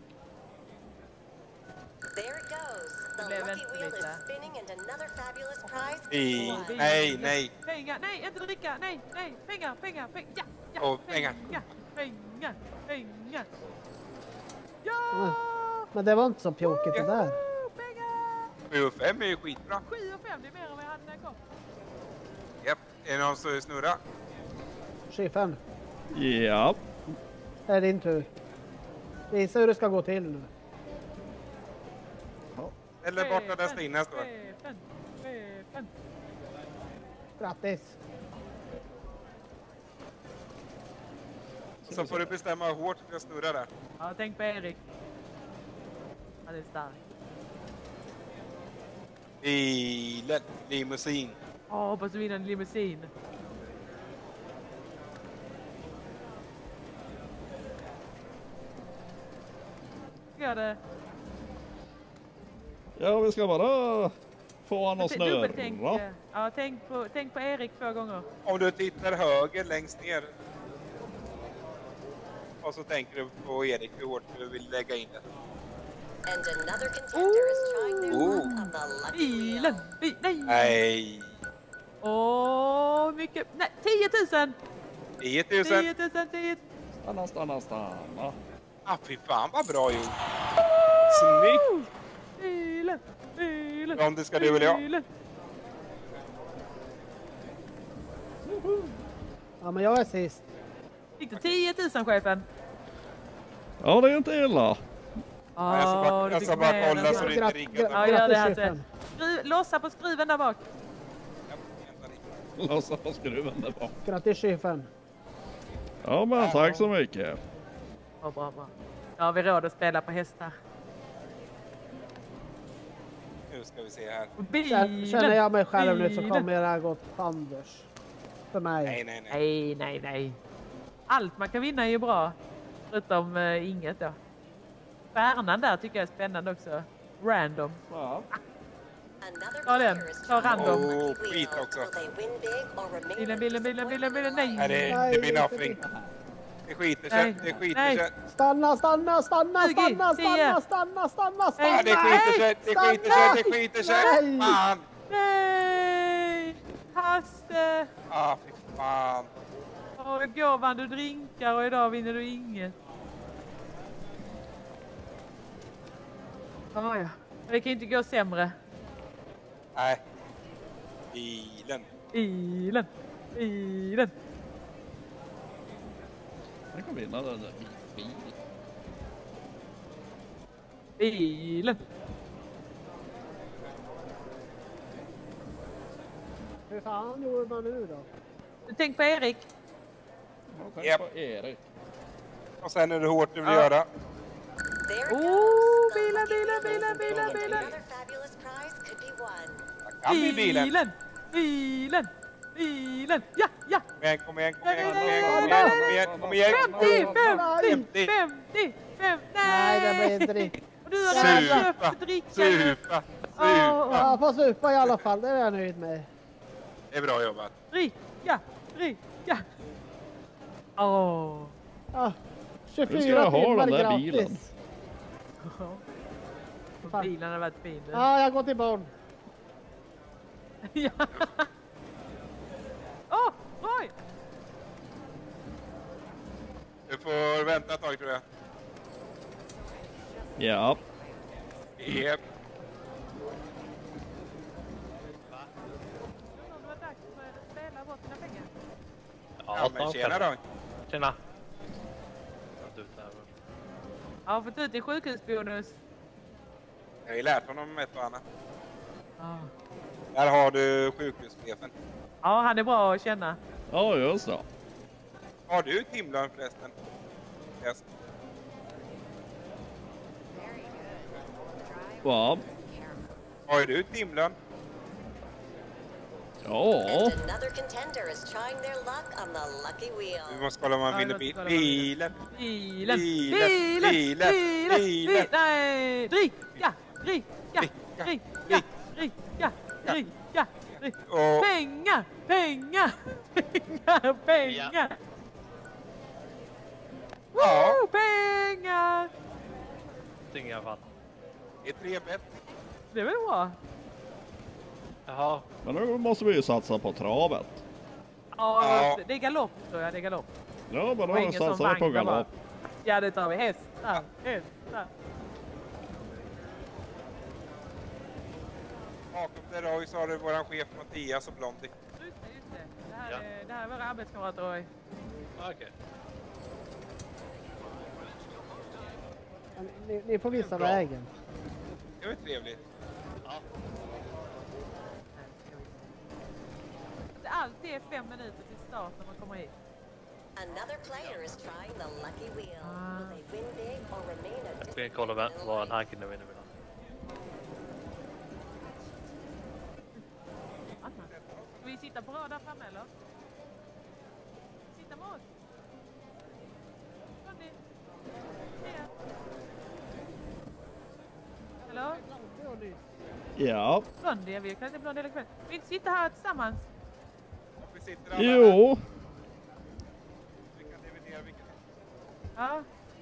Speaker 9: There it goes. The
Speaker 5: Det blev
Speaker 9: lucky
Speaker 5: vänster
Speaker 9: wheel is
Speaker 5: lite.
Speaker 9: spinning and another fabulous prize.
Speaker 3: Bi-
Speaker 9: is won.
Speaker 3: Nej, nej.
Speaker 5: Pengar, nej, inte dricka, nej, nej, pengar, pengar, pengar, ja, ja,
Speaker 3: Åh, pengar.
Speaker 5: pengar, pengar, pengar. Ja!
Speaker 6: Men det var inte så pjåkigt det där.
Speaker 5: Woho, pengar!
Speaker 3: sju och fem är ju skitbra.
Speaker 5: sju och fem, det är mer än vad jag hade när jag kom.
Speaker 3: Japp. Är det någon som vill snurra?
Speaker 6: Chefen,
Speaker 1: Ja.
Speaker 6: det är din tur. Visa hur det ska gå till nu.
Speaker 3: Eller borta där Stina står.
Speaker 5: Chefen, chefen,
Speaker 6: Grattis.
Speaker 3: Och så får du bestämma hur hårt du ska snurra där.
Speaker 5: Ja, tänk på Erik. Han är stark.
Speaker 3: Bilen, limousin.
Speaker 5: Ja, hoppas du vinner en limousin. Gör det.
Speaker 1: Ja, vi ska bara få han att
Speaker 5: Dubbeltänk.
Speaker 1: snurra.
Speaker 5: Ja, tänk på, tänk på Erik två gånger.
Speaker 3: Om du tittar höger längst ner. Och så tänker du på Erik hur hårt du vill lägga in det.
Speaker 9: And another contender is trying their
Speaker 3: Ooh.
Speaker 9: luck on the lucky
Speaker 5: Bilen!
Speaker 9: wheel.
Speaker 5: Bi- nej!
Speaker 3: Nej.
Speaker 5: Åh, mycket. Nej, tio tusen!
Speaker 3: tio tusen.
Speaker 5: tio tusen, tio.
Speaker 1: Stanna, stanna, stanna.
Speaker 3: Ah, fy fan vad bra gjort. Snyggt.
Speaker 5: Bilen! Bilen!
Speaker 3: Om det ska du eller jag.
Speaker 5: Bilen.
Speaker 6: Ja, men jag är sist.
Speaker 5: Fick du tio tusen, chefen?
Speaker 1: Ja, det är inte illa.
Speaker 3: Ja, jag ska bara,
Speaker 5: Åh, du
Speaker 3: jag
Speaker 5: fick
Speaker 3: ska bara
Speaker 5: med
Speaker 3: kolla
Speaker 5: den.
Speaker 3: så det
Speaker 6: Gra-
Speaker 3: inte riggar.
Speaker 5: Ja, gör det här.
Speaker 6: Grattis, chefen.
Speaker 5: Skru- Lossa på skruven där bak.
Speaker 1: Lossa på skruven där bak.
Speaker 6: Grattis chefen.
Speaker 1: Ja, men tack så mycket.
Speaker 5: Bra, bra, bra. Ja, vi råd att spela på hästar.
Speaker 3: Nu ska vi se här.
Speaker 5: Bilen!
Speaker 6: Känner jag mig själv nu så
Speaker 5: Bilen.
Speaker 6: kommer det här gå åt Anders. För mig.
Speaker 3: Nej, nej, nej.
Speaker 5: Nej, nej, nej. Allt man kan vinna är ju bra. Förutom uh, inget då. Stjärnan där tycker jag är spännande också. Random.
Speaker 1: Ja.
Speaker 9: Another
Speaker 5: Ta den.
Speaker 9: player is
Speaker 5: Ta
Speaker 9: trying their
Speaker 5: random.
Speaker 3: Oh,
Speaker 9: lucky
Speaker 3: skit
Speaker 9: wheel.
Speaker 3: också.
Speaker 9: Will they win big or remain
Speaker 5: Bilen, bilen, bilen, bilen, bilen, nej.
Speaker 3: Nej, det,
Speaker 6: Nej,
Speaker 3: det blir
Speaker 6: inte
Speaker 3: nothing.
Speaker 6: det.
Speaker 3: Det skiter
Speaker 5: Nej,
Speaker 3: sig. Det skiter
Speaker 5: nej.
Speaker 3: sig.
Speaker 6: Stanna, stanna, stanna,
Speaker 5: tjugo,
Speaker 6: stanna,
Speaker 5: tio.
Speaker 6: stanna, stanna, stanna, stanna.
Speaker 3: Ja, det skiter sig. Det skiter sig. Det skiter sig.
Speaker 6: Nej.
Speaker 3: Fan.
Speaker 5: Nej! Hasse!
Speaker 3: Ah, fy fan.
Speaker 5: Och igår vann du drinkar och idag vinner du inget. Ah, ja. Det kan inte gå sämre.
Speaker 3: Nej. Bilen.
Speaker 5: Bilen! Bilen!
Speaker 1: Jag kan vinna den där bilen.
Speaker 5: Bilen!
Speaker 6: Hur fan gjorde man nu då?
Speaker 5: Tänk på Erik.
Speaker 1: Jag tänker
Speaker 3: Japp.
Speaker 1: på Erik.
Speaker 3: Och sen är det hårt du vill
Speaker 5: Ja.
Speaker 3: göra.
Speaker 9: There
Speaker 5: Oh,
Speaker 9: goes. The
Speaker 5: bilen,
Speaker 9: lucky
Speaker 5: bilen,
Speaker 9: wheel.
Speaker 5: bilen, bilen, bilen.
Speaker 9: Another fabulous prize could be won.
Speaker 3: Det kan bli bilen.
Speaker 5: Bilen! Bilen! Bilen! Ja, ja!
Speaker 3: Kom igen, kom igen, kom igen, kom igen, kom igen, kom igen, kom igen.
Speaker 5: femtio,
Speaker 3: femtio.
Speaker 5: femtio, femtio, femtio!
Speaker 6: Nej, det blir inte det.
Speaker 5: Och du har redan
Speaker 3: Supa,
Speaker 5: köpt dricka.
Speaker 3: supa,
Speaker 5: Åh,
Speaker 3: supa.
Speaker 6: Ja, får supa i alla fall. Det är jag nöjd med.
Speaker 3: Det är bra jobbat.
Speaker 5: Dricka, dricka. Åh.
Speaker 6: Ja,
Speaker 1: Nu ska
Speaker 6: tjugofyra
Speaker 1: jag ha
Speaker 6: timmar
Speaker 1: den där
Speaker 6: gratis.
Speaker 1: bilen.
Speaker 5: Bilen har varit fin.
Speaker 6: Ja, jag går till barn.
Speaker 5: Ja. Åh, oj!
Speaker 3: Du får vänta ett tag tror jag.
Speaker 1: Ja.
Speaker 3: Yep.
Speaker 5: Det var dags för att spela bort dina pengar.
Speaker 3: Ja, men tjena då.
Speaker 10: Tjena.
Speaker 5: Jag har fått ut din sjukhusbonus.
Speaker 3: Jag har ju lärt honom ett och annat.
Speaker 5: Ja.
Speaker 3: Där har du sjukhuschefen.
Speaker 5: Ja, han är bra att känna.
Speaker 1: Ja, just det.
Speaker 3: Har du timlön förresten? Yes.
Speaker 1: Va?
Speaker 3: Har du timlön?
Speaker 1: Ja.
Speaker 9: And another contender is trying their luck on the lucky
Speaker 3: Vi
Speaker 9: wheel.
Speaker 3: måste kolla om man
Speaker 5: Ja,
Speaker 3: vinner
Speaker 5: låt
Speaker 3: bil.
Speaker 5: oss kolla vad man
Speaker 3: Bilen.
Speaker 5: Bilen,
Speaker 3: Bilen,
Speaker 5: bilen,
Speaker 3: bilen,
Speaker 5: bilen,
Speaker 3: bilen.
Speaker 5: nej, dricka, dricka,
Speaker 3: Dricka,
Speaker 5: dricka, dricka, dricka, dricka.
Speaker 3: Och
Speaker 5: Pengar, pengar, pengar, pengar.
Speaker 3: Ja.
Speaker 5: Woo, pengar.
Speaker 10: I alla fall.
Speaker 3: det är tre bett.
Speaker 5: Det är väl bra?
Speaker 10: Jaha.
Speaker 1: Men nu måste vi ju satsa på travet.
Speaker 5: Ja,
Speaker 3: Ja.
Speaker 5: det är galopp tror jag, det är galopp.
Speaker 1: Ja, men
Speaker 5: Och
Speaker 1: då
Speaker 5: ingen som
Speaker 1: satsar vi på
Speaker 5: vagn,
Speaker 1: galopp.
Speaker 5: Ja, det tar vi. Hästar, hästar.
Speaker 3: Bakom dig Roy så har du våran chef Mattias och Blondie.
Speaker 5: Just det, just det. Det här,
Speaker 10: Ja.
Speaker 5: är, det här är våra arbetskamrater. Roy.
Speaker 10: Okej.
Speaker 6: Men Ni, ni får visa
Speaker 10: Bra.
Speaker 6: vägen.
Speaker 3: Det var trevligt.
Speaker 10: Ja.
Speaker 5: Här ska vi alltid är fem minuter till start när man kommer hit.
Speaker 9: Another player is trying the lucky wheel.
Speaker 5: Ah.
Speaker 9: Will they win big or remain a
Speaker 10: Jag ska kolla vad vad han kan vinna med.
Speaker 5: Ska vi sitta på rad där framme eller? Sitta med oss. Kom dit. Hej. Hallå?
Speaker 1: Ja.
Speaker 5: Blondie, vi kan inte blondie hela kvällen. Vi inte sitta här tillsammans.
Speaker 3: Vi sitter alla här.
Speaker 1: Jo.
Speaker 3: Vi kan dividera vilket.
Speaker 5: Ja.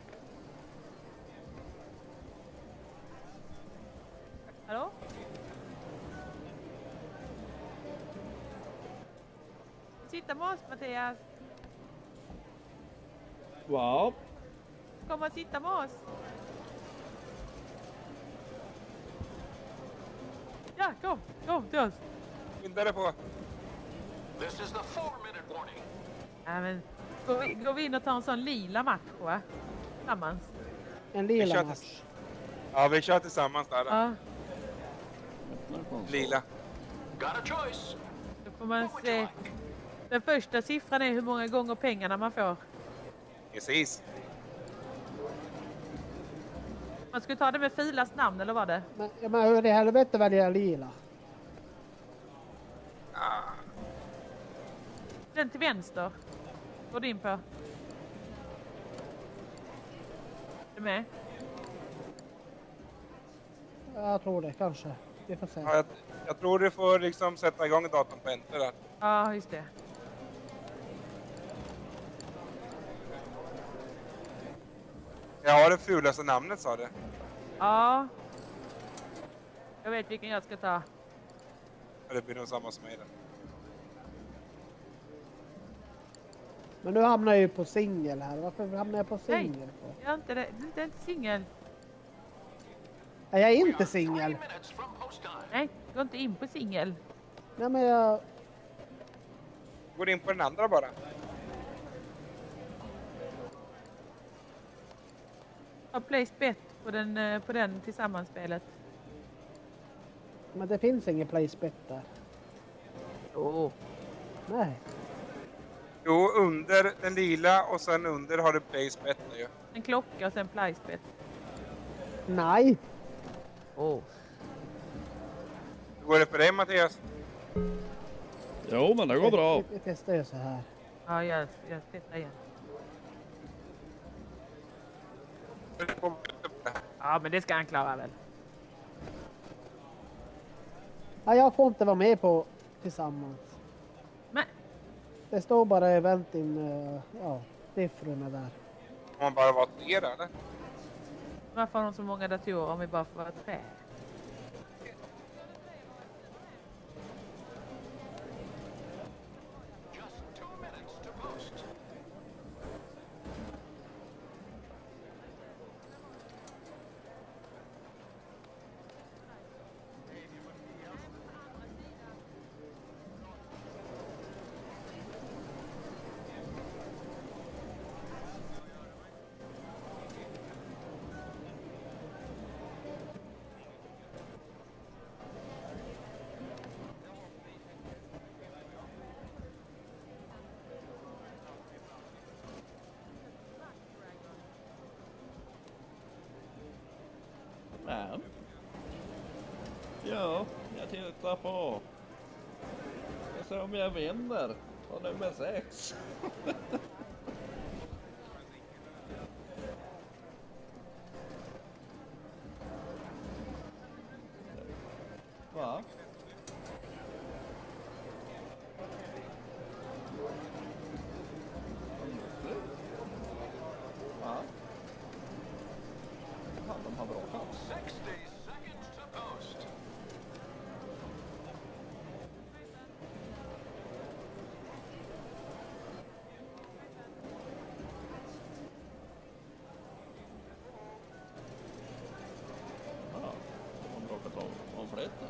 Speaker 5: Hallå? Sitta med oss, Mattias.
Speaker 1: Va?
Speaker 5: Kom och sitta med oss. Ja, kom. Kom till oss.
Speaker 3: Skynda på.
Speaker 11: This is the four minute warning.
Speaker 5: Ja, men går vi, går vi in och tar en sån lila match, va? Tillsammans.
Speaker 6: En
Speaker 3: Vi
Speaker 6: lila
Speaker 3: kör
Speaker 6: match.
Speaker 3: tills- Ja, vi kör tillsammans där.
Speaker 5: Ja,
Speaker 3: Lila.
Speaker 11: Got a choice.
Speaker 5: då får man se. Den första siffran är hur många gånger pengarna man får.
Speaker 3: Precis.
Speaker 5: Man skulle ta det med Filas namn, eller vad det?
Speaker 6: Men, ja, men hur i helvete väljer jag lila?
Speaker 3: Ah.
Speaker 5: Den till vänster. Går du in på? Är du med?
Speaker 6: Jag tror det, kanske. Vi får se.
Speaker 3: Ja, jag, jag tror du får liksom sätta igång datorn på enter där.
Speaker 5: Ja, just det.
Speaker 3: Jag har det fulaste namnet, sa du.
Speaker 5: Ja. Jag vet vilken jag ska ta.
Speaker 3: Ja, det blir nog samma som mig där.
Speaker 6: Men nu hamnar jag ju på singel här. Varför hamnar jag på
Speaker 5: Nej,
Speaker 6: singel? På?
Speaker 5: jag är inte det. Du är inte singel.
Speaker 6: Nej, jag är inte singel.
Speaker 11: Minutes from post time.
Speaker 5: Nej, gå inte in på singel.
Speaker 6: Nej, men jag...
Speaker 3: Går in på den andra bara.
Speaker 5: Ha place bet på den, eh, på den tillsammans-spelet.
Speaker 6: Men det finns ingen placebet där.
Speaker 5: Oh.
Speaker 6: Nej.
Speaker 3: Jo, under den lila och sen under har du place bet nu.
Speaker 5: En klocka och sen place bet.
Speaker 6: Nej.
Speaker 5: Oh.
Speaker 3: Hur går det för dig, Mattias?
Speaker 1: Jo, men det går bra.
Speaker 6: Vi, vi testar ju så här.
Speaker 5: Ja, jag, jag testar igen. Ja, men det ska han klara väl.
Speaker 6: Ja, jag får inte vara med på tillsammans.
Speaker 5: Men,
Speaker 6: Det står bara event in, uh, ja, siffrorna där.
Speaker 3: Om man bara var tre där, eller?
Speaker 5: varför har de så många datorer om vi bara får vara tre?
Speaker 11: Just two minutes to post.
Speaker 1: Men. Ja, jag tittar på. Jag ser om jag vinner. På nummer sex. Va? Va? Fan, de har bra chans.
Speaker 11: sixty seconds to post.
Speaker 1: Ja, de har råkat om, omflytta.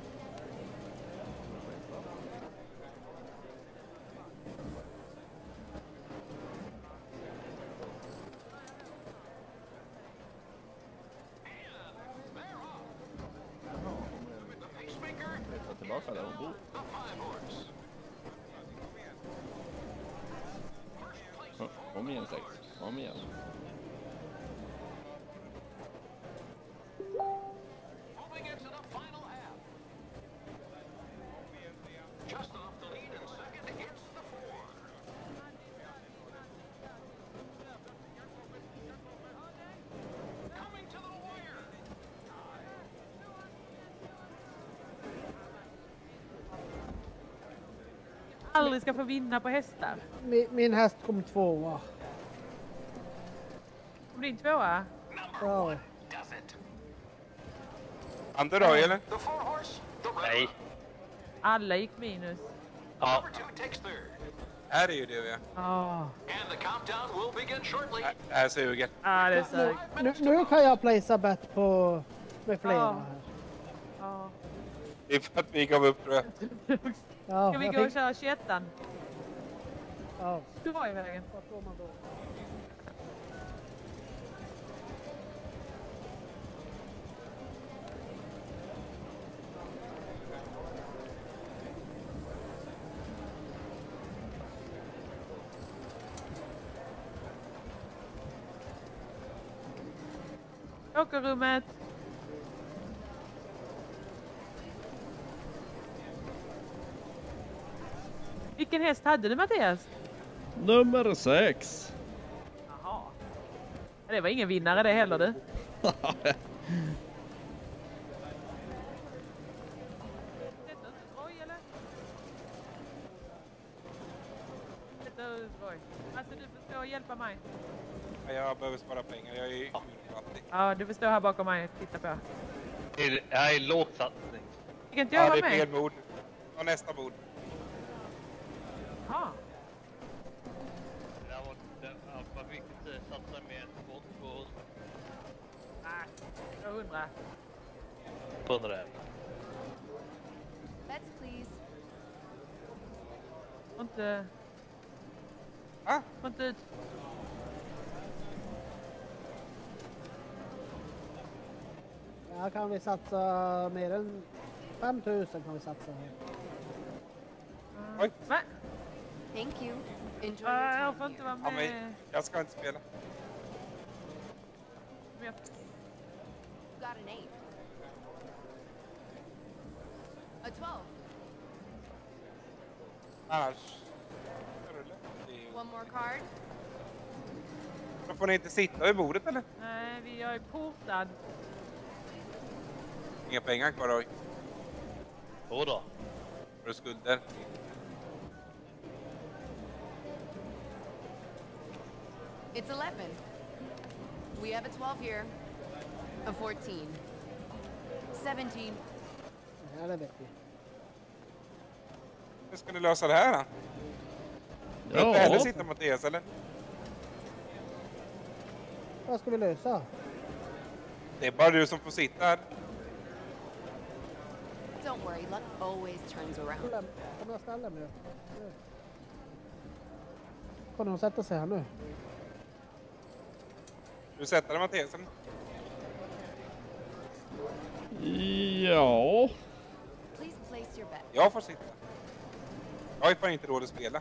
Speaker 11: The pacemaker
Speaker 1: Flytta tillbaka där hon bor.
Speaker 11: the five horse.
Speaker 1: igen sex. Kom igen.
Speaker 11: Moving into the final half. Just off the lead in second, it's the four. Coming to the wire.
Speaker 5: Aldrig ska få vinna på hästar.
Speaker 6: Min, min häst kom tvåa.
Speaker 5: Kom din tvåa?
Speaker 6: Ja.
Speaker 11: Does it?
Speaker 3: Andra då, eller?
Speaker 11: The four horse, the red.
Speaker 10: Nej.
Speaker 5: Alla gick minus.
Speaker 10: Ja.
Speaker 11: Number two takes third.
Speaker 3: Här är ju det, ja.
Speaker 5: Ja.
Speaker 11: And the countdown will begin shortly.
Speaker 3: Här- Det här suger.
Speaker 5: Ah, det är så.
Speaker 6: Nu, nu kan jag placea bet på med flera
Speaker 5: Ja.
Speaker 6: här.
Speaker 5: Ja.
Speaker 3: Det är för att vi gav upp, tror jag.
Speaker 6: Ja,
Speaker 5: Ska vi
Speaker 6: jag
Speaker 5: gå och
Speaker 6: fick-
Speaker 5: köra tjugoettan?
Speaker 6: Ja.
Speaker 5: Du var i vägen.
Speaker 6: Vad får man då?
Speaker 5: Åkerrummet. Vilken häst hade du, Mattias?
Speaker 1: Nummer sex.
Speaker 5: Jaha. Det var ingen vinnare det heller, du. Sätter du Roy, eller? Sätter du Roy? Alltså, du får stå och hjälpa mig.
Speaker 3: Ja, jag behöver spara pengar. Jag är ju urfattig.
Speaker 5: Ja, du får stå här bakom mig och titta på.
Speaker 10: Det är, det här är låg satsning.
Speaker 5: Fick inte jag
Speaker 3: Ja,
Speaker 5: vara
Speaker 3: det är fel
Speaker 5: med?
Speaker 3: bord. Och nästa bord.
Speaker 5: Ja.
Speaker 10: Det här var, det, man fick inte satsa med ett bort på
Speaker 5: Ah, tvåhundra.
Speaker 10: hundra.
Speaker 4: Bets, please.
Speaker 5: Får inte...
Speaker 3: Ah,
Speaker 5: Får inte ut.
Speaker 6: Ja, kan vi satsa mer än fem tusen kan vi satsa här.
Speaker 3: oj.
Speaker 5: Va?
Speaker 4: Thank you. Enjoy your
Speaker 5: Ah,
Speaker 4: time
Speaker 5: jag får inte
Speaker 4: here.
Speaker 5: vara
Speaker 3: Ja,
Speaker 5: med.
Speaker 3: men jag ska inte spela.
Speaker 5: Men jag-
Speaker 4: You got an eight. A twelve.
Speaker 3: Annars... Det är ju-
Speaker 4: One more card.
Speaker 3: Då får ni inte sitta vid bordet, eller?
Speaker 5: Nej, vi är portad.
Speaker 3: Inga pengar kvar, Roy.
Speaker 10: Jodå.
Speaker 3: Har du skulder?
Speaker 4: It's eleven. We have a twelve here. A fourteen. seventeen.
Speaker 6: Ja, det vet vi.
Speaker 3: Hur ska ni lösa det här, då? Du får inte heller
Speaker 1: Ja,
Speaker 3: sitta, Mattias, eller?
Speaker 6: Vad ska vi lösa?
Speaker 3: Det är bara du som får sitta här.
Speaker 4: Don't worry, luck always turns around.
Speaker 6: Ställ- Kan jag ställa mig? Nu. Kan hon sätta sig här nu?
Speaker 3: Du sätter dig, Mattias, eller?
Speaker 1: ja.
Speaker 4: Please place your bet.
Speaker 3: Jag får sitta. Jag har ju fan inte råd att spela.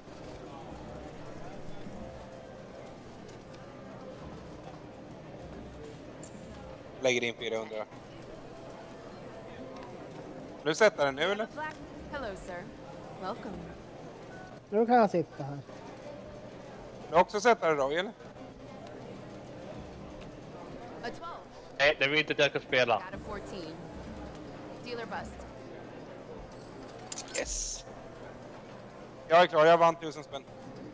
Speaker 3: Lägger in fyrahundra. Du sätter den nu, eller?
Speaker 4: Black. Hello, sir. Welcome.
Speaker 6: Nu kan jag sitta här.
Speaker 3: Du också sätter den, Roy, eller?
Speaker 4: A twelve.
Speaker 10: Nej, det vill inte att jag ska spela.
Speaker 4: Got a fourteen. Dealer bust.
Speaker 3: Yes! Jag är klar, jag vann tusen spänn.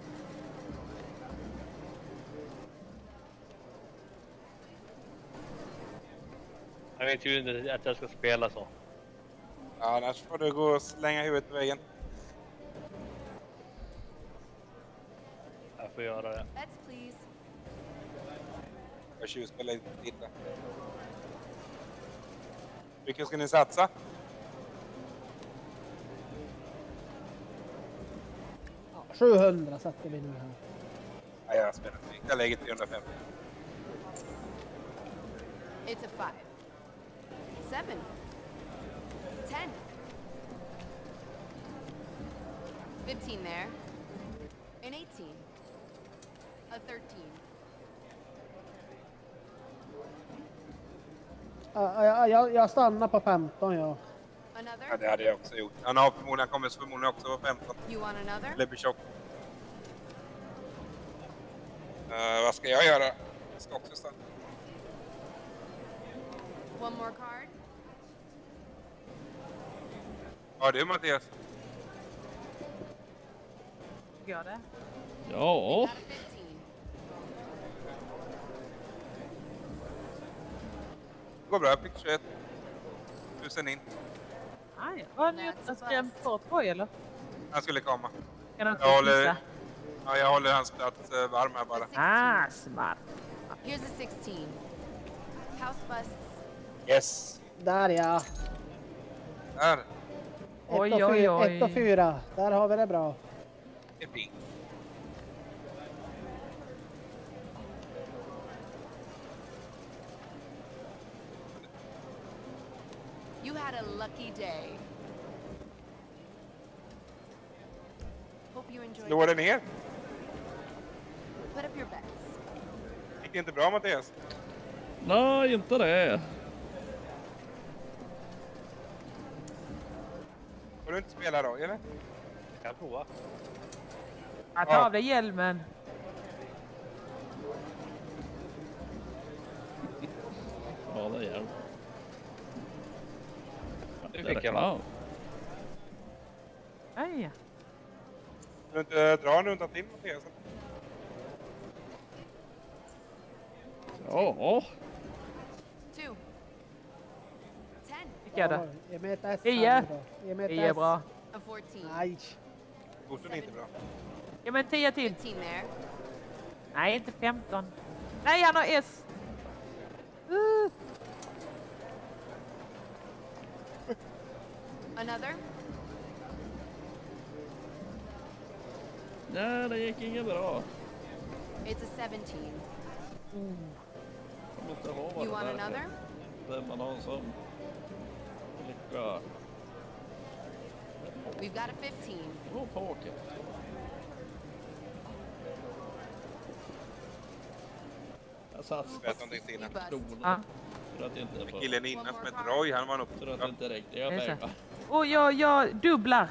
Speaker 10: Jag vet ju inte att jag ska spela så.
Speaker 3: Ja, annars får du gå och slänga huvudet i väggen.
Speaker 10: Jag får göra det.
Speaker 4: Bets, please.
Speaker 3: Jag tjuvspelar lite. lite. Vilken ska ni satsa?
Speaker 6: Ja, sjuhundra sätter vi nu här.
Speaker 3: Ja, jag spelar inte. Jag lägger trehundrafemtio.
Speaker 4: It's a five. Seven. Ten. Fifteen there. An eighteen. A thirteen.
Speaker 6: Ja, ja, jag, jag stannar på femton, ja.
Speaker 4: Another?
Speaker 3: Ja, det hade jag också gjort. Han har förmodligen kommer förmodligen också vara femton.
Speaker 4: You want another?
Speaker 3: Eller blir tjock. Uh, vad ska jag göra? Jag ska också stanna.
Speaker 4: One more card?
Speaker 3: Ja, det är Mattias.
Speaker 5: Gör det?
Speaker 1: Ja.
Speaker 4: Got a fifteen.
Speaker 3: Det går bra, jag fick tjugoett tusen in.
Speaker 5: Aj, har ni
Speaker 4: That's a
Speaker 5: skrämt bort Roy eller?
Speaker 3: Han skulle komma.
Speaker 5: Kan han
Speaker 3: Jag håller,
Speaker 5: kissa?
Speaker 3: ja, jag håller hans plats eh, varm här bara.
Speaker 5: Ah, smart.
Speaker 4: Here's a sixteen. House busts.
Speaker 3: Yes!
Speaker 6: Där ja.
Speaker 3: Där!
Speaker 5: Oj,
Speaker 6: Ett och
Speaker 5: oj,
Speaker 6: fyra,
Speaker 5: oj.
Speaker 6: ett och fyra. Där har vi det bra.
Speaker 3: Det är fint.
Speaker 4: You had a lucky day. Hope you enjoyed
Speaker 3: Slår det ner?
Speaker 4: Put up your bets.
Speaker 3: Gick det inte bra, Mattias?
Speaker 1: Nej, inte det.
Speaker 3: Får du inte spela då, eller?
Speaker 10: Jag kan prova.
Speaker 5: Jag tar av dig hjälmen.
Speaker 1: Ja, det är
Speaker 10: Nu fick jag va?
Speaker 5: Aj.
Speaker 3: Får du inte dra en runda till, Mattias?
Speaker 1: Ja.
Speaker 4: Two. Ten.
Speaker 5: Fick jag det?
Speaker 6: Ja, ge mig ett S.
Speaker 5: Tio.
Speaker 6: här nu då. Ge mig ett
Speaker 5: Det är
Speaker 6: S.
Speaker 5: bra.
Speaker 4: A fourteen.
Speaker 6: Nej.
Speaker 3: Korten är inte bra.
Speaker 5: Ja men tio till.
Speaker 4: Fifteen there.
Speaker 5: Nej, inte femton. Nej, han har S. Uh.
Speaker 4: Another.
Speaker 1: Nej, det gick inget bra.
Speaker 4: It's a seventeen.
Speaker 1: Jag kommer inte ihåg vad
Speaker 4: You
Speaker 1: det
Speaker 4: want
Speaker 1: där är.
Speaker 4: another?
Speaker 1: Det man har som lycka.
Speaker 4: We've got a fifteen.
Speaker 1: Oh, poker. Jag satsar
Speaker 3: Vet om det är Stina.
Speaker 4: You bust.
Speaker 1: kronor.
Speaker 5: Ja.
Speaker 1: För att inte få.
Speaker 3: Killen innan som hette Roy, han var nog
Speaker 1: För att inte riktiga
Speaker 5: Det är så.
Speaker 1: pengar.
Speaker 5: Och jag, jag dubblar.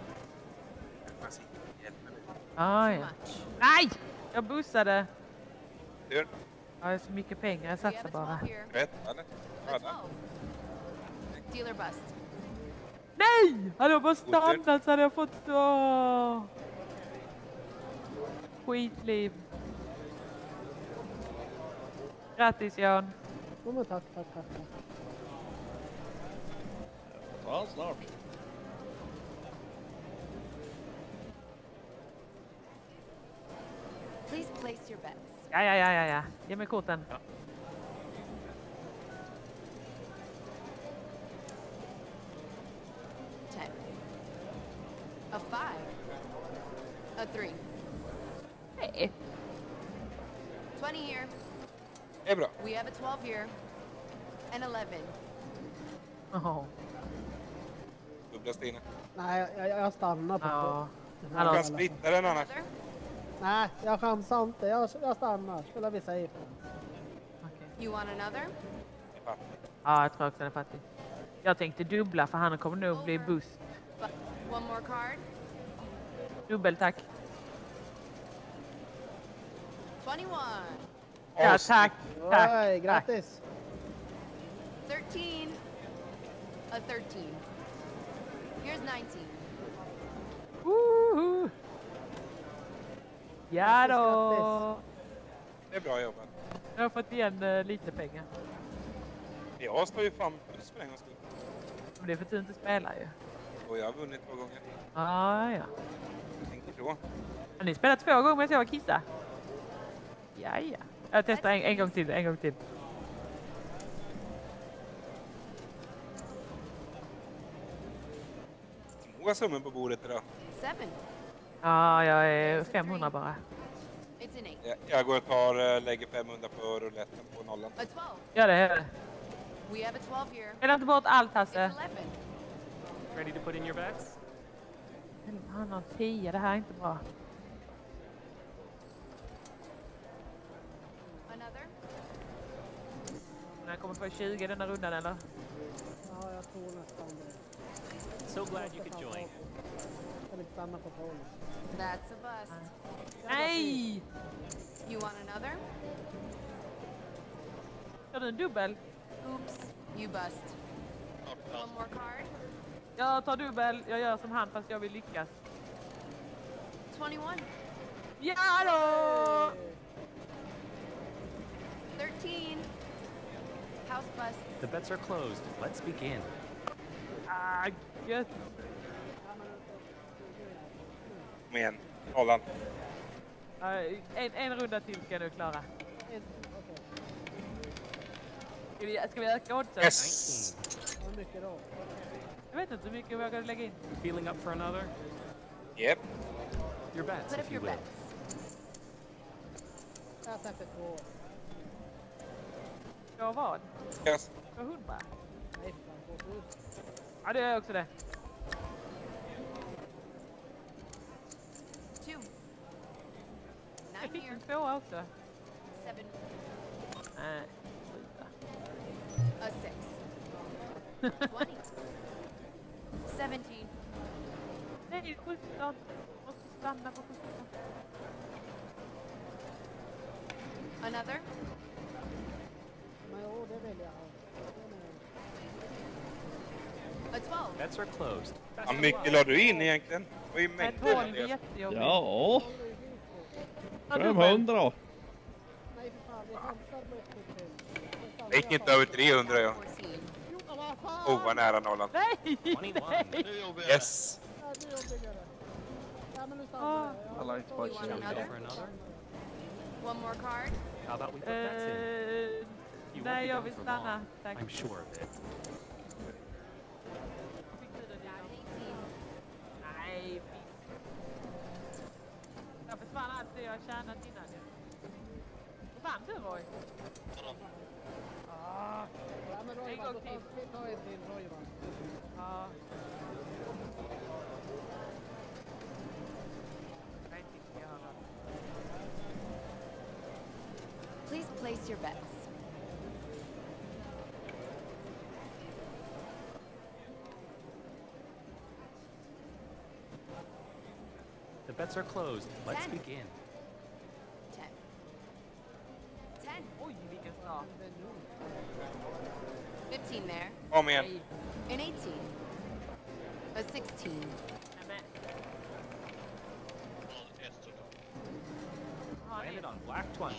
Speaker 5: Ah,
Speaker 4: Too
Speaker 5: ja.
Speaker 4: much.
Speaker 5: Nej! Jag bussade.
Speaker 3: Du,
Speaker 5: Jag har så mycket pengar, jag
Speaker 4: We
Speaker 5: satsar
Speaker 4: have a
Speaker 5: bara.
Speaker 4: twelve here.
Speaker 3: rätt eller?
Speaker 4: A
Speaker 3: Ja, där.
Speaker 4: twelve. Dealer bust.
Speaker 5: Nej! Hade jag bara stannat så hade jag fått så... Skitliv. Grattis Jan.
Speaker 6: Jo, men tack, tack, tack, tack.
Speaker 1: Ja, snart.
Speaker 4: Please place your bets.
Speaker 5: Ja, ja, ja, ja, ja. Ge mig korten.
Speaker 10: Ja.
Speaker 4: Ten. A five. A three.
Speaker 5: Nej.
Speaker 4: Twenty here.
Speaker 3: Det är bra.
Speaker 4: We have a twelve here. An eleven.
Speaker 5: Oh.
Speaker 3: Dubbla Stina.
Speaker 6: Nej, jag, jag stannar på
Speaker 5: Ja.
Speaker 6: den
Speaker 3: Du
Speaker 6: här
Speaker 5: Hallå.
Speaker 3: kan
Speaker 6: delen.
Speaker 3: splitta den annars.
Speaker 4: Another.
Speaker 6: Nej, jag chansar inte. Jag, jag stannar. Spelar vi safe.
Speaker 5: Okej.
Speaker 4: You want another?
Speaker 3: Ja.
Speaker 5: Ja, jag tror också den är fattig. Jag tänkte dubbla för han kommer nog bli boost.
Speaker 4: But one more card.
Speaker 5: Dubbel tack.
Speaker 4: Twenty-one.
Speaker 5: Ja, tack. Tack.
Speaker 6: Oj,
Speaker 5: tack.
Speaker 6: grattis.
Speaker 4: Thirteen. A thirteen. Here's nineteen.
Speaker 5: Woho! Ja då!
Speaker 6: Grattis,
Speaker 3: Det är bra jobbat.
Speaker 5: Jag har fått igen uh, lite pengar.
Speaker 3: Jag står ju fan plus för en gångs skull.
Speaker 5: Men det är för att du inte spelar ju.
Speaker 3: Och jag har vunnit två gånger.
Speaker 5: Ah, ja.
Speaker 3: Tänker så.
Speaker 5: Har ni spelat två gånger medan jag var kissa? Ja, ja. Jag testar en, en gång till, en gång till.
Speaker 3: Många summor på bordet idag.
Speaker 4: Seven.
Speaker 5: Ja, jag är femhundra bara.
Speaker 4: It's an eight.
Speaker 3: Jag, jag går och tar, eh, lägger femhundra på rouletten på nollan.
Speaker 4: A twelve.
Speaker 5: Gör det, gör det.
Speaker 4: We have a twelve here.
Speaker 5: Spela inte bort allt,
Speaker 4: It's
Speaker 5: Hasse.
Speaker 4: eleven.
Speaker 10: Ready to put in your bets?
Speaker 5: Han har tio, det här är inte bra. kommer få tjugo denna rundan eller?
Speaker 6: Ja, jag tror nästan det.
Speaker 12: So glad you could join.
Speaker 6: Jag vill stanna på Polen.
Speaker 13: That's a bust.
Speaker 5: Nej!
Speaker 13: You want another?
Speaker 5: Gör du en dubbel?
Speaker 13: Oops, you bust. One more card.
Speaker 5: Jag tar dubbel, jag gör som han fast jag vill lyckas.
Speaker 13: twenty-one.
Speaker 5: Ja då!
Speaker 13: thirteen. House bust.
Speaker 12: The bets are closed. Let's begin.
Speaker 5: Ah, gött.
Speaker 3: Kom igen, Holland.
Speaker 5: Uh, en, en runda till ska du klara. Ska vi, ska vi öka oddsen?
Speaker 3: Yes!
Speaker 6: Hur mycket då?
Speaker 5: Jag vet inte hur mycket jag vågar lägga in.
Speaker 12: Feeling up for another?
Speaker 3: Yep.
Speaker 12: Your bets,
Speaker 13: Put
Speaker 12: if
Speaker 13: up
Speaker 12: you
Speaker 13: your
Speaker 12: will.
Speaker 13: bets.
Speaker 6: Jag sätter två.
Speaker 5: Ja, vad?
Speaker 3: Yes.
Speaker 5: tvåhundra?
Speaker 6: Nej, fan, två tusen.
Speaker 5: Ja, det gör jag också det.
Speaker 13: Two.
Speaker 5: Jag
Speaker 13: Nine
Speaker 5: fick
Speaker 13: here.
Speaker 5: en tvåa också.
Speaker 13: Seven.
Speaker 5: Nej, sluta.
Speaker 13: A six. Twenty. Seventeen.
Speaker 5: Nej, sjutton. Måste stanna på sjutton.
Speaker 13: Another.
Speaker 6: Men jo, det vill jag ha.
Speaker 13: A twelve.
Speaker 12: Bets are closed. Best
Speaker 3: Hur
Speaker 12: of
Speaker 3: mycket
Speaker 12: luck.
Speaker 3: la du in egentligen? Vad är
Speaker 5: Men
Speaker 3: mängden?
Speaker 5: tolv är jättejobbigt.
Speaker 1: Ja,
Speaker 5: Ta dubbel.
Speaker 1: femhundra.
Speaker 6: Nej, för fan, vi chansar på ett till.
Speaker 3: Det gick inte över trehundra, ja.
Speaker 13: Fourteen.
Speaker 6: Vad fan!
Speaker 3: Oh, vad nära nollan.
Speaker 5: Nej!
Speaker 12: twenty-one.
Speaker 5: Nej!
Speaker 10: Nu jobbar jag.
Speaker 3: Yes!
Speaker 6: Ja, det är jobbigare. Ja, men nu stannar jag.
Speaker 1: I like to
Speaker 13: You
Speaker 1: watch
Speaker 13: want
Speaker 12: Shall we go
Speaker 13: another?
Speaker 12: for another?
Speaker 13: One more card.
Speaker 12: How about we put bets in?
Speaker 5: Eh,
Speaker 12: You won't
Speaker 5: nej,
Speaker 12: be
Speaker 5: jag
Speaker 12: done
Speaker 5: vill
Speaker 12: for
Speaker 5: stanna.
Speaker 12: long.
Speaker 5: Tack.
Speaker 12: I'm sure of it.
Speaker 5: Fick du den innan?
Speaker 13: eighteen.
Speaker 5: Nej, fint. Jag försvann allt det jag tjänat innan ju. Vann du, Roy? Ah,
Speaker 6: Ja, men Roy,
Speaker 5: En
Speaker 6: va,
Speaker 5: gång
Speaker 6: då
Speaker 5: till.
Speaker 6: tar vi tar en till Roy, va.
Speaker 5: ja. Jag vet inte vad jag har.
Speaker 13: Please place your bets.
Speaker 12: The bets are closed. Let's
Speaker 13: Ten.
Speaker 12: begin.
Speaker 13: Ten. Ten.
Speaker 5: Oj, vilken start.
Speaker 13: Fifteen there.
Speaker 3: Kom igen.
Speaker 5: Nej,
Speaker 13: An eighteen. A sixteen.
Speaker 5: nej, men.
Speaker 10: Ja, ett såklart.
Speaker 5: Ja,
Speaker 12: Landed
Speaker 5: det
Speaker 12: on black twenty.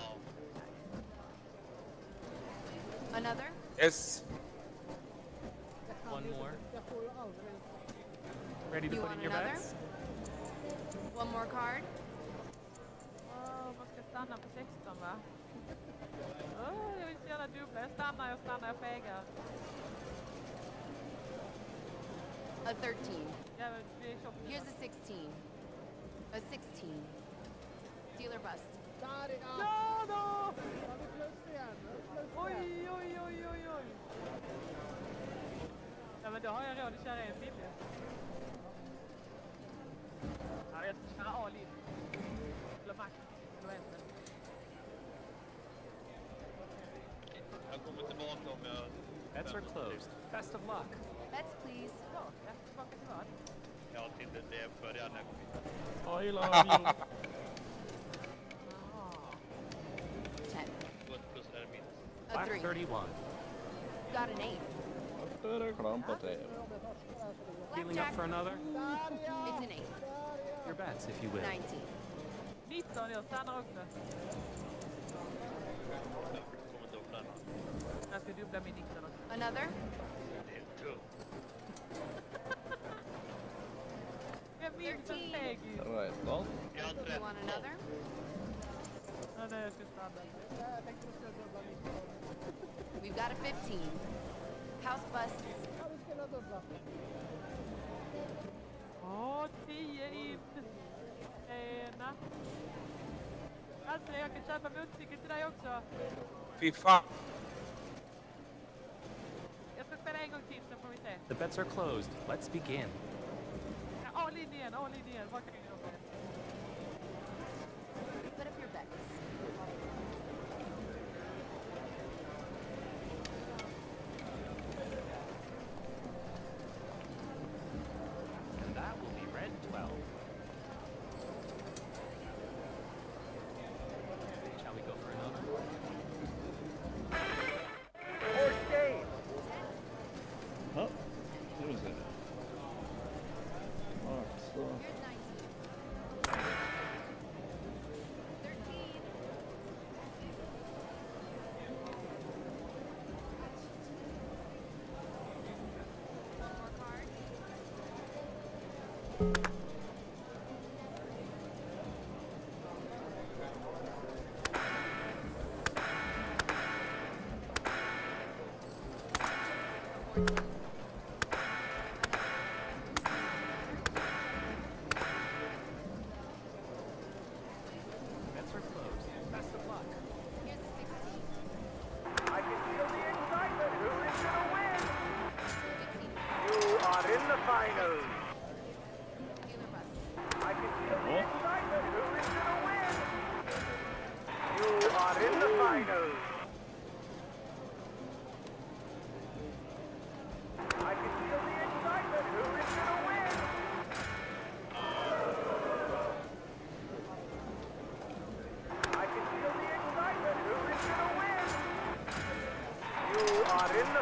Speaker 13: Another.
Speaker 3: Yes!
Speaker 6: Jag kan
Speaker 12: One
Speaker 6: ju-
Speaker 12: more.
Speaker 6: Jag får ju aldrig ens...
Speaker 12: Ready to
Speaker 13: You
Speaker 12: put
Speaker 13: want
Speaker 12: in your
Speaker 13: another?
Speaker 12: bets?
Speaker 13: One more card.
Speaker 5: Åh, man ska stanna på sexton, va? Åh, jag vill så gärna dubbla. Jag stannar, jag stannar, jag fegar.
Speaker 13: A thirteen.
Speaker 5: Jävlar, vi är tjock.
Speaker 13: Here's a sixteen. A sixteen. Dealer bust.
Speaker 6: Där är... Ja!
Speaker 5: Ja då!
Speaker 6: Har vi plus igen? Har vi plus
Speaker 5: Oj,
Speaker 6: igen?
Speaker 5: oj, oj, oj, oj. Ja, men då har jag råd att köra en till. ju. Ja, jag ska köra all in. Eller max. Eller en.
Speaker 10: Jag kommer tillbaka om jag...
Speaker 12: Bets are closed. Best of luck.
Speaker 13: Bets, please.
Speaker 5: Ja, jag ska tillbaka till vad?
Speaker 10: Ja, till det, det börjar när jag kom hit.
Speaker 1: I love you.
Speaker 13: Ten.
Speaker 10: Och ett plus är minus.
Speaker 13: A
Speaker 12: Black
Speaker 13: three.
Speaker 12: thirty-one.
Speaker 13: Got an eight.
Speaker 1: Då är det reklam på T V.
Speaker 12: Feeling up
Speaker 13: Blackjack.
Speaker 12: for another?
Speaker 6: Där ja!
Speaker 13: It's an eight.
Speaker 12: Your bets, if you will.
Speaker 13: Nineteen.
Speaker 5: nitton, jag stannar också.
Speaker 10: Jag kommer dubbla den.
Speaker 5: Jag ska dubbla min nitton också.
Speaker 13: Another.
Speaker 10: Det är dumt.
Speaker 5: Jag vill så
Speaker 13: thirteen.
Speaker 5: feg.
Speaker 1: tretton.
Speaker 10: Jag har inte
Speaker 13: You
Speaker 10: rätt.
Speaker 13: want another?
Speaker 5: Ja, nej, jag ska stanna.
Speaker 6: Jag tänkte du skulle dubbla mitt.
Speaker 13: We've got a fifteen. House busts.
Speaker 6: Ja, du skulle dubbla.
Speaker 5: Åh, tio in. Ena. Alltså, jag kan köpa motorcykel till dig också.
Speaker 3: Fy fan!
Speaker 5: Jag ska spela en gång till så får vi se.
Speaker 12: The bets are closed. Let's begin.
Speaker 5: Ja, all in igen, all in igen. Vad kan jag göra?
Speaker 13: Put up your bets.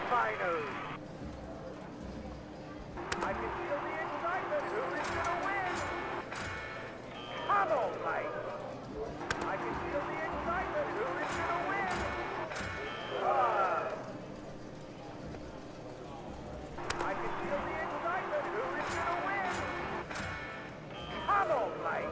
Speaker 14: finals. I can feel the excitement. Who is gonna win? Hollow Knight. I can feel the excitement. Who is gonna win? Ah. I can feel the excitement. Who is gonna win? Hollow Knight.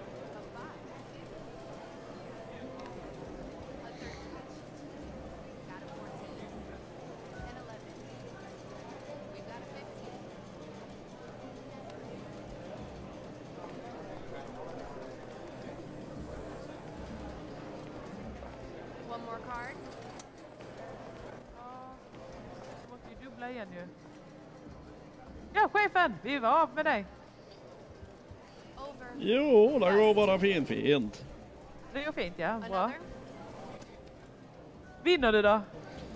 Speaker 13: One more card.
Speaker 5: Jag måste ju dubbla igen ju. Ja, chefen! Vi var av med dig.
Speaker 13: Over.
Speaker 1: Jo, det går bara fint fint.
Speaker 5: Det går fint, ja. Bra.
Speaker 13: Another.
Speaker 5: Vinner du då?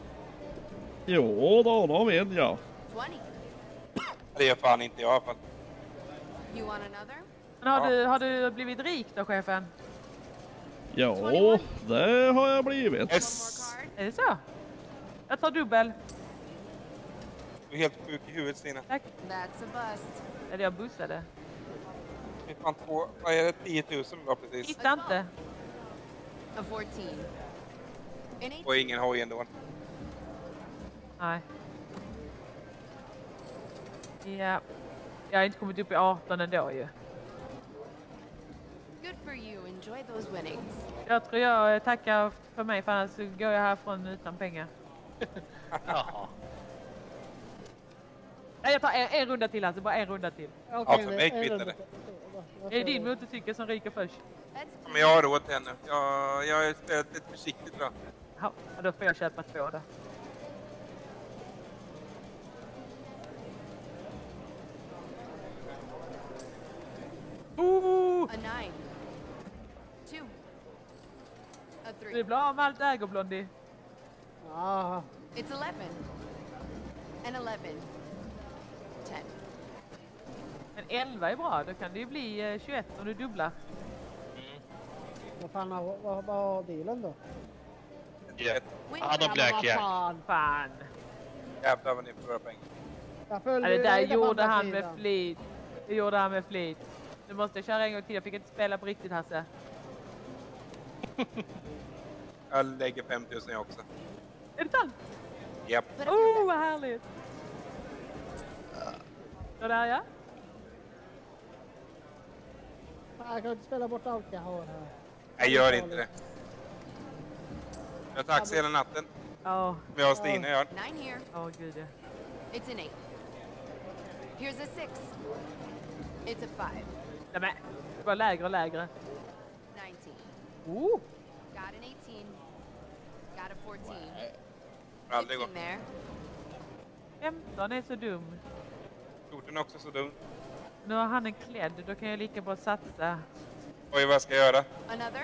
Speaker 1: Jo, då, då vinner jag.
Speaker 13: twenty.
Speaker 3: Det gör fan inte jag i alla fall.
Speaker 13: You want another?
Speaker 5: Men har,
Speaker 3: Ja.
Speaker 5: du, har du blivit rik då, chefen?
Speaker 1: Ja, det har jag blivit.
Speaker 3: Yes.
Speaker 5: Är det så? Jag tar dubbel.
Speaker 3: Du är helt sjuk i huvudet, Stina.
Speaker 5: Tack.
Speaker 13: That's a bust.
Speaker 5: Eller jag bussade.
Speaker 3: Det är fan två, vad är det, tio tusen då precis.
Speaker 5: Hitta inte.
Speaker 13: A fourteen. An eight.
Speaker 3: Och ingen hoj ändå.
Speaker 5: Nej. Ja. Jag har inte kommit upp i arton ändå ju.
Speaker 13: Good for you. Enjoy those winnings.
Speaker 5: Jag tror jag tackar för mig, för annars går jag härifrån utan pengar.
Speaker 10: Jaha.
Speaker 5: Nej, jag tar en, en runda till alltså, bara en runda till.
Speaker 3: Ja, för mig kvittar det.
Speaker 5: Är det din motorcykel som ryker först?
Speaker 3: Men jag har råd till henne. Jag, jag är spelat lite försiktigt då.
Speaker 5: Ja, då får jag köpa två då. Oh!
Speaker 13: A nine. Two. A three.
Speaker 5: Du blir av med allt ägo, Blondie.
Speaker 6: Ah,
Speaker 13: It's eleven. And eleven. Ten.
Speaker 5: Men elva är bra, då kan det ju bli eh, tjugoett om du dubblar.
Speaker 6: vad fan har, vad, vad har bilen då?
Speaker 10: Ja.
Speaker 13: Win.
Speaker 10: Han har Black
Speaker 6: vad
Speaker 10: Jack.
Speaker 6: fan.
Speaker 5: Fan.
Speaker 3: Jävlar vad ni förlorar pengar.
Speaker 6: Jag
Speaker 5: Ja,
Speaker 6: följde
Speaker 5: det
Speaker 6: ju
Speaker 5: där
Speaker 6: dig på
Speaker 5: gjorde
Speaker 6: andra
Speaker 5: han med
Speaker 6: sidan.
Speaker 5: flit. Det gjorde han med flit. Nu måste jag köra en gång till, jag fick inte spela på riktigt, Hasse.
Speaker 3: Jag lägger fem tusen jag också.
Speaker 5: Är det sant?
Speaker 3: Japp.
Speaker 13: Put up your
Speaker 5: Oh, vad
Speaker 13: bets.
Speaker 5: härligt. Så där ja.
Speaker 6: Fan, jag kan inte spela bort allt jag har här.
Speaker 3: Jag gör inte det. Jag har taxi hela natten.
Speaker 5: Ja.
Speaker 3: Men jag och Stina gör.
Speaker 13: Nine here.
Speaker 5: Åh gud ja.
Speaker 13: It's an eight. Here's a six. It's a five.
Speaker 5: Nej men, det var lägre och lägre.
Speaker 13: Nineteen.
Speaker 5: Oh.
Speaker 13: Got an eighteen. Got a fourteen.
Speaker 3: Aldrig gått.
Speaker 13: fifteen there.
Speaker 5: femton är så dum.
Speaker 3: fjorton är också så dumt.
Speaker 5: Nu har han en klädd, då kan jag lika bra satsa.
Speaker 3: Oj, vad ska jag göra?
Speaker 13: Another.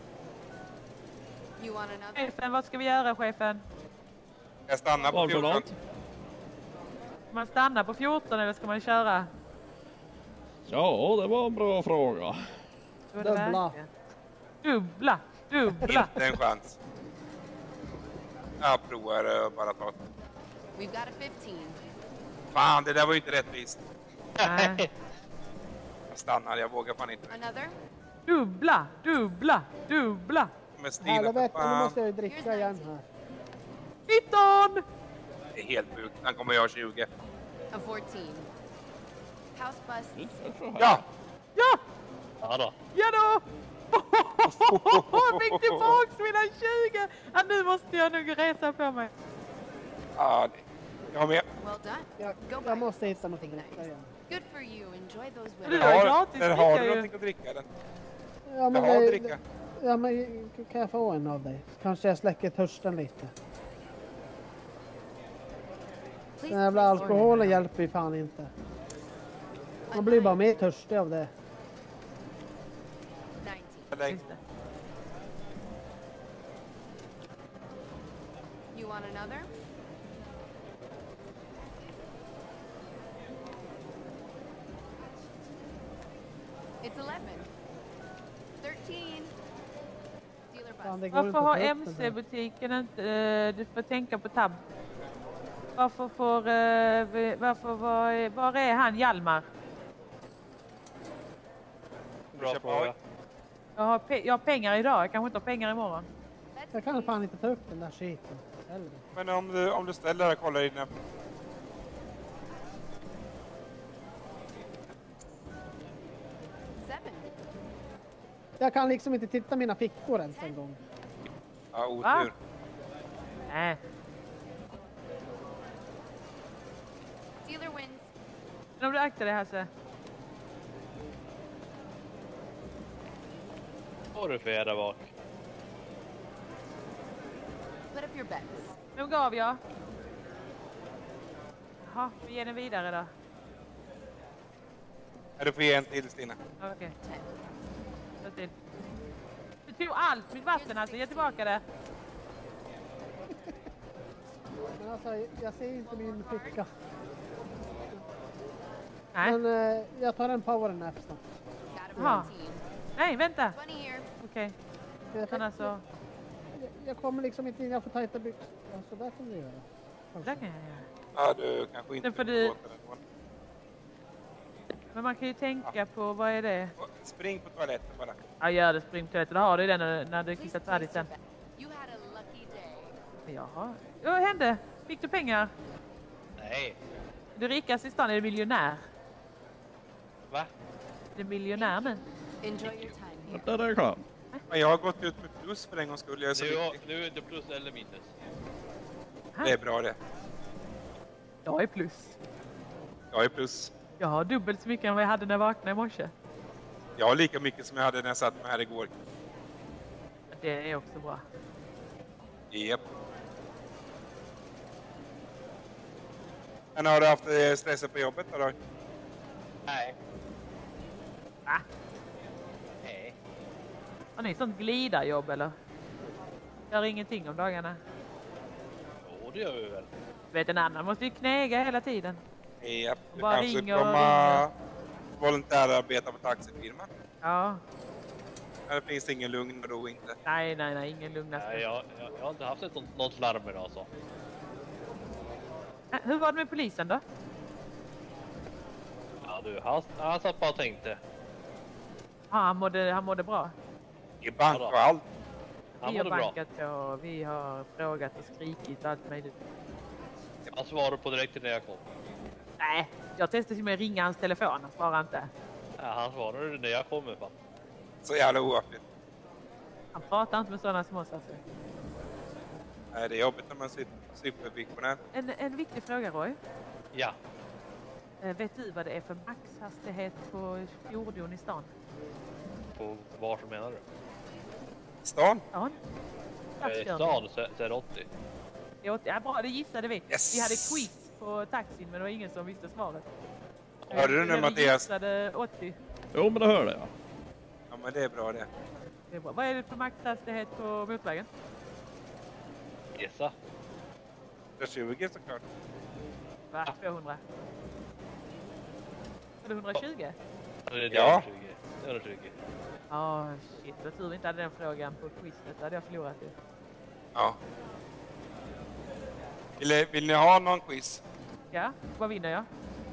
Speaker 13: You want another?
Speaker 5: Chefen, vad ska vi göra, chefen?
Speaker 3: Jag stannar på
Speaker 1: Vad för
Speaker 3: fjorton.
Speaker 1: något?
Speaker 5: Ska man stanna på fjorton eller ska man köra?
Speaker 1: Ja, det var en bra fråga.
Speaker 5: Då är det
Speaker 6: Dubbla.
Speaker 5: verkligen. Dubbla. Dubbla.
Speaker 3: Inte en chans. Jag provar uh, bara ta det.
Speaker 13: We've got a fifteen.
Speaker 3: Fan, det där var ju inte rättvist.
Speaker 5: Nej.
Speaker 3: Jag stannar, jag vågar fan inte.
Speaker 13: Another.
Speaker 5: Dubbla. Dubbla. Dubbla.
Speaker 3: Men Stina, för
Speaker 6: Helvete, nu
Speaker 3: fan.
Speaker 6: måste jag ju dricka igen här.
Speaker 5: nitton!
Speaker 3: Det är helt sjukt. Han kommer jag tjugo.
Speaker 13: A fourteen. House busts.
Speaker 3: Ja!
Speaker 5: Ja!
Speaker 10: Ja då.
Speaker 5: Ja då! Jag fick tillbaks mina tjugo! Ja, nu måste jag nog resa på mig.
Speaker 3: Ja, det. Jag har med.
Speaker 13: Well done.
Speaker 6: Jag,
Speaker 13: Go
Speaker 6: jag
Speaker 13: buy
Speaker 6: måste hitta något att
Speaker 13: something
Speaker 6: dricka
Speaker 13: nice.
Speaker 6: igen.
Speaker 13: Good for you. Enjoy those
Speaker 5: Du
Speaker 13: winnings.
Speaker 5: har
Speaker 3: Har,
Speaker 5: gratis
Speaker 3: där
Speaker 5: dricka
Speaker 3: har du
Speaker 5: ju.
Speaker 3: någonting att dricka den.
Speaker 6: Ja, men,
Speaker 3: Jag har
Speaker 6: det-
Speaker 3: dricka.
Speaker 6: ja, men kan jag få en av dig? Kanske jag släcker törsten lite.
Speaker 13: Please
Speaker 6: Den jävla
Speaker 13: place your-
Speaker 6: alkoholen hjälper ju fan inte. Man blir bara mer törstig av det.
Speaker 13: nineteen.
Speaker 3: Lägg.
Speaker 5: Just det.
Speaker 13: You want another? It's eleven. Thirteen. Dealer
Speaker 6: Fan,
Speaker 13: bust.
Speaker 6: det går
Speaker 5: Varför
Speaker 6: inte att
Speaker 5: har
Speaker 6: ta upp den där.
Speaker 5: M C-butiken inte... eh, Du får tänka på tab. Varför får... Uh, vi, varför var, är- var är han Hjalmar?
Speaker 10: Bra fråga.
Speaker 5: Jag har, pe- jag har pengar idag, jag kanske inte har pengar imorgon.
Speaker 6: Jag kan fan inte ta upp den där skiten. Helvete.
Speaker 3: Men om du, om du ställer dig och kollar inne.
Speaker 13: Seven.
Speaker 6: Jag kan liksom inte titta mina fickor ens en gång.
Speaker 3: Ja, otur.
Speaker 5: Va? Nej.
Speaker 13: Dealer wins.
Speaker 5: Men om du aktar dig Hasse.
Speaker 10: Vad har du för er där bak?
Speaker 13: Put up your bets.
Speaker 5: Nu gav jag. Jaha, vi ger den vidare då.
Speaker 3: Ja, du får ge en till Stina.
Speaker 5: Okej. Okay. Ta till. Du tog allt mitt vatten alltså, ge tillbaka det.
Speaker 6: Men alltså, jag ser inte min ficka.
Speaker 5: Nej.
Speaker 6: Men eh, jag tar en power nap snart.
Speaker 5: Jaha. Nej, vänta.
Speaker 13: twenty here.
Speaker 5: Okej.
Speaker 6: Jag,
Speaker 5: Men alltså,
Speaker 6: jag, jag kommer liksom inte in, jag får tajta byxor. Alltså, där kan du göra.
Speaker 5: det kan jag göra.
Speaker 3: Ja, du kanske inte
Speaker 5: Nu får
Speaker 3: vill
Speaker 5: du-
Speaker 3: låta den gå.
Speaker 5: Men man kan ju tänka på, vad är det?
Speaker 3: Spring på toaletten bara.
Speaker 5: Ja, gör det. Spring på toaletten. Då har du den när, när du kissat färdigt sen.
Speaker 13: You had a lucky day.
Speaker 5: Jaha. Vad hände? Fick du pengar?
Speaker 10: Nej.
Speaker 5: Du rikaste i stan, är du miljonär?
Speaker 10: Va?
Speaker 5: Du är miljonär nu.
Speaker 13: Enjoy your time here.
Speaker 1: Där är det klart.
Speaker 3: Men jag har gått ut med plus för en gångs skull. Jag är så
Speaker 10: Nu,
Speaker 3: lycklig.
Speaker 10: nu är det plus eller minus.
Speaker 3: Det är bra det.
Speaker 5: Jag är plus.
Speaker 3: Jag är plus.
Speaker 5: Jag har dubbelt så mycket än vad jag hade när jag vaknade i morse.
Speaker 3: Jag har lika mycket som jag hade när jag satt mig här igår.
Speaker 5: Det är också bra.
Speaker 3: Japp. Men har du haft eh, stress på jobbet då? då?
Speaker 10: Nej.
Speaker 5: Va?
Speaker 10: Nej.
Speaker 5: Har ni sånt glidarjobb eller? Gör ingenting om dagarna.
Speaker 10: Jo, det gör vi väl.
Speaker 5: Vet en annan måste ju knäga hela tiden.
Speaker 3: Japp. Du
Speaker 5: Bara
Speaker 3: kanske
Speaker 5: ringer och
Speaker 3: komma
Speaker 5: ringer.
Speaker 3: volontärarbeta på taxifirman.
Speaker 5: Ja.
Speaker 3: Här finns ingen lugn och ro inte.
Speaker 5: Nej, nej, nej. Ingen lugna
Speaker 10: Nej,
Speaker 5: stund.
Speaker 10: jag, jag, jag har inte haft ett sånt, något larm idag så.
Speaker 5: Äh, Hur var det med polisen då?
Speaker 10: Ja du, han, han satt bara och tänkte.
Speaker 5: Ja, han mådde, han mådde bra.
Speaker 3: I bank och allt.
Speaker 10: Han
Speaker 5: Vi har
Speaker 10: mådde bra.
Speaker 5: bankat på, vi har frågat och skrikit och allt möjligt.
Speaker 10: Han svarade på direkt när jag kom.
Speaker 5: Nej, jag testade med att ringa hans telefon, han svarade inte.
Speaker 10: Ja, han svarade när jag kom i fall.
Speaker 3: Så jävla oartigt.
Speaker 5: Han pratar inte med sådana som oss alltså.
Speaker 3: Nej, det är jobbigt när man sitter supervisionär.
Speaker 5: En, en viktig fråga Roy.
Speaker 10: Ja.
Speaker 5: Eh, vet du vad det är för maxhastighet på fordon i stan?
Speaker 10: På var som menar du?
Speaker 3: Stan?
Speaker 5: Stan?
Speaker 10: Eh, I stan så, så är det åttio.
Speaker 5: Det är åttio. Ja, bra, det gissade vi.
Speaker 3: Yes.
Speaker 5: Vi hade quiz på taxin men det var ingen som visste svaret.
Speaker 3: Hörde du nu,
Speaker 5: Vi
Speaker 3: Mattias?
Speaker 5: gissade åttio.
Speaker 1: Jo, men det hörde jag.
Speaker 3: Ja, men det är bra det.
Speaker 5: Det är bra. Vad är det för maxhastighet på motorvägen?
Speaker 10: Gissa.
Speaker 3: etthundratjugo såklart.
Speaker 5: Va? tvåhundra? Är det etthundratjugo?
Speaker 10: Ja. Det är
Speaker 3: Ja.
Speaker 10: etthundratjugo.
Speaker 5: Ja, oh, shit. Jag tror vi inte hade den frågan på quizet. Då hade jag förlorat det.
Speaker 3: Ja. Vill, vill ni ha någon quiz?
Speaker 5: Ja, vad vinner jag?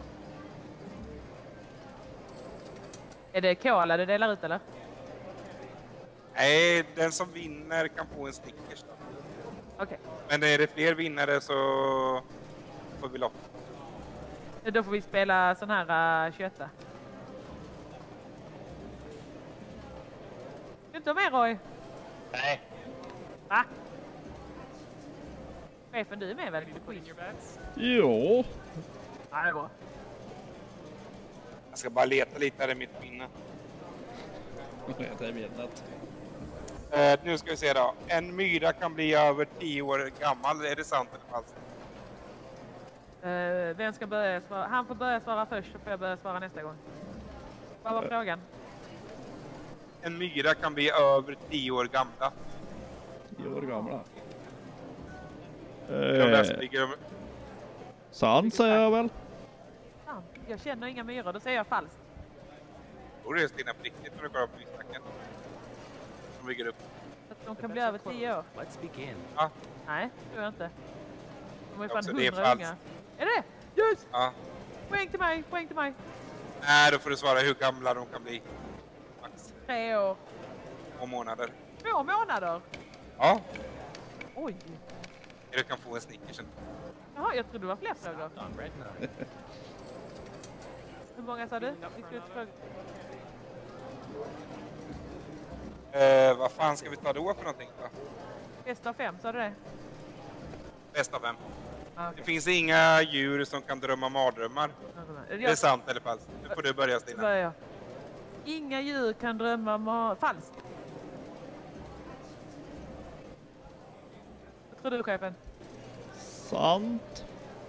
Speaker 5: Är det cola du delar ut eller?
Speaker 3: Nej, den som vinner kan få en Snickers då.
Speaker 5: Okej.
Speaker 3: Men är det fler vinnare så får vi loppa.
Speaker 5: Då får vi spela sån här uh, tjugoåtta. Du inte med Roy?
Speaker 10: Nej.
Speaker 5: Va? Chefen, du är med väl?
Speaker 1: Jo.
Speaker 5: Ja, det är bra.
Speaker 3: Jag ska bara leta lite här i mitt minne.
Speaker 1: Det är minnet.
Speaker 3: Uh, nu ska vi se då. En myra kan bli över tio år gammal. Är det sant eller falskt?
Speaker 5: Uh, vem ska börja svara? Han får börja svara först så får jag börja svara nästa gång. Vad var frågan?
Speaker 3: En myra kan bli över tio år gamla.
Speaker 1: tio år gamla.
Speaker 3: De där som
Speaker 1: Eh,
Speaker 3: ligger...
Speaker 1: sant säger jag väl.
Speaker 5: Ja, jag känner inga myror, då säger jag falskt.
Speaker 3: Då är det Stina på riktigt när du kollar på misstacken. Som ligger upp.
Speaker 5: Att de kan bli över tio år.
Speaker 12: Let's begin.
Speaker 3: Ja.
Speaker 5: Nej, tror jag inte. De är fan
Speaker 3: Också, det är
Speaker 5: hundra
Speaker 3: falskt.
Speaker 5: unga. Är det? Just!
Speaker 3: Ja.
Speaker 5: Poäng till mig, poäng till mig.
Speaker 3: Nej, då får du svara hur gamla de kan bli. Max
Speaker 5: Tre år.
Speaker 3: två månader.
Speaker 5: Två månader?
Speaker 3: Ja.
Speaker 5: Oj.
Speaker 3: Du kan få en Snickers.
Speaker 5: Jaha, jag trodde det var fler frågor. Hur många sa du? Vi skulle inte fråga.
Speaker 3: Eh, vad fan ska vi ta då för någonting då?
Speaker 5: Bäst av fem, sa du det?
Speaker 3: Bäst av fem.
Speaker 5: Ah, okay.
Speaker 3: Det finns inga djur som kan drömma mardrömmar.
Speaker 5: Jag...
Speaker 3: Det är sant eller falskt? Nu får du börja, Stina.
Speaker 5: Börja. Inga djur kan drömma ma- falskt. Vad tror du, chefen?
Speaker 1: Sant.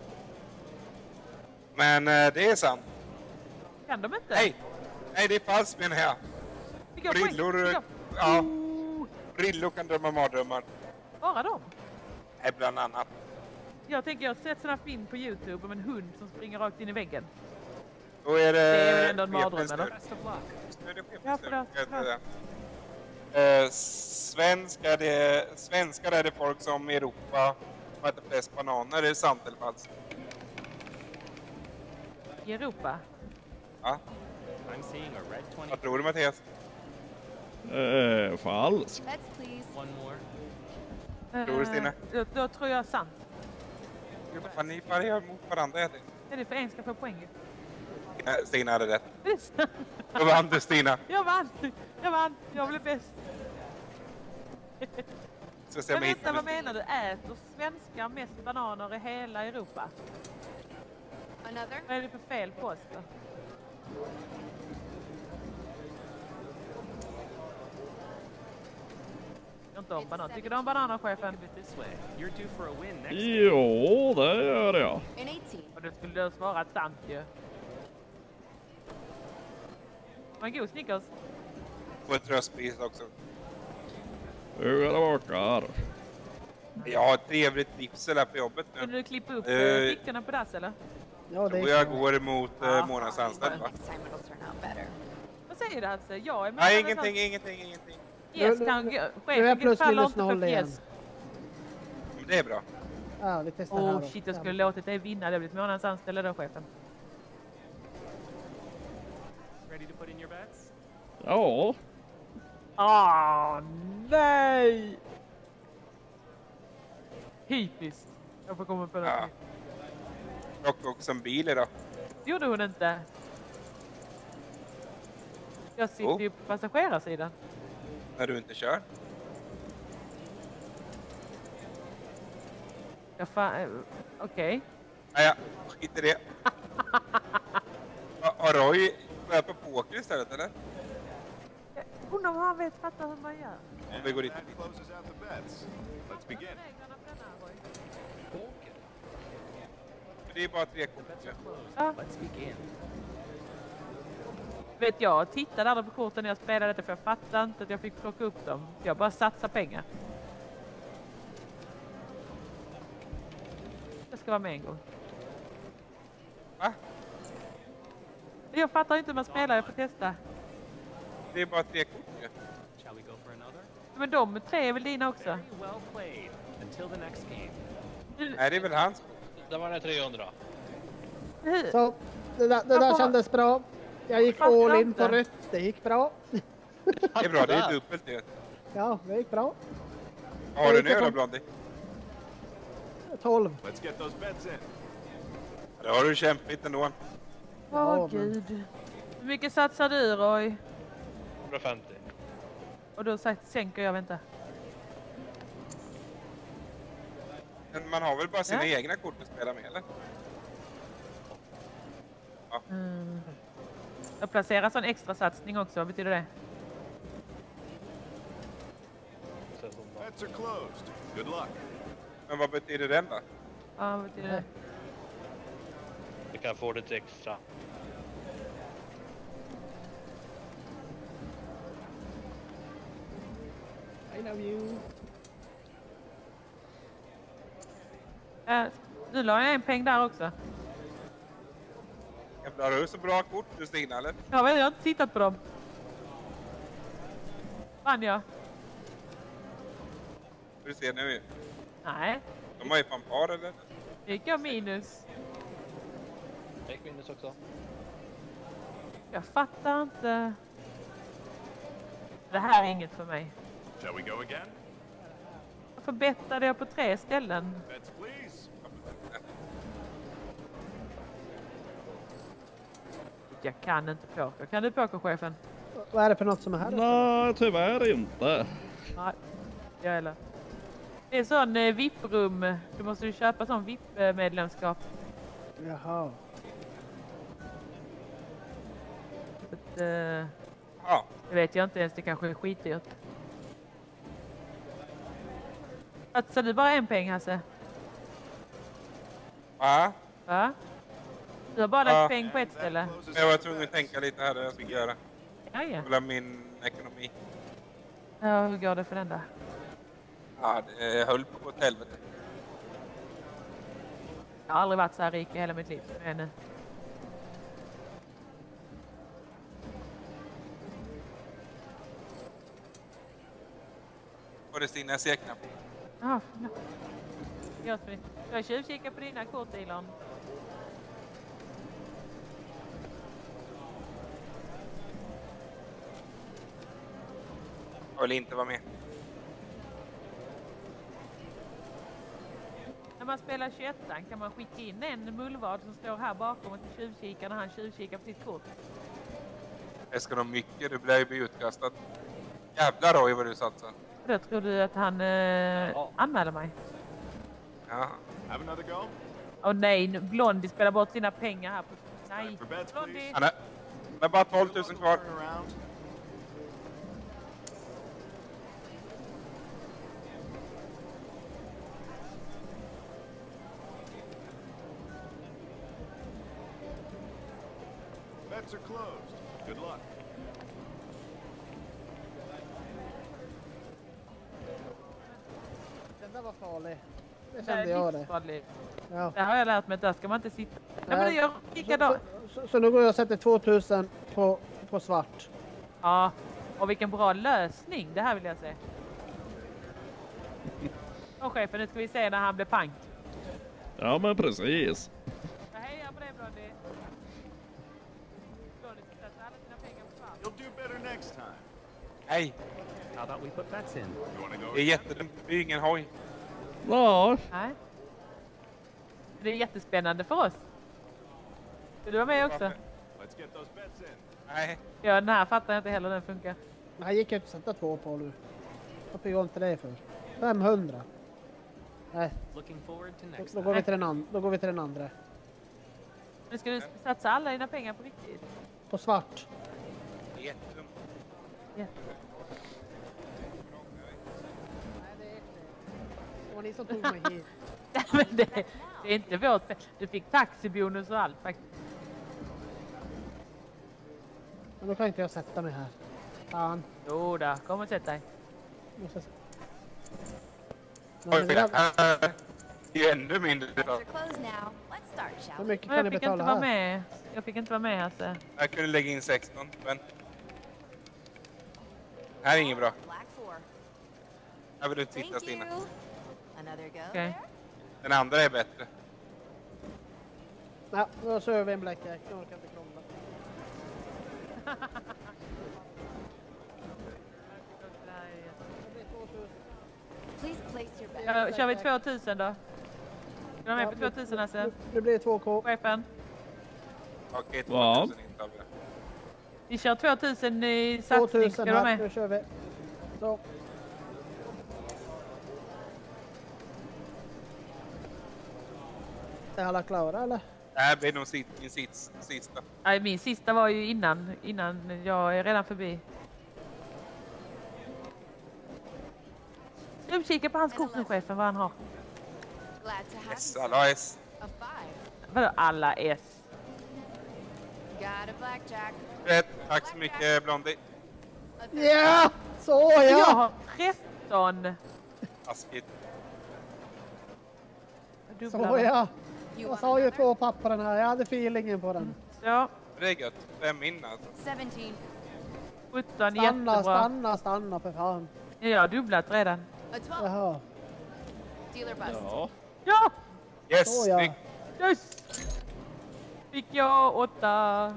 Speaker 3: Men eh, det är sant.
Speaker 5: Kan de inte?
Speaker 3: Nej, Nej det är falskt menar jag.
Speaker 5: Vilka
Speaker 3: Brillor,
Speaker 5: poäng? Vilka?
Speaker 3: ja. Brillor kan drömma mardrömmar.
Speaker 5: Bara dem?
Speaker 3: Nej, bland annat.
Speaker 5: Jag tänker, jag har sett sådana film på YouTube om en hund som springer rakt in i väggen.
Speaker 3: Då är det...
Speaker 5: Det är väl ändå en mardröm,
Speaker 3: chefens
Speaker 5: eller?
Speaker 3: tur.
Speaker 5: Ja, förlåt. förlåt.
Speaker 3: Eh, svenskar, det, svenskar är det folk som i Europa som äter flest bananer. Det är sant eller falskt?
Speaker 5: I Europa?
Speaker 3: Ja.
Speaker 12: I'm seeing a red twenty.
Speaker 3: Vad tror du, Mattias?
Speaker 1: Eh, falskt.
Speaker 13: Bets, please.
Speaker 12: One more.
Speaker 3: Tror du, Stina?
Speaker 5: Eh, Då, då tror jag sant.
Speaker 3: Gud, vad fan, ni parerar mot varandra. Är det?
Speaker 5: Är det för en ska få poäng?
Speaker 3: Stina, Stina hade rätt.
Speaker 5: Det är sant.
Speaker 3: Då vann du, Stina.
Speaker 5: Jag vann! Jag vann! Jag blev bäst!
Speaker 3: Så ser
Speaker 5: Men
Speaker 3: jag
Speaker 5: vänta, vad menar du? Äter svenskar mest bananer i hela Europa?
Speaker 13: Another?
Speaker 5: Vad är det för fel på oss då? Jag inte om banan. Tycker du om bananer, chefen?
Speaker 12: This way. You're due for a win next.
Speaker 1: Jo, det gör jag.
Speaker 13: An eighteen.
Speaker 5: Och det skulle du ha svarat sant ju. Var en god Snickers.
Speaker 3: Och ett röstpris också.
Speaker 1: Hur är det bakar?
Speaker 3: Jag har ett trevligt livsel här på jobbet nu.
Speaker 5: Kunde du klippa upp
Speaker 3: Eh,
Speaker 5: uh, fickorna på dass eller?
Speaker 6: Ja, det
Speaker 3: Och
Speaker 6: är
Speaker 3: jag går emot
Speaker 5: Ah,
Speaker 3: eh, månadens anställd, va?
Speaker 13: Next time it'll turn out better.
Speaker 5: Vad säger du alltså? Jag är med.
Speaker 3: Nej, ingenting, ingenting, ingenting.
Speaker 5: Yes,
Speaker 6: Nu-
Speaker 5: kan
Speaker 6: nu-
Speaker 5: gå.
Speaker 6: nu är
Speaker 5: Chefen
Speaker 6: plus
Speaker 5: faller
Speaker 6: minus
Speaker 5: inte för
Speaker 6: noll igen.
Speaker 5: fjäs.
Speaker 3: Men det är bra.
Speaker 6: Ja, vi testar här
Speaker 5: Åh
Speaker 6: då.
Speaker 5: shit, jag skulle låtit dig vinna. Det har blivit månadens anställda då, chefen.
Speaker 12: Ready to put in your bets?
Speaker 1: Ja.
Speaker 5: Ah, nej! Typiskt. Jag får komma på det.
Speaker 3: Ja. Och också en bil idag.
Speaker 5: Det gjorde hon inte. Jag sitter
Speaker 3: Oh.
Speaker 5: ju på passagerarsidan.
Speaker 3: När du inte kör.
Speaker 5: Jag fan... eh, Okej.
Speaker 3: Nej, ja, skit i det. Ha- Har Roy börjat på poker istället, eller?
Speaker 5: Undrar vad han vet, fattar hur man gör.
Speaker 3: Om vi går dit.
Speaker 11: Closes out the bets. Let's begin.
Speaker 5: Reglerna för den här, Roy.
Speaker 3: Det är bara tre kort.
Speaker 5: Ja.
Speaker 12: Let's begin.
Speaker 5: Vet jag, tittade aldrig på korten när jag spelade detta för jag fattade inte att jag fick plocka upp dem. Jag bara satsade pengar. Jag ska vara med en gång.
Speaker 3: Va?
Speaker 5: Jag fattar inte hur man spelar, jag får testa.
Speaker 3: Det är bara tre kort ju.
Speaker 12: Shall we go for another?
Speaker 5: Men de tre är väl dina också?
Speaker 12: Very well played. Until the next game.
Speaker 3: Nej, det är väl hans.
Speaker 10: Det var det trehundra.
Speaker 5: Hur?
Speaker 6: Så, det där, det där kändes bra. Jag gick
Speaker 5: Fattar
Speaker 6: all in på
Speaker 5: inte.
Speaker 6: rött. Det gick bra.
Speaker 3: Det är bra, det är dubbelt det.
Speaker 6: Ja, det gick bra.
Speaker 3: Vad har du nu då, Blondie?
Speaker 6: tolv.
Speaker 11: Let's get those bets in.
Speaker 3: Det har du kämpigt ändå.
Speaker 5: Åh
Speaker 6: Ja, men-
Speaker 5: gud. Hur mycket satsar du, Roy?
Speaker 10: hundrafemtio.
Speaker 5: Och då sagt, sänker jag, vänta.
Speaker 3: Men man har väl bara sina
Speaker 5: Ja.
Speaker 3: egna kort att spela med, eller?
Speaker 5: Mm. Jag placerar sån extra satsning också, vad betyder det?
Speaker 11: Bets are closed. Good luck.
Speaker 3: Men vad betyder den då?
Speaker 5: Ja, vad betyder det?
Speaker 10: Du kan få lite extra.
Speaker 6: I love you.
Speaker 5: Äh, nu la jag en peng där också.
Speaker 3: Jävlar, har du så bra kort du, Stina, eller?
Speaker 5: Jag vet, jag har inte tittat på dem. Vann jag?
Speaker 3: Du ser nu ju.
Speaker 5: Nej.
Speaker 3: De har ju fan par, eller?
Speaker 5: Gick jag minus?
Speaker 15: Jag gick minus också.
Speaker 5: Jag fattar inte. Det här är inget för mig.
Speaker 11: Shall we go again?
Speaker 5: Varför bettade jag på tre ställen?
Speaker 11: Bets, please.
Speaker 5: Jag kan inte poker. Kan du pokerchefen?
Speaker 6: Vad är det för något som är här?
Speaker 1: Nej, tyvärr inte.
Speaker 5: Nej, jag heller. Det är sån eh, V I P-rum. Du måste ju köpa sån V I P-medlemskap.
Speaker 6: Jaha.
Speaker 5: Så att, eh,
Speaker 3: Ja.
Speaker 5: det vet jag inte ens. Det kanske är skitdyrt. Satsar du bara en peng, Hasse?
Speaker 3: Va?
Speaker 5: Va? Du har bara lagt
Speaker 3: Ja.
Speaker 5: peng på ett ställe.
Speaker 3: Jag var tvungen att tänka lite här hur jag skulle göra.
Speaker 5: Ja, ja.
Speaker 3: Kolla min ekonomi.
Speaker 5: Ja, hur går det för den där?
Speaker 3: Ja, det höll på att gå åt helvete.
Speaker 5: Jag har aldrig varit så här rik i hela mitt liv. Men,
Speaker 3: Och det Stina jag ser knappt.
Speaker 5: ah, no. Jag ska jag tjuvkika på dina kort, Elon.
Speaker 3: Jag vill inte vara med.
Speaker 5: När man spelar tjugoettan kan man skicka in en mullvad som står här bakom och till tjuvkikar när han tjuvkikar på sitt kort.
Speaker 3: Det ska nog mycket, du blir ju bli utkastad. Jävlar Roy vad du satsar.
Speaker 5: Då tror du att han eh, anmäler mig.
Speaker 3: Ja.
Speaker 11: Have another go?
Speaker 5: Åh nej, nu- Blondie spelar bort sina pengar här. På... Nej,
Speaker 11: For bets,
Speaker 5: Blondie!
Speaker 11: please.
Speaker 3: Han är, det är bara tolv tusen kvar.
Speaker 11: Turn around. Bets are closed. Good luck.
Speaker 6: Den där var farlig. Det
Speaker 5: Det
Speaker 6: kände
Speaker 5: är
Speaker 6: jag det.
Speaker 5: livsfarligt.
Speaker 6: Ja.
Speaker 5: Det har jag lärt mig att där ska man inte sitta. Nej, men
Speaker 6: Nej.
Speaker 5: det gör likadant.
Speaker 6: Så, så, så nu går jag och sätter tvåtusen på, på svart.
Speaker 5: Ja, och vilken bra lösning. Det här vill jag se. Och chefen, nu ska vi se när han blir pank.
Speaker 1: Ja, men precis.
Speaker 5: Jag hejar på dig, Blondie. Blondie ska sätta alla sina pengar på svart.
Speaker 11: You'll do better next time.
Speaker 3: Nej,
Speaker 12: How about we put bets in?
Speaker 11: You wanna go
Speaker 3: det är
Speaker 11: again?
Speaker 3: jättedumt. Det är ju ingen hoj.
Speaker 1: Ja,
Speaker 5: Nej. Det är jättespännande för oss. Vill du vara med också?
Speaker 11: Let's get those bets in.
Speaker 3: Nej,
Speaker 5: Ja, den här fattar jag inte heller den funkar.
Speaker 6: Men här gick jag inte att sätta två på nu. Varför går inte det för? femhundra. Nej,
Speaker 12: Looking forward to
Speaker 6: då,
Speaker 12: next
Speaker 6: då,
Speaker 12: time.
Speaker 6: går vi till den and- då går vi till den andra.
Speaker 5: Nu ska du satsa alla dina pengar på riktigt.
Speaker 6: På svart.
Speaker 3: det är jättedumt.
Speaker 5: Ja.
Speaker 6: Det var ni som tog mig hit.
Speaker 5: Men det, det är inte vårt fel. Du fick taxibonus och allt faktiskt.
Speaker 6: Men då kan inte jag sätta mig här. Fan.
Speaker 5: Jo då, kom och sätt dig.
Speaker 6: Måste...
Speaker 3: Oj,
Speaker 6: Nej, men det där...
Speaker 3: äh, det är ju ännu mindre.
Speaker 13: Bets are closed now. Let's start, shall
Speaker 6: Hur
Speaker 13: we?
Speaker 6: mycket
Speaker 5: Men
Speaker 6: kan
Speaker 5: jag
Speaker 6: ni
Speaker 5: fick inte
Speaker 6: betala
Speaker 5: vara
Speaker 6: här?
Speaker 5: med. Jag fick inte vara med, Hasse.
Speaker 3: Jag kunde lägga in sexton, men... Det här är inget bra.
Speaker 13: Black four.
Speaker 3: Här vill du inte sitta,
Speaker 13: Thank
Speaker 3: Stina.
Speaker 13: you. Another go
Speaker 5: Okej.
Speaker 13: there?
Speaker 3: Den andra är bättre.
Speaker 6: Ja, då kör vi en blackjack. Nu orkar jag inte krångla. Det blir tvåtusen.
Speaker 13: Please place your bet.
Speaker 5: Ja, kör vi tvåtusen då? Är du med på
Speaker 6: Ja,
Speaker 5: tvåtusen,
Speaker 6: nu-
Speaker 5: Hasse?
Speaker 6: nu- Nu blir det två K.
Speaker 5: Chefen?
Speaker 3: Okej,
Speaker 1: Ja.
Speaker 3: tvåtusen inte av det.
Speaker 5: Vi kör tvåtusen i satsning. Ska
Speaker 6: tvåtusen
Speaker 5: du vara
Speaker 6: här.
Speaker 5: med?
Speaker 6: Nu kör vi. Så. Är alla klara eller?
Speaker 3: Det här blir nog sit, min sits, sista.
Speaker 5: Nej, min sista var ju innan. Innan jag är redan förbi. Du kika på hans kort nu, chefen, vad han har.
Speaker 13: Glad to have
Speaker 3: Yes,
Speaker 13: you.
Speaker 3: alla har S.
Speaker 13: A five.
Speaker 5: Vadå alla S?
Speaker 13: Got a blackjack.
Speaker 3: Rätt. Tack så mycket, Blondie.
Speaker 13: A thirty.
Speaker 6: Ja! Så
Speaker 5: Jag
Speaker 6: ja!
Speaker 5: har tretton.
Speaker 3: Taskigt.
Speaker 5: Dubbla
Speaker 6: Så
Speaker 5: dem.
Speaker 6: ja!
Speaker 13: You
Speaker 6: Jag
Speaker 13: want
Speaker 6: sa ju
Speaker 13: another?
Speaker 6: två pappren här. Jag hade feelingen på den.
Speaker 5: Ja,
Speaker 3: Det är gött. Det är min alltså.
Speaker 13: seventeen.
Speaker 5: sjutton,
Speaker 6: Stanna,
Speaker 5: jättebra.
Speaker 6: stanna, stanna för fan.
Speaker 5: Jag har dubblat redan.
Speaker 13: A twelve.
Speaker 6: Jaha.
Speaker 13: Dealer bust.
Speaker 1: ja.
Speaker 5: Ja!
Speaker 3: Yes,
Speaker 6: Så, ja.
Speaker 3: snyggt.
Speaker 5: Yes! Fick jag åtta.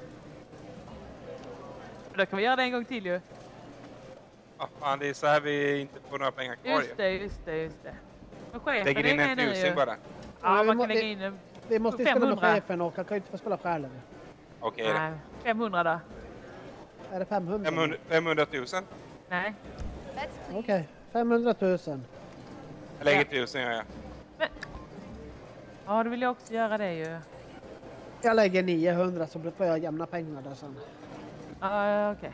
Speaker 5: Då kan vi göra det en gång till ju.
Speaker 3: Ah, fan, det är så här vi inte får några pengar kvar.
Speaker 5: Just det, just det, just det. Men chefen
Speaker 3: Lägger in
Speaker 5: är
Speaker 3: en
Speaker 5: med nu
Speaker 3: tusing
Speaker 5: ju.
Speaker 3: bara.
Speaker 5: Ja,
Speaker 6: vi
Speaker 5: man
Speaker 6: må-
Speaker 5: kan lägga
Speaker 6: vi-
Speaker 5: in en
Speaker 6: Vi måste spela med
Speaker 5: femhundra.
Speaker 6: chefen och han kan ju inte få spela själv.
Speaker 3: Okej då.
Speaker 5: Nej, femhundra då.
Speaker 6: Är det femhundra?
Speaker 3: femhundra femhundratusen.
Speaker 5: Nej.
Speaker 6: Okej, femhundratusen.
Speaker 3: Jag lägger tusen gör jag.
Speaker 5: Ja, då vill jag också göra det ju.
Speaker 6: Jag lägger niohundra så får jag jämna pengar där sen.
Speaker 5: Ja, okej.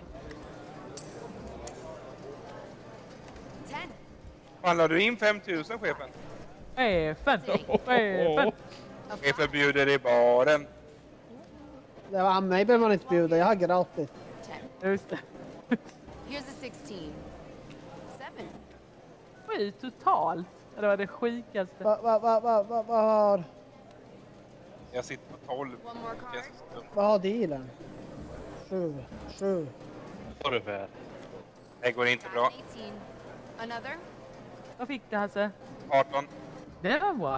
Speaker 3: Fan, la du in femtusen chefen?
Speaker 5: Chefen! Chefen!
Speaker 3: Chefen bjuder i baren.
Speaker 6: Det var mig behöver man inte bjuda, jag har gratis.
Speaker 5: Just det.
Speaker 13: Here's a sixteen. Seven.
Speaker 5: Sju totalt. Det var det sjukaste.
Speaker 6: Vad va, va, va, va, va har...
Speaker 3: Jag sitter på tolv.
Speaker 13: One more card.
Speaker 3: Känns så dumt.
Speaker 6: Vad har dealen? Sju, sju.
Speaker 15: Vad är det för?
Speaker 3: Det går inte bra.
Speaker 13: eighteen. Another.
Speaker 5: Vad fick du Hasse?
Speaker 3: arton.
Speaker 5: Det var bra.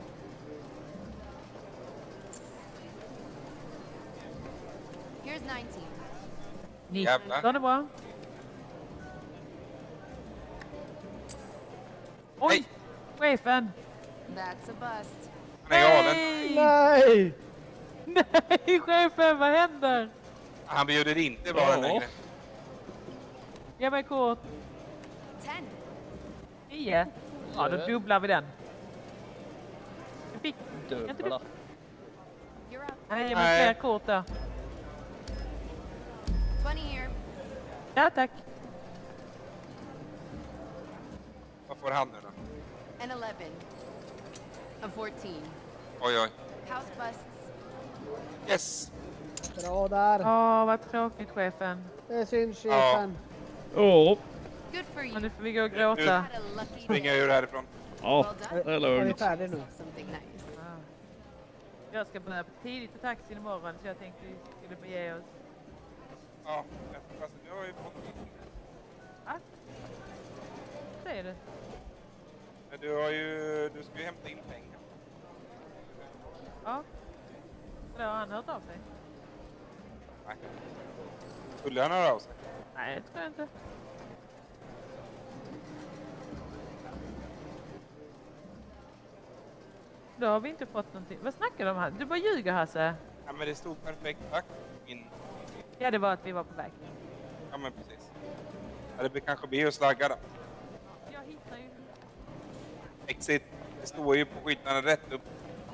Speaker 13: Here's nineteen.
Speaker 3: Jävlar.
Speaker 5: Den är bra. Oj! Chefen!
Speaker 13: That's a bust.
Speaker 3: Han är galen.
Speaker 6: Nej!
Speaker 5: Nej, chefen, vad händer?
Speaker 3: Han bjuder inte i baren
Speaker 1: Ja.
Speaker 3: längre.
Speaker 5: Ge mig kort.
Speaker 13: Ten.
Speaker 5: Nio. Ja, då dubblar vi den. Du fick... Kan inte du...
Speaker 1: Dubbla.
Speaker 13: You're up.
Speaker 5: Nej, ge mig
Speaker 3: Nej.
Speaker 5: fler kort då.
Speaker 13: Twenty here.
Speaker 5: Ja, tack.
Speaker 3: Vad får han nu då?
Speaker 13: An eleven. A fourteen.
Speaker 3: Oj, oj.
Speaker 13: House busts.
Speaker 3: Yes.
Speaker 6: Bra där.
Speaker 5: Åh, vad tråkigt, chefen.
Speaker 6: Det är synd, chefen.
Speaker 1: Åh,
Speaker 13: Good for you.
Speaker 5: Men nu får vi gå och
Speaker 3: Nu
Speaker 5: gråta.
Speaker 13: Had a lucky
Speaker 3: springer jag ur härifrån.
Speaker 1: ja,
Speaker 13: Well
Speaker 1: det är
Speaker 13: done.
Speaker 6: Är vi
Speaker 1: lugnt.
Speaker 6: färdiga nu?
Speaker 13: Something nice.
Speaker 5: Ah. Jag ska börja på tidigt på taxin imorgon så jag tänkte vi skulle bege oss.
Speaker 3: Ja, jag- fast jag har ju fått mitt.
Speaker 5: Ah. Säger du?
Speaker 3: Men du har ju, du ska ju hämta in pengar.
Speaker 5: Ja. Då har han hört av sig?
Speaker 3: Nej. Skulle han höra av sig?
Speaker 5: Nej, det tror jag inte. Då har vi inte fått någonting. Vad snackar du om här? Du bara ljuger, Hasse.
Speaker 3: Ja, men det stod perfekt tack. Min...
Speaker 5: Ja, det var att vi var på väg.
Speaker 3: Ja, men precis. Ja, det blir kanske blir att slagga då.
Speaker 5: Jag hittar ju...
Speaker 3: Exit. Det står ju på skyltarna rätt upp.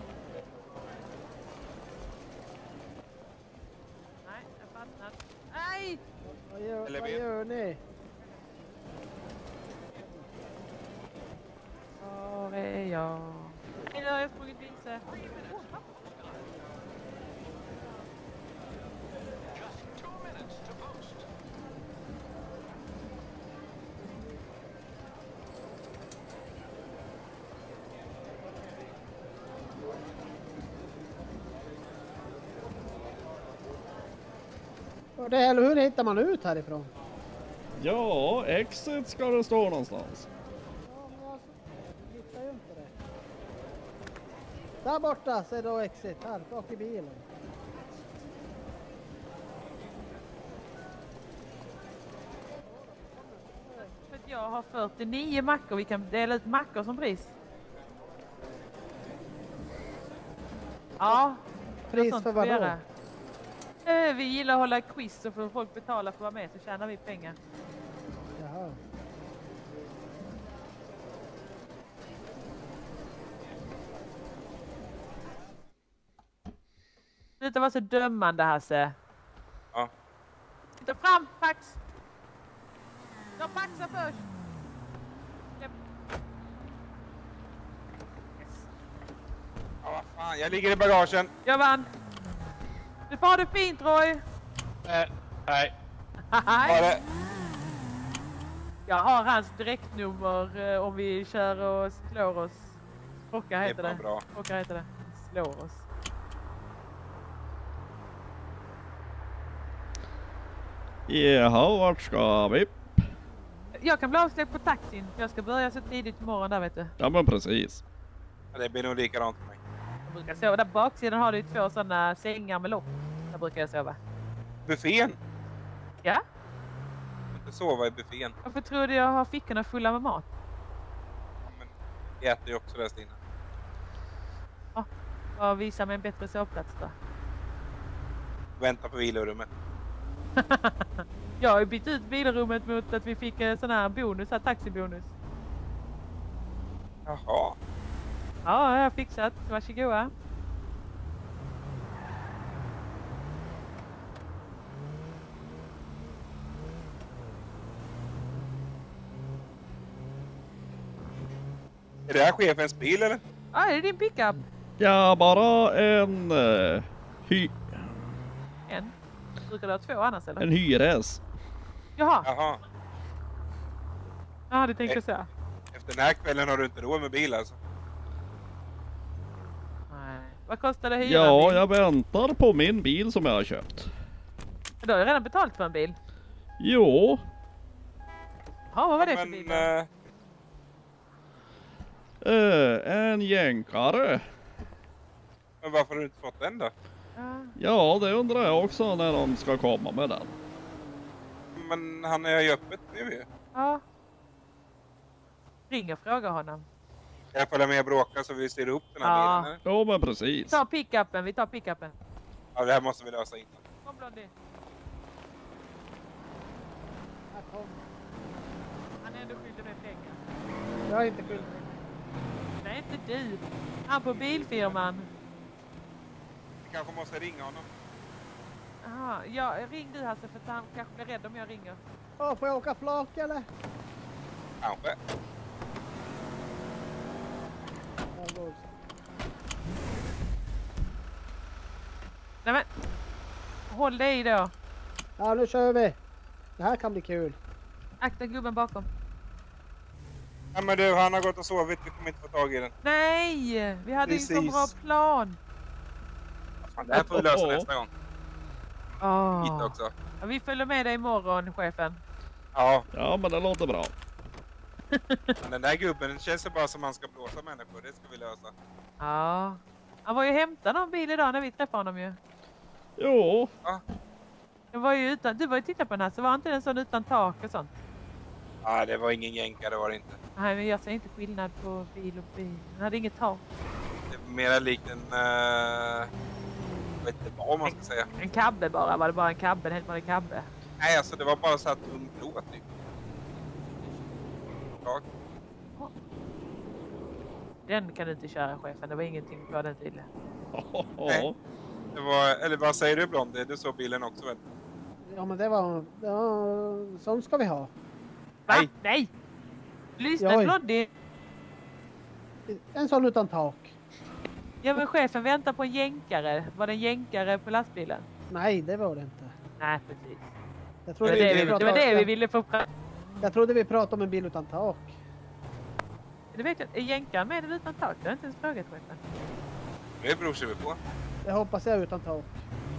Speaker 5: Nej, jag fastnade. Nej!
Speaker 6: Vad gör,
Speaker 3: Eller
Speaker 6: vad
Speaker 3: vet.
Speaker 6: gör ni?
Speaker 5: Var är jag? Nej, nu har jag sprungit vilse.
Speaker 11: Just two minutes to post.
Speaker 6: Och det är, hur hittar man ut härifrån?
Speaker 1: Ja, exit ska det stå någonstans.
Speaker 6: Ja, men alltså, jag hittar ju inte det. Där borta ser då exit, här, bak i bilen.
Speaker 5: För att jag har fyrtionio mackor. Vi kan dela ut mackor som pris. Ja.
Speaker 6: Pris
Speaker 5: sånt
Speaker 6: för
Speaker 5: får vi
Speaker 6: vad då?
Speaker 5: göra. Eh, Vi gillar att hålla quiz och får folk betala för att vara med så tjänar vi pengar.
Speaker 6: Jaha.
Speaker 5: Sluta vara så dömande, Hasse.
Speaker 3: Ja.
Speaker 5: Ta fram fax! Ta faxen först! Japp. Yes.
Speaker 3: Ja, vad fan. Jag ligger i bagagen.
Speaker 5: Jag vann! Du får ha det fint, Roy!
Speaker 15: Eh, nej.
Speaker 3: Ha det.
Speaker 5: Jag har hans direktnummer eh, om vi kör och slår oss. Krocka heter
Speaker 3: Det
Speaker 5: det.
Speaker 3: var bra.
Speaker 5: Krocka heter det. Slår oss.
Speaker 1: Jaha, vart ska vi?
Speaker 5: Jag kan bli avsläppt på taxin. Jag ska börja så tidigt imorgon där, vet du.
Speaker 1: Ja, men precis.
Speaker 3: Ja, det blir nog likadant för mig.
Speaker 5: Jag brukar sova. Där baksidan har du två sådana sängar med lock. Där brukar jag sova.
Speaker 3: Buffén?
Speaker 5: Ja?
Speaker 3: Inte sova i buffén.
Speaker 5: Varför tror du jag har fickorna fulla med mat?
Speaker 3: Jag äter ju också där, Stina.
Speaker 5: Ja, och visa mig en bättre sovplats då.
Speaker 3: Vänta på vilorummet.
Speaker 5: Jag har ju bytt ut vilorummet mot att vi fick en sån här bonus, här taxibonus.
Speaker 3: Jaha.
Speaker 5: Ja, jag har fixat. Varsågoda.
Speaker 3: Är det här chefens bil eller?
Speaker 5: Ja, är det din pickup?
Speaker 1: Ja, bara en uh, hy...
Speaker 5: En? Brukar du ha två annars eller?
Speaker 1: En hyres.
Speaker 5: Jaha.
Speaker 3: Jaha.
Speaker 5: Ja, det tänkte jag säga.
Speaker 3: Efter den här kvällen har du inte råd med bil alltså?
Speaker 5: Nej. Vad kostar det hyran?
Speaker 1: Ja, jag väntar på min bil som jag har köpt.
Speaker 5: Du har ju redan betalt för en bil.
Speaker 1: Jo.
Speaker 5: Ja, vad var det
Speaker 3: ja,
Speaker 5: för
Speaker 3: men,
Speaker 5: bil då?
Speaker 1: Uh, en jänkare.
Speaker 3: Men varför har du inte fått den då?
Speaker 5: Ja.
Speaker 1: Ja, det undrar jag också när de ska komma med den.
Speaker 3: Men han är ju öppet nu ju.
Speaker 5: Ja. Ring och fråga honom.
Speaker 3: Jag följer med och bråka så vi styr upp den här
Speaker 5: Ja.
Speaker 3: bilen.
Speaker 1: Ja, men precis.
Speaker 5: Ta pickupen, vi tar pickupen.
Speaker 3: Ja, det här måste vi lösa innan.
Speaker 5: Kom Blondie. Han är ändå skyldig med pengar.
Speaker 6: Jag är inte skyldig.
Speaker 5: Nej, inte du. Han på bilfirman.
Speaker 3: Vi kanske måste ringa honom.
Speaker 5: Aha, ja, ring du Hasse för att han kanske blir rädd om jag ringer.
Speaker 6: Åh, får jag åka flak eller?
Speaker 3: Kanske.
Speaker 6: Ja, då.
Speaker 5: Nej men, håll dig då.
Speaker 6: Ja, nu kör vi. Det här kan bli kul.
Speaker 5: Akta gubben bakom.
Speaker 3: Ja, men du, han har gått och sovit. Vi kommer inte få tag i den.
Speaker 5: Nej, vi hade ju en så
Speaker 3: Precis.
Speaker 5: bra plan.
Speaker 3: Fan, det här får vi lösa
Speaker 1: Oh.
Speaker 3: nästa gång.
Speaker 5: Oh.
Speaker 3: Hit också.
Speaker 5: Ja, vi följer med dig imorgon, chefen.
Speaker 3: Ja.
Speaker 1: Ja, men det låter bra.
Speaker 3: Men den där gubben, den känns ju bara som man ska blåsa människor. Det ska vi lösa.
Speaker 5: Ja. Han var ju hämtad någon bil idag när vi träffade honom ju.
Speaker 1: Jo.
Speaker 3: Ja.
Speaker 5: Det var ju utan, du var ju titta på den här, så var inte den sån utan tak och sånt?
Speaker 3: Ja, det var ingen jänkare var det inte.
Speaker 5: Nej, men jag ser inte skillnad på bil och bil. Den hade inget tak.
Speaker 3: Det var mer likt en... Uh, jag vet inte vad man ska säga.
Speaker 5: En kabbe bara, var det bara en kabbe? En helt vanlig kabbe?
Speaker 3: Nej, alltså det var bara så här tunn plåt typ. Tak.
Speaker 5: Den kan du inte köra, chefen. Det var ingenting på den tydligen.
Speaker 3: Nej. Det var, eller vad säger du Blondie? Du såg bilen också väl?
Speaker 6: Ja, men det var... Ja, sånt ska vi ha.
Speaker 5: Va?
Speaker 3: Nej.
Speaker 5: Nej! Lyssna
Speaker 6: Oj.
Speaker 5: Blondie!
Speaker 6: En sån utan tak.
Speaker 5: Ja, men chefen väntar på en jänkare. Var det en jänkare på lastbilen?
Speaker 6: Nej, det var det inte.
Speaker 5: Nej, precis.
Speaker 6: Jag
Speaker 5: Det
Speaker 6: trodde
Speaker 5: var det,
Speaker 6: vi
Speaker 5: vi, det, var
Speaker 6: pratade-
Speaker 5: det vi ville få fram.
Speaker 6: Jag trodde vi pratade om en bil utan tak.
Speaker 5: Du vet jag, är jänkaren med eller utan tak? Det har jag inte ens frågat chefen.
Speaker 3: Det beror sig på.
Speaker 6: Jag hoppas jag är utan tak.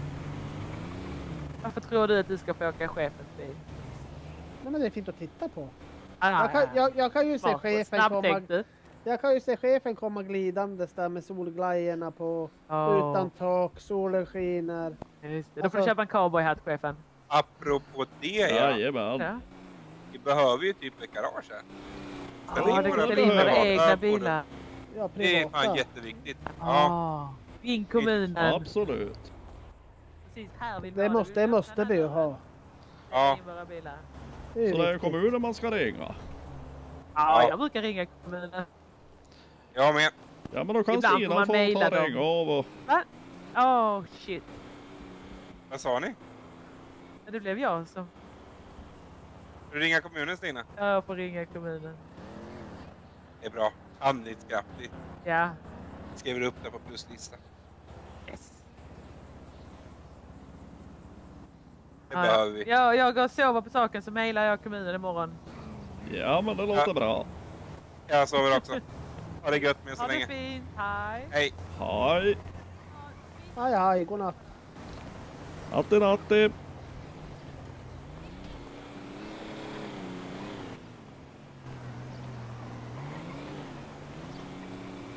Speaker 5: Varför tror du att du ska få åka chefens bil?
Speaker 6: Nej, men det är fint att titta på.
Speaker 5: Ah,
Speaker 6: Jag kan, jag, jag kan ju se
Speaker 5: Smart och
Speaker 6: chefen komma...
Speaker 5: snabbtänkt du.
Speaker 6: Jag kan ju se chefen komma glidandes där med solglajjorna på.
Speaker 5: Ja.
Speaker 6: Utan tak, solen skiner.
Speaker 5: Just det. Då får du
Speaker 6: Alltså-
Speaker 5: köpa en cowboyhatt, chefen.
Speaker 3: Apropå det ja.
Speaker 1: Jajamän.
Speaker 5: Ja,
Speaker 3: Vi behöver ju typ ett garage här. Ställ in
Speaker 5: ja det
Speaker 3: våra
Speaker 5: går in våra
Speaker 3: privata
Speaker 5: egna
Speaker 3: fordon.
Speaker 5: bilar.
Speaker 6: Ja,
Speaker 3: Det är fan
Speaker 6: privata.
Speaker 3: jätteviktigt. Ja.
Speaker 5: Ja. In kommunen.
Speaker 1: Absolut.
Speaker 5: Precis, här vill vi
Speaker 6: Det
Speaker 5: ha
Speaker 6: måste, det
Speaker 5: vill
Speaker 6: måste vi ju
Speaker 5: öppna
Speaker 6: ha.
Speaker 3: Ja.
Speaker 5: in våra bilar.
Speaker 6: Det är
Speaker 1: Så det är
Speaker 6: viktigt.
Speaker 1: kommunen man ska ringa.
Speaker 5: Ja,
Speaker 3: Ja.
Speaker 5: jag brukar ringa kommunen.
Speaker 3: Jag med.
Speaker 1: Ja, men då kan
Speaker 5: Ibland får
Speaker 1: Stina
Speaker 5: man
Speaker 1: få
Speaker 5: mejla
Speaker 1: ta
Speaker 5: dem.
Speaker 1: ringa av och...
Speaker 5: Va? Åh, oh, shit.
Speaker 3: Vad sa ni?
Speaker 5: Ja, det blev jag som...
Speaker 3: Du ringer kommunen Stina?
Speaker 5: Jag får ringa kommunen.
Speaker 3: Det är bra. Handlingskraftigt.
Speaker 5: Ja.
Speaker 3: Skriver upp det på pluslistan.
Speaker 5: Yes.
Speaker 3: Det
Speaker 5: Ja,
Speaker 3: behöver vi.
Speaker 5: ja, jag går och sover på saken så mejlar jag kommunen imorgon.
Speaker 1: Ja, men det låter
Speaker 3: Ja.
Speaker 1: bra.
Speaker 3: Jag sover också. Ha det gött med så
Speaker 5: Ha det
Speaker 3: länge.
Speaker 5: fint, hej.
Speaker 3: Hej.
Speaker 1: Hej.
Speaker 6: Hej, hej, godnatt.
Speaker 1: Natti, natti.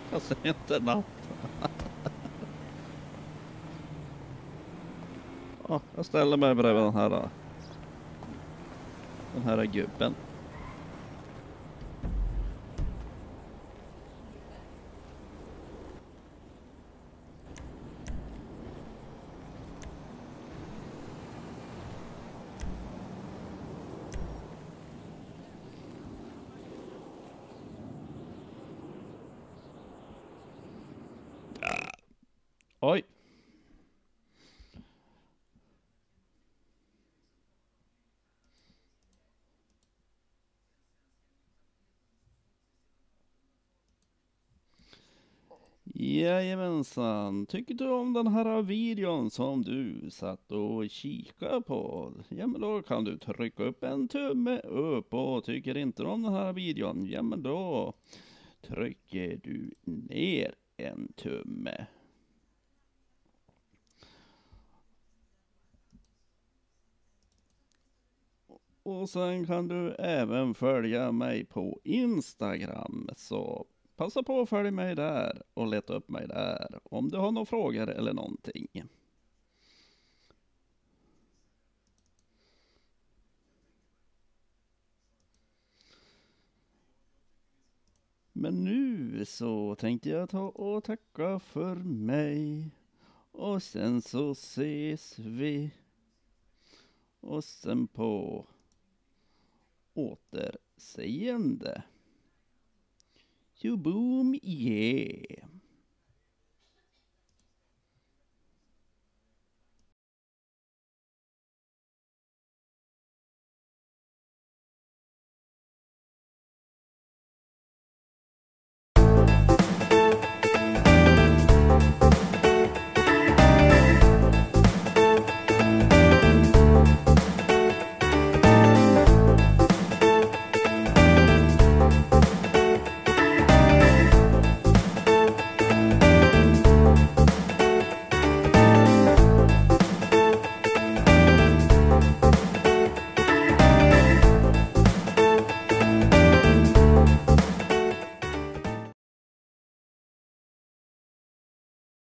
Speaker 1: Jag ser inte natt. Ja, jag ställer mig bredvid den här den här gubben. Oj. Jajamensan, tycker du om den här videon som du satt och kika på? Ja, men då kan du trycka upp en tumme upp, och tycker inte om den här videon, ja men då trycker du ner en tumme. Och sen kan du även följa mig på Instagram, så passa på att följa mig där och leta upp mig där om du har några frågor eller någonting. Men nu så tänkte jag ta och tacka för mig, och sen så ses vi, och sen på återseende. You boom, yeah.